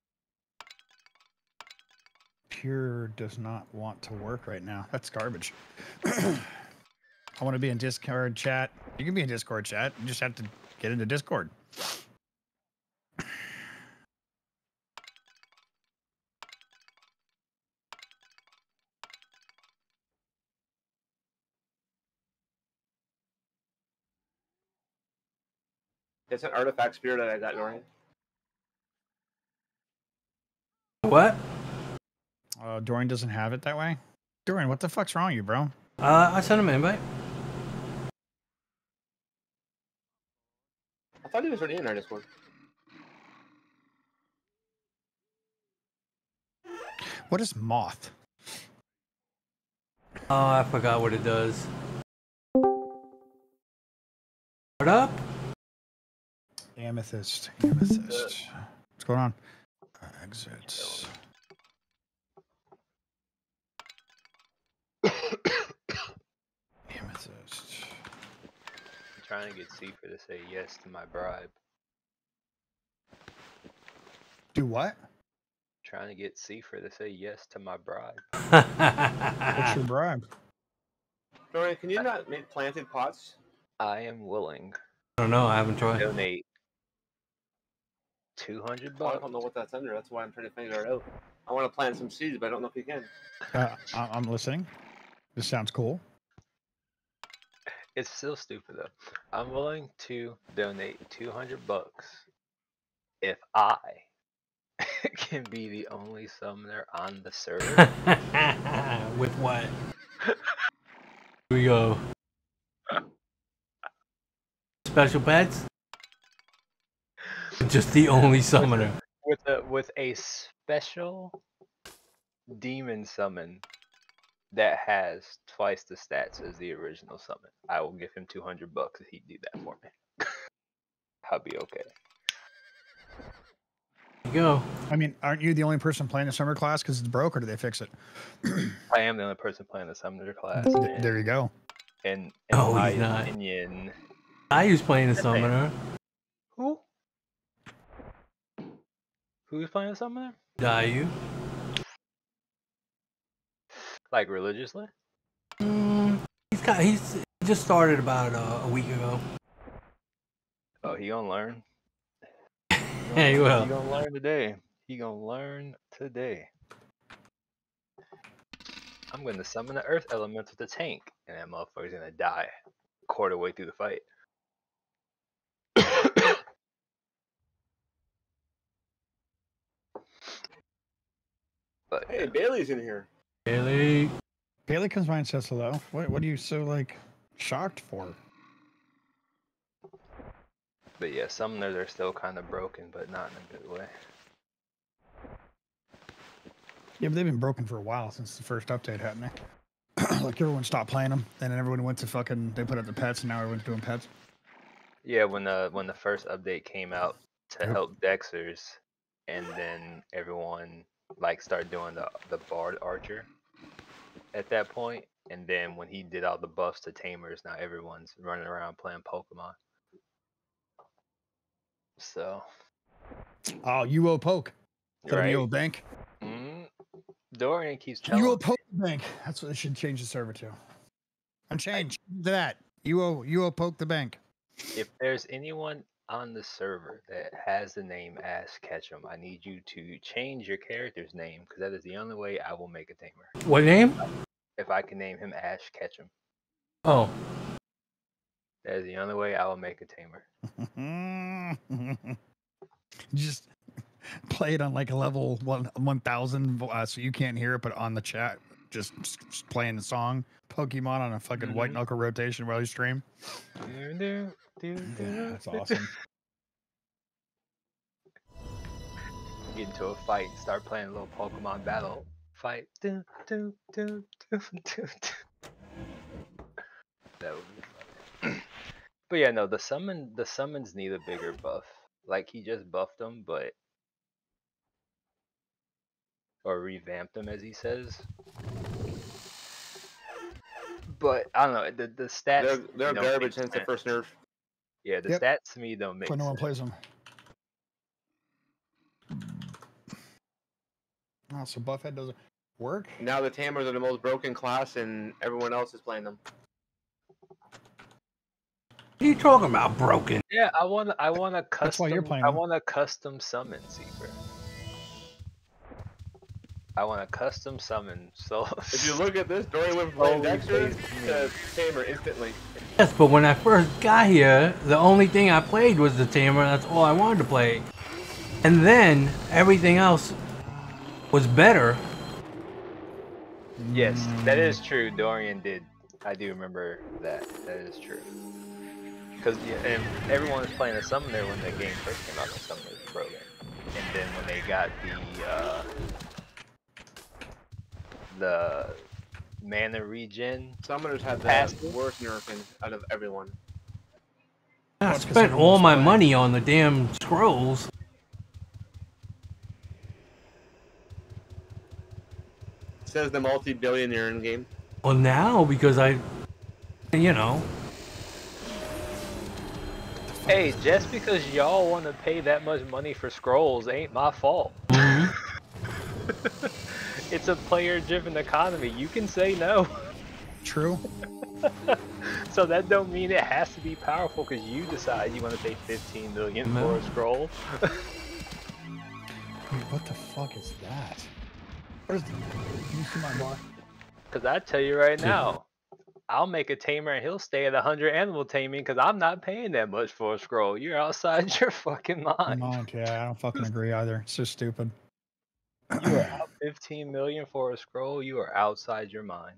Pure does not want to work right now. That's garbage. I want to be in Discord chat. You can be in Discord chat. You just have to get into Discord. It's an artifact spear that I got, Dorian. What? Dorian doesn't have it that way. Dorian, what the fuck's wrong with you, bro? I sent him an invite. I thought he was already in our Discord. What is moth? Oh, I forgot what it does. What up? Amethyst. Amethyst. What's going on? Exit. Amethyst. I'm trying to get Seafer to say yes to my bribe. Do what? Trying to get Seafer to say yes to my bribe. What's your bribe? Dorian, can you not make planted pots? I am willing I don't know. I haven't to tried. donate 200 I bucks. don't know what that's under. That's why I'm trying to figure it out. I want to plant some seeds, but I don't know if you can. I'm listening. This sounds cool. It's still stupid though. I'm willing to donate 200 bucks if I can be the only summoner on the server. With what? Here we go. Special pets? Just the only summoner. with a special demon summon that has twice the stats as the original summon. I will give him 200 bucks if he do that for me. I'll be okay. There you go. I mean, aren't you the only person playing the summer class because it's broke, or do they fix it? I am the only person playing the summoner class. There you go. in No, my he's not. opinion, I was playing the summoner. who? Who's playing the summoner? Dayu. Like religiously? He's he just started about a week ago. Oh, he gonna learn. Yeah, he will. He gonna learn today. He gonna learn today. I'm gonna summon the Earth Elemental to tank, and that motherfucker's gonna die quarter way through the fight. But Hey, Bailey's in here. Really? Bailey comes by and says hello. What are you so like shocked for? yeah, summoners are still kind of broken, but not in a good way. Yeah, but they've been broken for a while since the first update happened. Like everyone stopped playing them, and then everyone went to fucking. They put up the pets, and now everyone's doing pets. Yeah, when the first update came out to Yep. help Dexers, and then everyone like started doing the Bard Archer at that point, and then when he did all the buffs to Tamers, now everyone's running around playing Pokemon. So, Oh, you owe poke. right? You owe bank. Dorian keeps telling You owe me, poke the bank. That's what they should change the server to. And change that. You owe poke the bank. if there's anyone on the server that has the name Ash Ketchum, I need you to change your character's name, because that is the only way I will make a tamer. What name? If I can name him Ash Ketchum, Oh, that is the only way I will make a tamer. Just play it on like a level 1000 so you can't hear it, but on the chat, just playing the song Pokemon on a fucking white knuckle rotation while you stream. Yeah, that's awesome. Get into a fight, start playing a little Pokemon battle fight. That would be fun. But yeah, no, the summons need a bigger buff. Like he just buffed them, but or revamped them as he says. But I don't know, the stats They're don't garbage make since the sense. first nerf. Yeah, the Yep. stats to me don't make But no one sense. plays them. Oh, so Buffhead doesn't work? Now the Tamers are the most broken class, and everyone else is playing them. what are you talking about, broken? Yeah, I want a custom. That's why you're playing I them. want a custom summon Seeker. I want a custom summon. So If you look at this, Dorian went from playing Holy Dexter face. to Tamer instantly. Yes, but when I first got here, the only thing I played was the tamer. That's all I wanted to play. And then everything else was better. yes, that is true. Dorian did. I do remember that. That is true. Because and everyone was playing a summoner when the game first came out. The summoner was broken, and then when they got the mana regen, Summoners had the Passive. worst nerfing out of everyone. I That's 'cause spent everyone all was my playing. money on the damn scrolls. Says the multi-billionaire in game. Well, now because you know, hey, just because y'all want to pay that much money for scrolls ain't my fault. It's a player-driven economy. You can say no. True. So that don't mean it has to be powerful because you decide you want to pay 15 million for a scroll. Wait, what the fuck is that? What is the... Can you see my bar? Because I tell you right now, I'll make a tamer and he'll stay at 100 animal taming because I'm not paying that much for a scroll. You're outside your fucking mind. Yeah, I don't fucking agree either. It's so stupid. You are out 15 million for a scroll. You are outside your mind.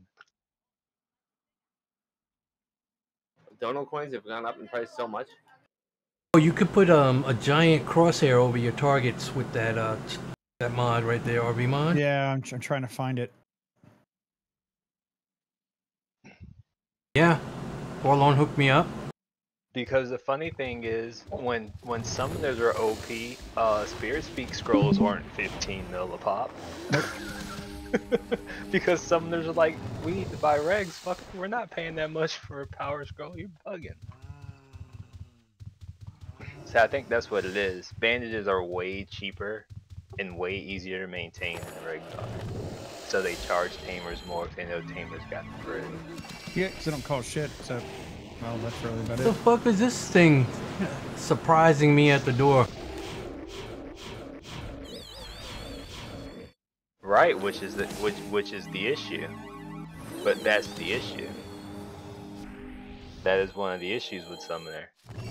Dono coins have gone up in price so much. oh, you could put a giant crosshair over your targets with that that mod right there, RV mod. Yeah, I'm trying to find it. Yeah, Forlorn hooked me up. Because the funny thing is, when summoners are OP, Spirit Speak scrolls weren't 15 mil a pop. Because summoners are like, we need to buy regs. Fuck, we're not paying that much for a power scroll. You're bugging. So I think that's what it is. Bandages are way cheaper and way easier to maintain than regs are. So they charge tamers more if they know tamers got them for it. Yeah, because they don't call shit. So, well, that's really about The it. fuck is this thing surprising me at the door? Right, which is the issue. But that's the issue. That is one of the issues with Summoner.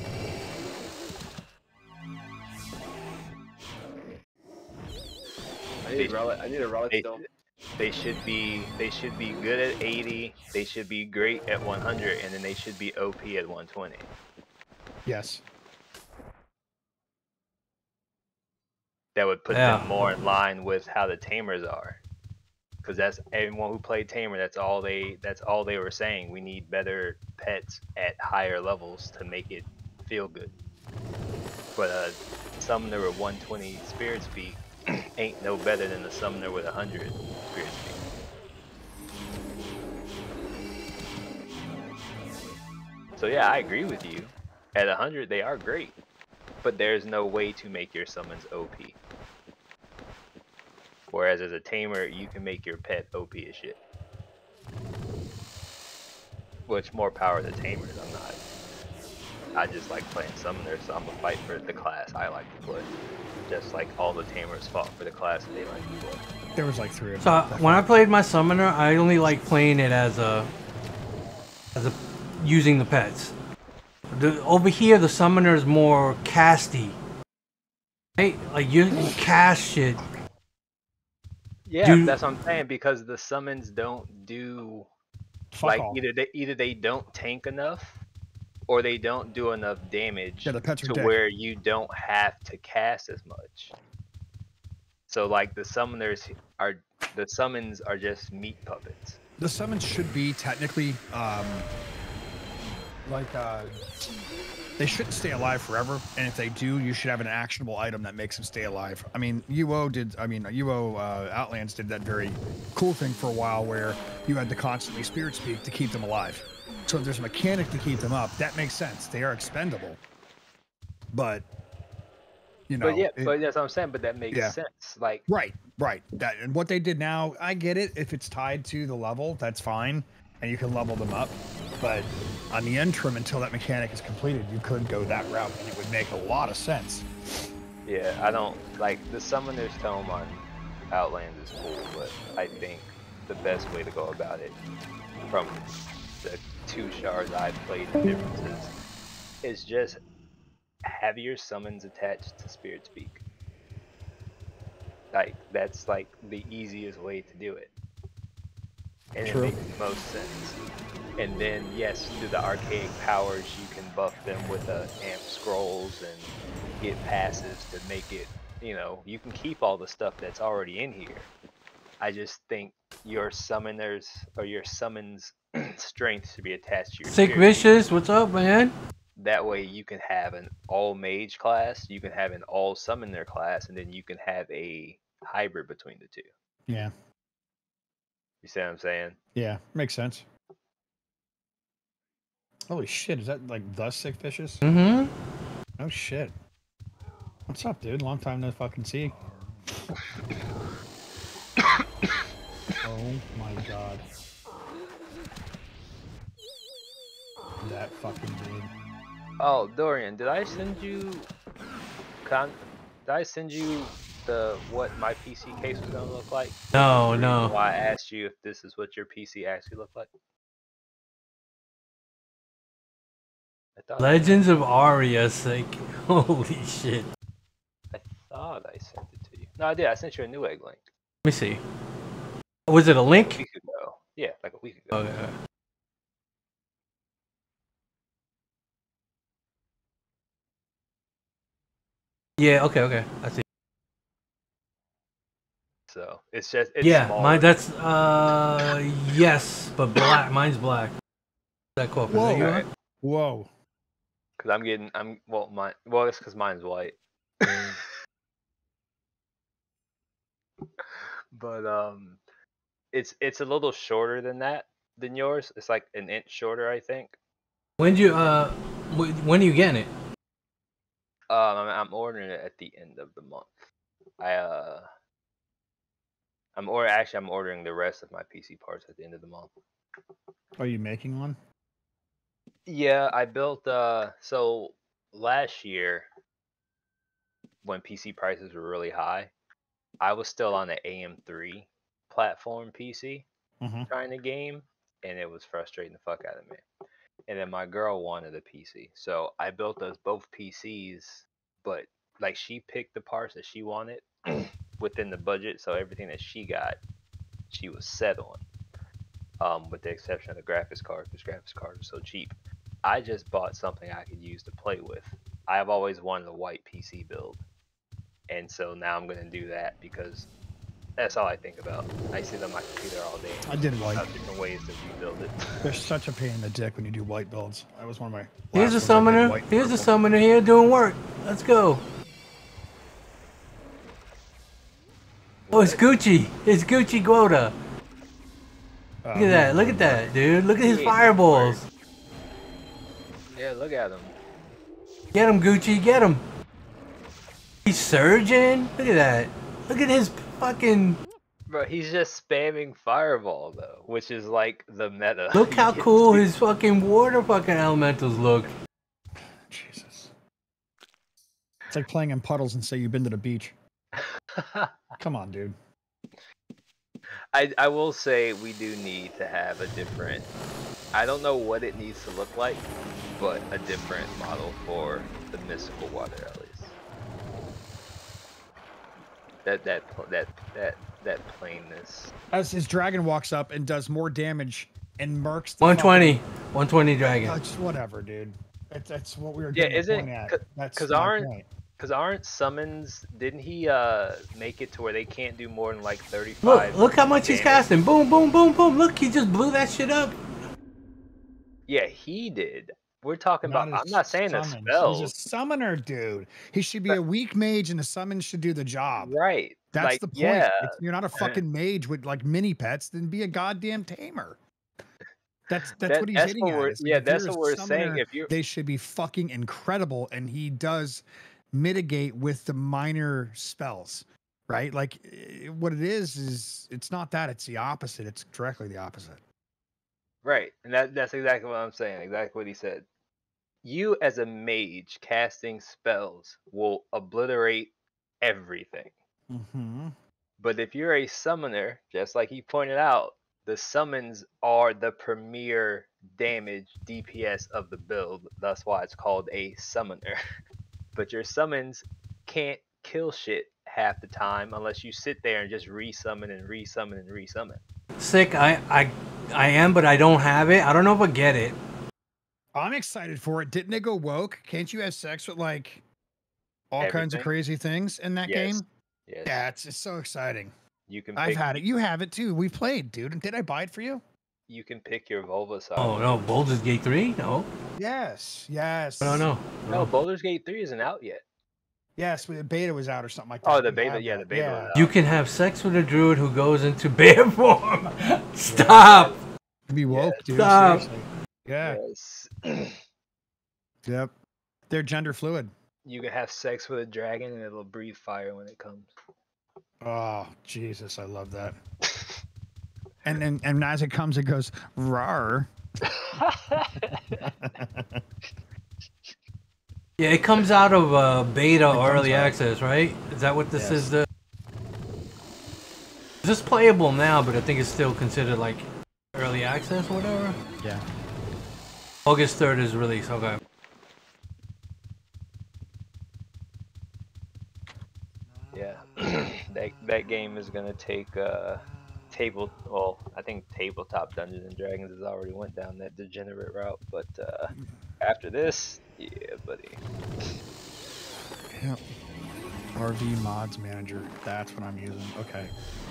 I need a relic still. They should be good at 80. They should be great at 100, and then they should be OP at 120. Yes. That would put Yeah. them more in line with how the tamers are. Because that's everyone who played tamer. That's all they were saying. We need better pets at higher levels to make it feel good. But a summoner with 120 spirit speed ain't no better than a summoner with 100 spirit speed. So yeah, I agree with you. At 100, they are great, but there's no way to make your summons OP. Whereas as a tamer, you can make your pet OP as shit. Which more power to tamers, I'm not. I just like playing summoner, so I'm gonna fight for the class I like to play. Just like all the tamers fought for the class they like to play. There was like 3 of So them. when I played my summoner, I only like playing it as using the pets. Over here, the summoner is more casty. Right? Like you cast shit. Yeah, that's what I'm saying, because the summons don't do Fuck like all. either they don't tank enough, or they don't do enough damage Yeah, the pets are to dead. where you don't have to cast as much. So like the summons are just meat puppets. The summons should be technically they shouldn't stay alive forever, and if they do, you should have an actionable item that makes them stay alive. I mean, Outlands did that very cool thing for a while where you had to constantly spirit speak to keep them alive. So if there's a mechanic to keep them up, that makes sense. They are expendable. But you know, But yeah, but that's what I'm saying, but that makes Yeah. sense. Like right. That, and what they did now, I get it. If it's tied to the level, that's fine, and you can level them up. But on the interim, until that mechanic is completed, you could go that route, and it would make a lot of sense. yeah, I don't like the Summoner's Tome on Outlands is cool, but I think the best way to go about it, from the 2 shards I've played the differences, is just have your summons attached to Spirit Speak. Like that's like the easiest way to do it, and True. it makes the most sense. And then yes, through the archaic powers, you can buff them with amp scrolls and get passives to make it. You know, you can keep all the stuff that's already in here. I just think your summoners or your summons strength should be attached to your Sick spirit. Vicious, what's up, man? That way you can have an all mage class, you can have an all summoner class, and then you can have a hybrid between the two. Yeah. You see what I'm saying? Yeah, makes sense. Holy shit, is that like the Sick Vicious? Mm-hmm. Oh shit. What's up, dude? Long time no fucking see. Oh my god. That fucking dude. Oh, Dorian, did I send you the what my PC case was gonna look like? No, The reason no. why I asked you if this is what your PC actually looked like? I thought Legends of Aria, sick. Holy shit. I thought I sent it to you. No, I did. I sent you a new egg link Let me see. Was it a a link? week ago. Yeah, like a week ago. Okay. Yeah, okay. I see. So it's just Yeah, smaller. mine that's yes, but black. Mine's black. That cool. Is that Whoa. you? Alright. Whoa. Cause it's because mine's white. But it's a little shorter than yours. It's like an inch shorter, I think. When when are you getting it? I'm ordering it at the end of the month. I'm ordering the rest of my PC parts at the end of the month. Are you making one? Yeah, I built so last year when PC prices were really high, I was still on the AM3 platform PC trying to game, and it was frustrating the fuck out of me. And then my girl wanted a PC, so I built us both PCs, but like she picked the parts that she wanted within the budget, so everything that she got, she was set on. With the exception of the graphics card, because graphics cards are so cheap. I just bought something I could use to play with. I have always wanted a white PC build, and so now I'm gonna do that because that's all I think about. I sit on my computer all day. I did white. Different ways to rebuild it. They're such a pain in the dick when you do white builds. That was one of my. Here's a last ones I did, summoner. white Here's a purple. summoner here doing work. Let's go. Oh, it's Gucci. It's Gucci Guoda. Look at that. Look at that, dude. Look at his fireballs. Yeah, look at him. Get him, Gucci. Get him. He's surging. Look at that. Look at his fucking. Bro, he's just spamming fireball though, which is like the meta. Look how cool his fucking water fucking elementals look. Jesus. It's like playing in puddles and say you've been to the beach. Come on, dude. I will say we do need to have a different. I don't know what it needs to look like, but a different model for the mystical water at least. That plainness. As his dragon walks up and does more damage and murks. 120 dragon. Just whatever, dude. That's what we were Yeah, getting isn't at. That's because my point. aren't summons? Didn't he make it to where they can't do more than like 35? Look how much he's casting. Boom, boom, boom, boom. Look, he just blew that shit up. Yeah, he did. We're talking about. I'm not saying the summons. spells. He's a summoner, dude. He should be a weak mage, and the summons should do the job. Right. That's like, the point. Yeah. You're not a fucking mage with like mini pets, then be a goddamn tamer. That's what he's hitting at. Yeah, If that's you're a what we're summoner, saying. If you they should be fucking incredible, and he does mitigate with the minor spells, right? Like what it is it's not that, it's the opposite. It's directly the opposite. Right, and that's exactly what I'm saying. Exactly what he said. You as a mage casting spells will obliterate everything. Mm-hmm. But if you're a summoner, just like he pointed out, the summons are the premier damage DPS of the build. That's why it's called a summoner. But your summons can't kill shit half the time unless you sit there and just resummon and resummon and resummon. Sick. I am, but I don't have it. I don't know if I get it. I'm excited for it. Didn't it go woke? Can't you have sex with like all kinds of Everything? crazy things in that Yes. game? Yes. Yeah, it's so exciting. You can I've pick, had it. You have it too. We played, dude. Did I buy it for you? you can pick your Volva Oh no, Baldur's Gate 3? No. Yes. Yes. I don't know. No, Baldur's Gate 3 isn't out yet. Yes, the beta was out or something like that. Oh, the We beta, have yeah, that. the beta was out. You can have sex with a druid who goes into bear form. Stop. Be woke, dude. Stop. Seriously. Yeah. Yes. Yep. They're gender fluid. You can have sex with a dragon and it'll breathe fire when it comes. Oh, Jesus, I love that. And as it comes, it goes rawr. Yeah, it comes out of beta or early out. access, right? Is that what this Yes. is? This is playable now, but I think it's still considered like early access or whatever. Yeah. August 3rd is release. Okay. Yeah. that game is gonna take I think tabletop Dungeons and Dragons has already went down that degenerate route, but after this, yeah, buddy. Yep. RV mods manager. That's what I'm using. Okay.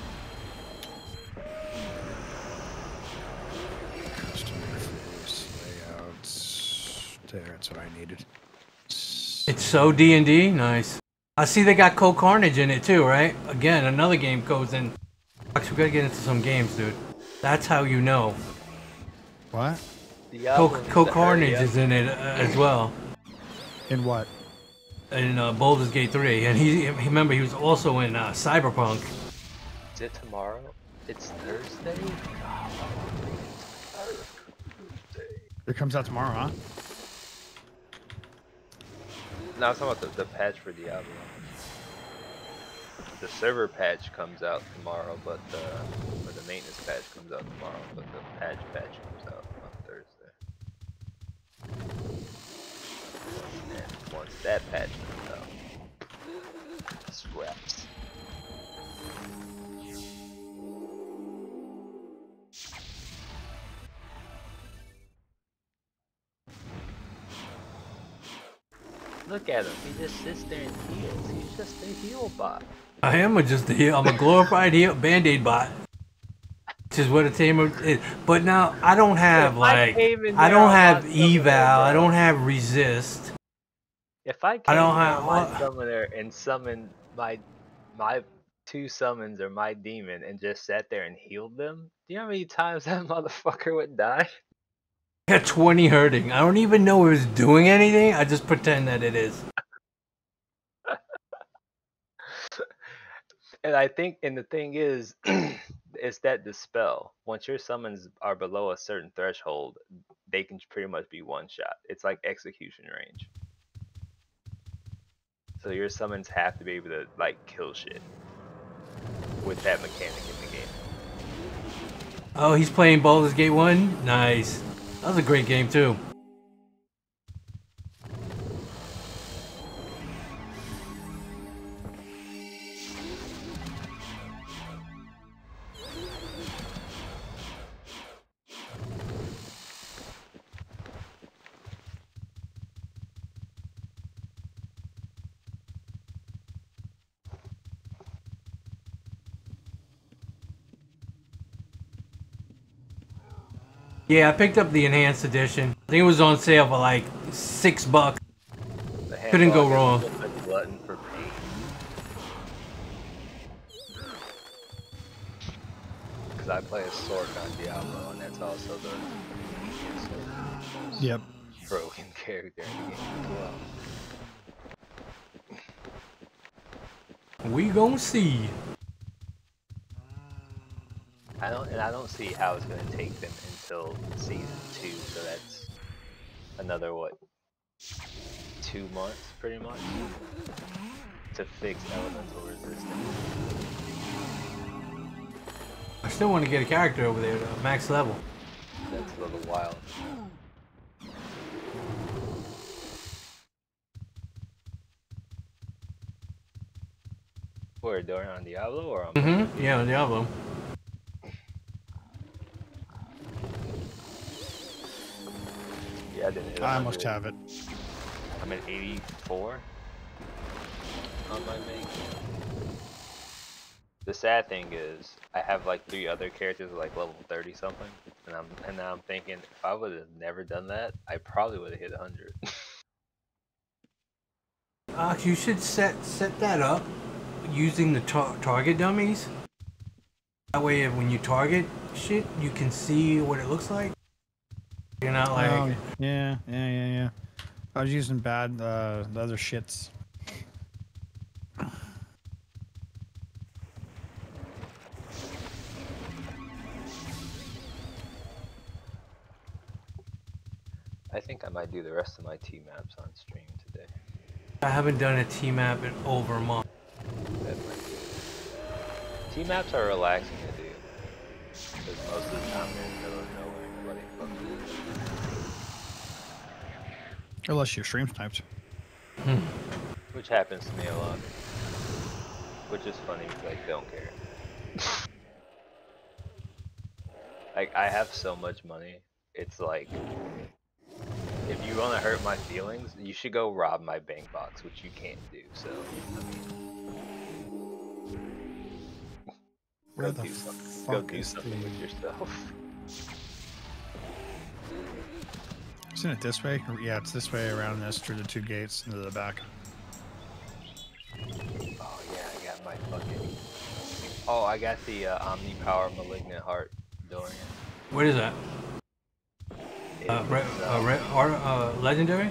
Custom interface layouts. There, that's what I needed. It's so D&D. Nice. I see they got Cold Carnage in it too, right? Again, another game goes in. Fox, we gotta get into some games, dude. That's how you know. What? Diablo Coke needs to Carnage hurry up. is in it as well. In what? In Baldur's Gate 3. And he remember, he was also in Cyberpunk. Is it tomorrow? It's Thursday? It comes out tomorrow, huh? No, I'm talking about the patch for Diablo. The server patch comes out tomorrow, but or the maintenance patch comes out tomorrow, but the patch comes out on Thursday. And once that patch comes out, it's wraps. Look at him, he just sits there and heals. He's just a heal bot. I am just a heel. I'm a glorified heel Band-Aid bot. Which is what a tamer is. But now I don't have like I don't have eval. I don't have resist. If I came on my summoner and summoned my 2 summons or my demon and just sat there and healed them, do you know how many times that motherfucker would die? I got 20 hurting. I don't even know if it's doing anything. I just pretend that it is. And I think, and the thing is, is that dispel. Once your summons are below a certain threshold, they can pretty much be one shot. It's like execution range. So your summons have to be able to like kill shit with that mechanic in the game. Oh, he's playing Baldur's Gate 1? Nice. That was a great game too. Yeah, I picked up the enhanced edition. I think it was on sale for like $6. Couldn't go wrong. Glutton for pain. Because I play a Sork on Diablo, and that's also the Yep. broken character in the game as well. We gonna see. I don't see how it's gonna take them until season 2, so that's another what, 2 months pretty much to fix elemental resistance. I still want to get a character over there, max level. That's a little wild. Where, during on Diablo or on? Mm-hmm. Yeah, on Diablo. Yeah, I didn't hit I almost 100. have it. I'm at 84 on my main. The sad thing is, I have like 3 other characters at like level 30 something, and now I'm thinking if I would have never done that, I probably would have hit 100. You should set that up using the target dummies. That way, when you target shit, you can see what it looks like. You're not like. Oh, yeah. I was using bad the other shits. I think I might do the rest of my T-maps on stream today. I haven't done a T-map in over a month. That might be it. T-maps are relaxing to do, because most of the time they're in the middle of nowhere. Nobody fucking. Unless your stream sniped. Which happens to me a lot. Which is funny because I don't care. Like, I have so much money, it's like, if you want to hurt my feelings, you should go rob my bank box, which you can't do, so, I mean, Where go the do something, fuck is with yourself. Isn't it this way? Yeah, it's this way around this through the 2 gates into the back. Oh yeah, I got my fucking Oh, I got the Omni Power Malignant Heart Dorian. What is that? Legendary?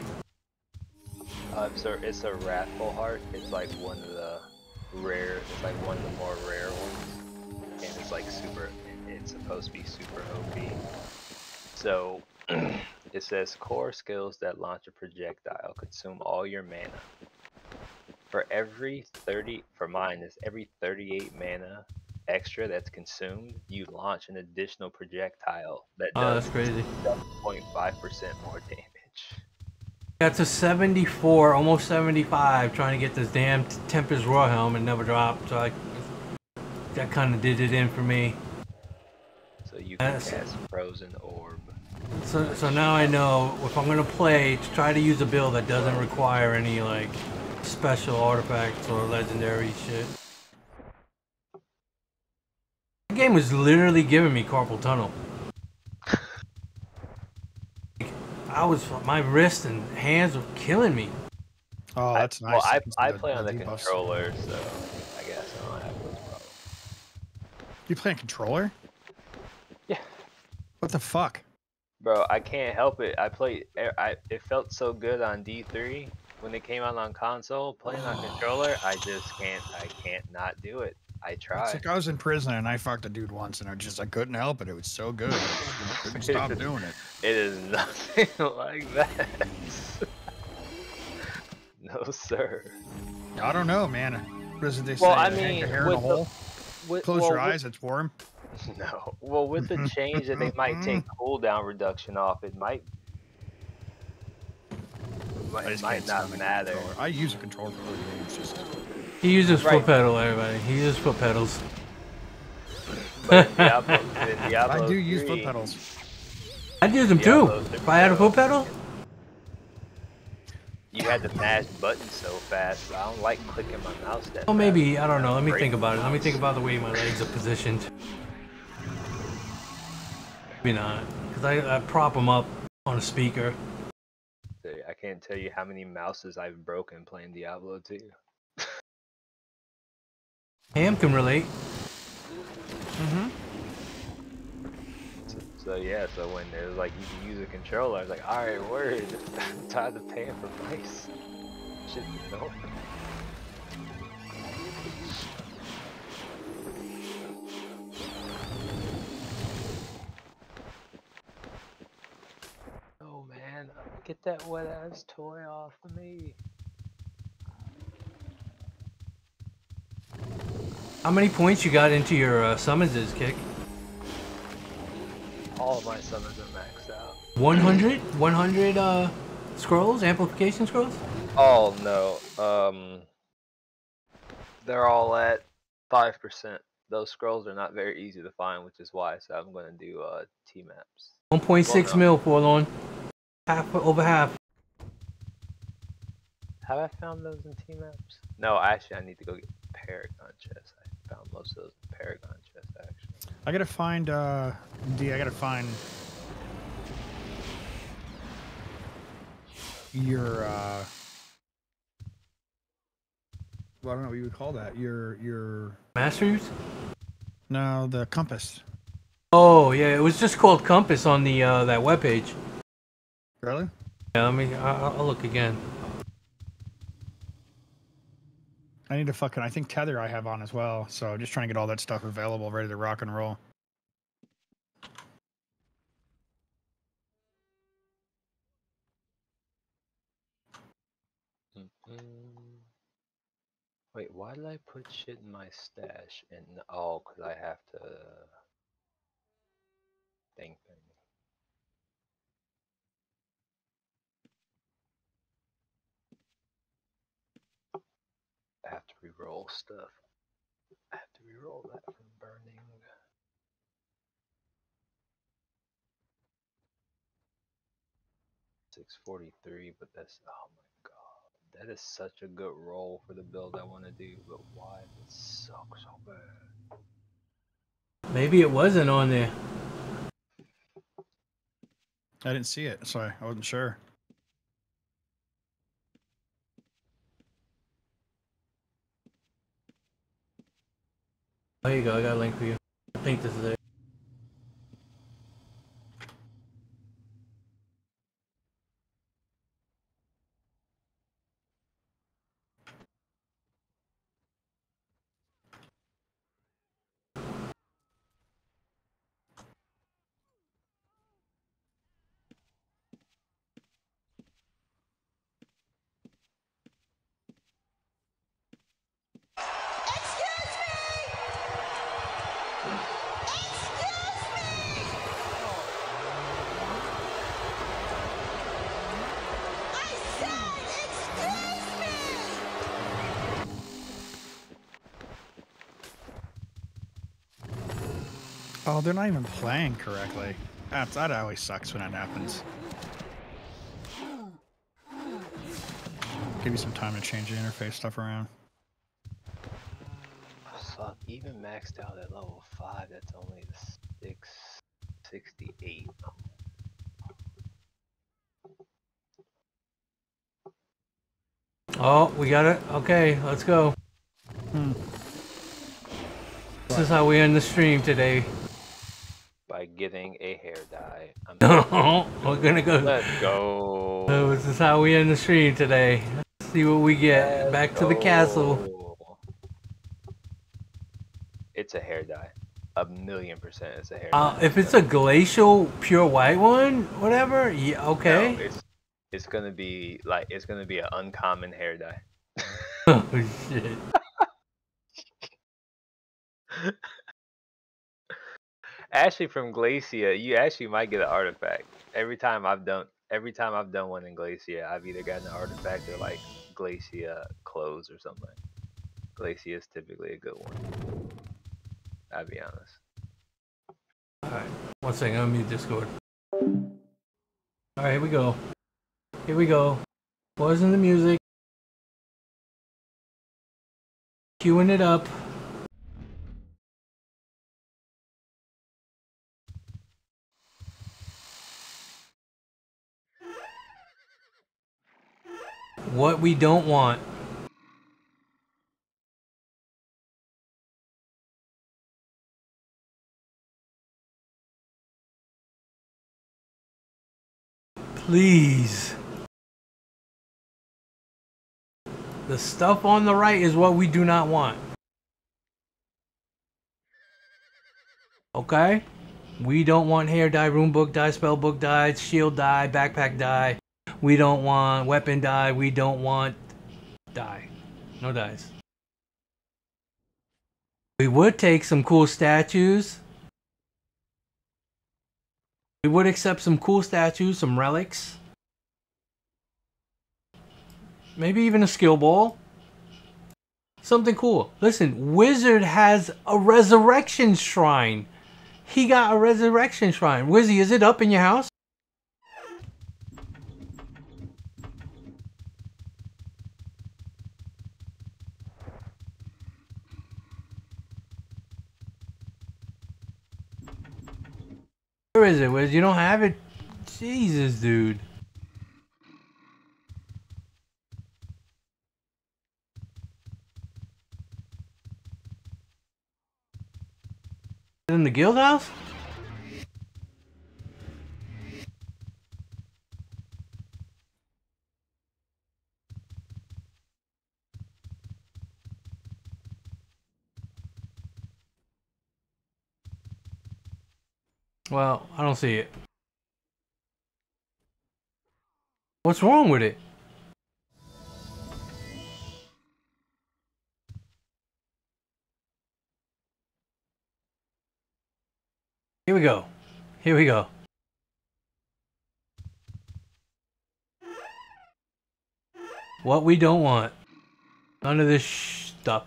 It's a Wrathful Heart. It's like one of the rare. It's like one of the more rare ones, and it's like super. It's supposed to be super OP. So it says core skills that launch a projectile consume all your mana. For every 30, for mine is every 38 mana extra that's consumed, you launch an additional projectile that Oh, does that's crazy. 7.5% more damage. That's a 74, almost 75, trying to get this damn Tempest Roar Helm and never dropped. So that kind of did it in for me. So you can cast Frozen Orb. So now I know if I'm gonna play to try to use a build that doesn't require any like special artifacts or legendary shit. The game was literally giving me carpal tunnel. My wrist and hands were killing me. Oh, that's nice. Well, You can I see play on the debuffs. controller, so I guess I don't have those problems. You play on controller? Yeah. What the fuck? Bro, I can't help it. It felt so good on D3 when it came out on console. Playing on controller, I can't not do it. I It's try. like I was in prison and I fucked a dude once and I couldn't help it. It was so good. I couldn't stop doing it. It is nothing like that. No, sir. I don't know, man. What is it they say? Well, I Hang mean, your hair in a hole? Close your eyes, it's warm. No. Well, with the change that they might take cooldown reduction off, it might not matter. I use a controller for the game. It's just He uses Right. foot pedal, everybody. He uses foot pedals. But in Diablo I do use 3, foot pedals. I'd use them too. Diablo's If I had a foot pedal. you had to mash buttons so fast. I don't like clicking my mouse that Oh, maybe. fast. I don't know. Let me Break think about it. Let me mouse. think about the way my legs are positioned. Maybe not. Because I prop them up on a speaker. I can't tell you how many mouses I've broken playing Diablo 2. Ham can relate. So yeah, so when it was like you can use a controller, I was like, alright, word. I'm tired of paying for mice. Shit, no. Oh man, get that wet ass toy off of me. How many points you got into your summonses, Kick? All of my summons are maxed out. 100? 100 scrolls? Amplification scrolls? Oh no, they're all at 5%. Those scrolls are not very easy to find, which is why so I'm gonna do T-maps. 1.6 Well, no. mil, Forlorn. Over half. Have I found those in T-maps? No, actually I need to go get Paragon chests. I found most of those in Paragon chests actually. I gotta find I gotta find your well, I don't know what you would call that. Your Masters? no, the compass. Oh, yeah. It was just called Compass on the that webpage. Really? Yeah, I'll look again. I need to fucking I think Tether I have on as well, so just trying to get all that stuff available, ready to rock and roll. Wait, why did I put shit in my stash? And oh, cause I have to. Thing. I have to re-roll stuff. I have to re-roll that from burning. 643, but that's oh my god, that is such a good roll for the build I want to do. But why does it suck so bad? Maybe it wasn't on there. I didn't see it, so I wasn't sure. Oh, here you go. I got a link for you. I think this is it. Oh, they're not even playing correctly. That always sucks when that happens. Give you some time to change the interface stuff around. Fuck, even maxed out at level 5, that's only 668. Oh, we got it. Okay, let's go. This is how we end the stream today. By getting a hair dye. We're gonna go. Let's go. This is how we end the stream today. Let's see what we get. Back to the castle. It's a hair dye. 1,000,000% it's a hair dye. If it's a glacial pure white one, whatever. Yeah, okay. No, it's gonna be like it's gonna be an uncommon hair dye. Oh shit. Actually, from Glacia, you actually might get an artifact. Every time I've done one in Glacia, I've either gotten an artifact or like Glacia clothes or something. Glacia is typically a good one. I'll be honest. Alright, one second, I'll mute Discord. Alright, here we go. Here we go. Pausing the music. Queuing it up. What we don't want. Please. The stuff on the right is what we do not want. Okay? We don't want hair dye, rune book dye, spell book dye, shield dye, backpack dye. We don't want weapon dye. We don't want dye. No dyes. We would take some cool statues. We would accept some cool statues, some relics. Maybe even a skill ball. Something cool. Listen, Wizard has a resurrection shrine. He got a resurrection shrine. Wizzy, is it up in your house? Where is it, Wiz? You don't have it? Jesus, dude. In the guild house? Well, I don't see it. What's wrong with it? Here we go. Here we go. What we don't want. None of this stuff.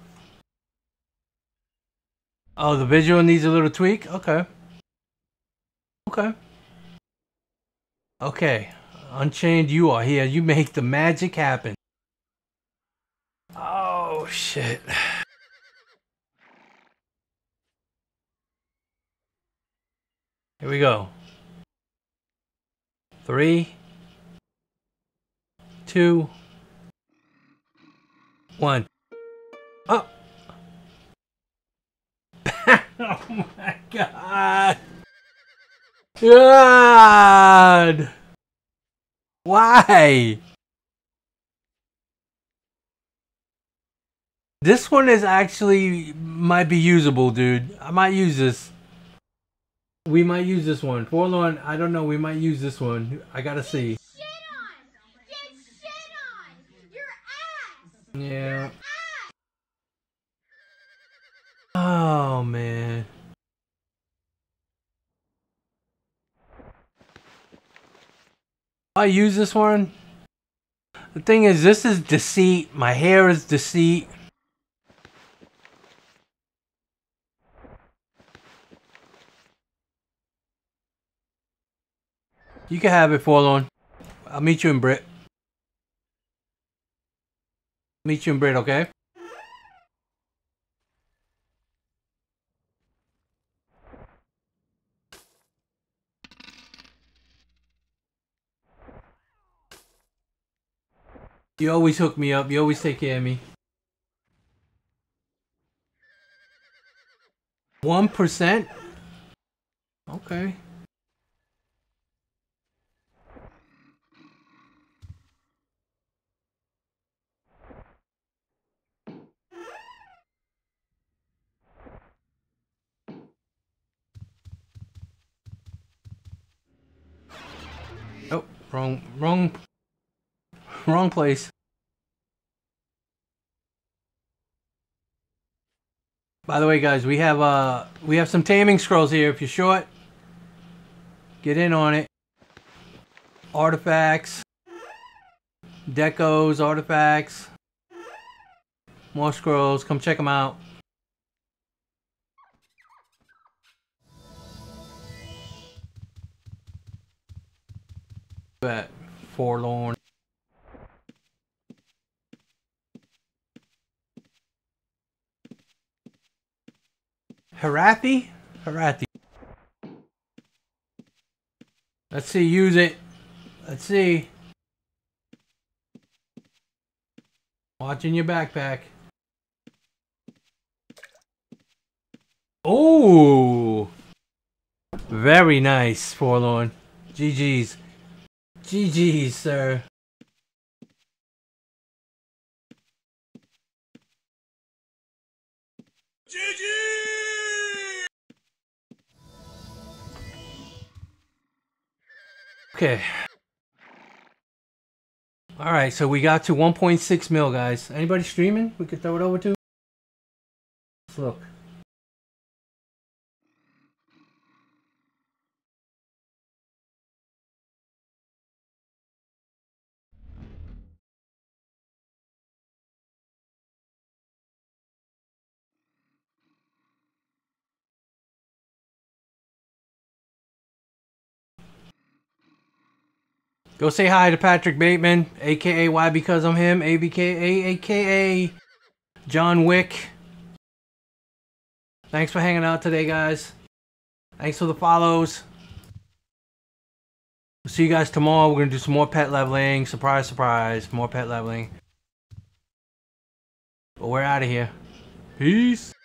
Oh, the visual needs a little tweak? Okay. Okay. Okay. Unchained, you are here. You make the magic happen. Oh, shit. Here we go. 3, 2, 1. Oh! Oh my god. God. Why? This one is actually might be usable, dude. I might use this. We might use this one. Forlorn, I don't know. We might use this one. I gotta see. Shit on! Get shit on! Your ass! Yeah. Oh man. I use this one. The thing is, this is deceit. My hair is deceit. You can have it, Forlorn. I'll meet you in Brit. Meet you in Brit, okay? You always hook me up. You always take care of me. 1%? Okay. Oh, wrong place. By the way, guys, we have some taming scrolls here. If you're short, get in on it. Artifacts, decos, artifacts, more scrolls. Come check them out. That Forlorn. Harathi? Harathi. Let's see, use it. Let's see. Watching your backpack. Oh! Very nice, Forlorn. GG's. GG's, sir. Okay. Alright, so we got to 1.6 mil, guys. Anybody streaming? We could throw it over to? Let's look. Go say hi to Patrick Bateman, aka Why Because I'm Him, aka John Wick. Thanks for hanging out today, guys. Thanks for the follows. We'll see you guys tomorrow. We're gonna do some more pet leveling. Surprise, surprise. More pet leveling. But we're out of here. Peace.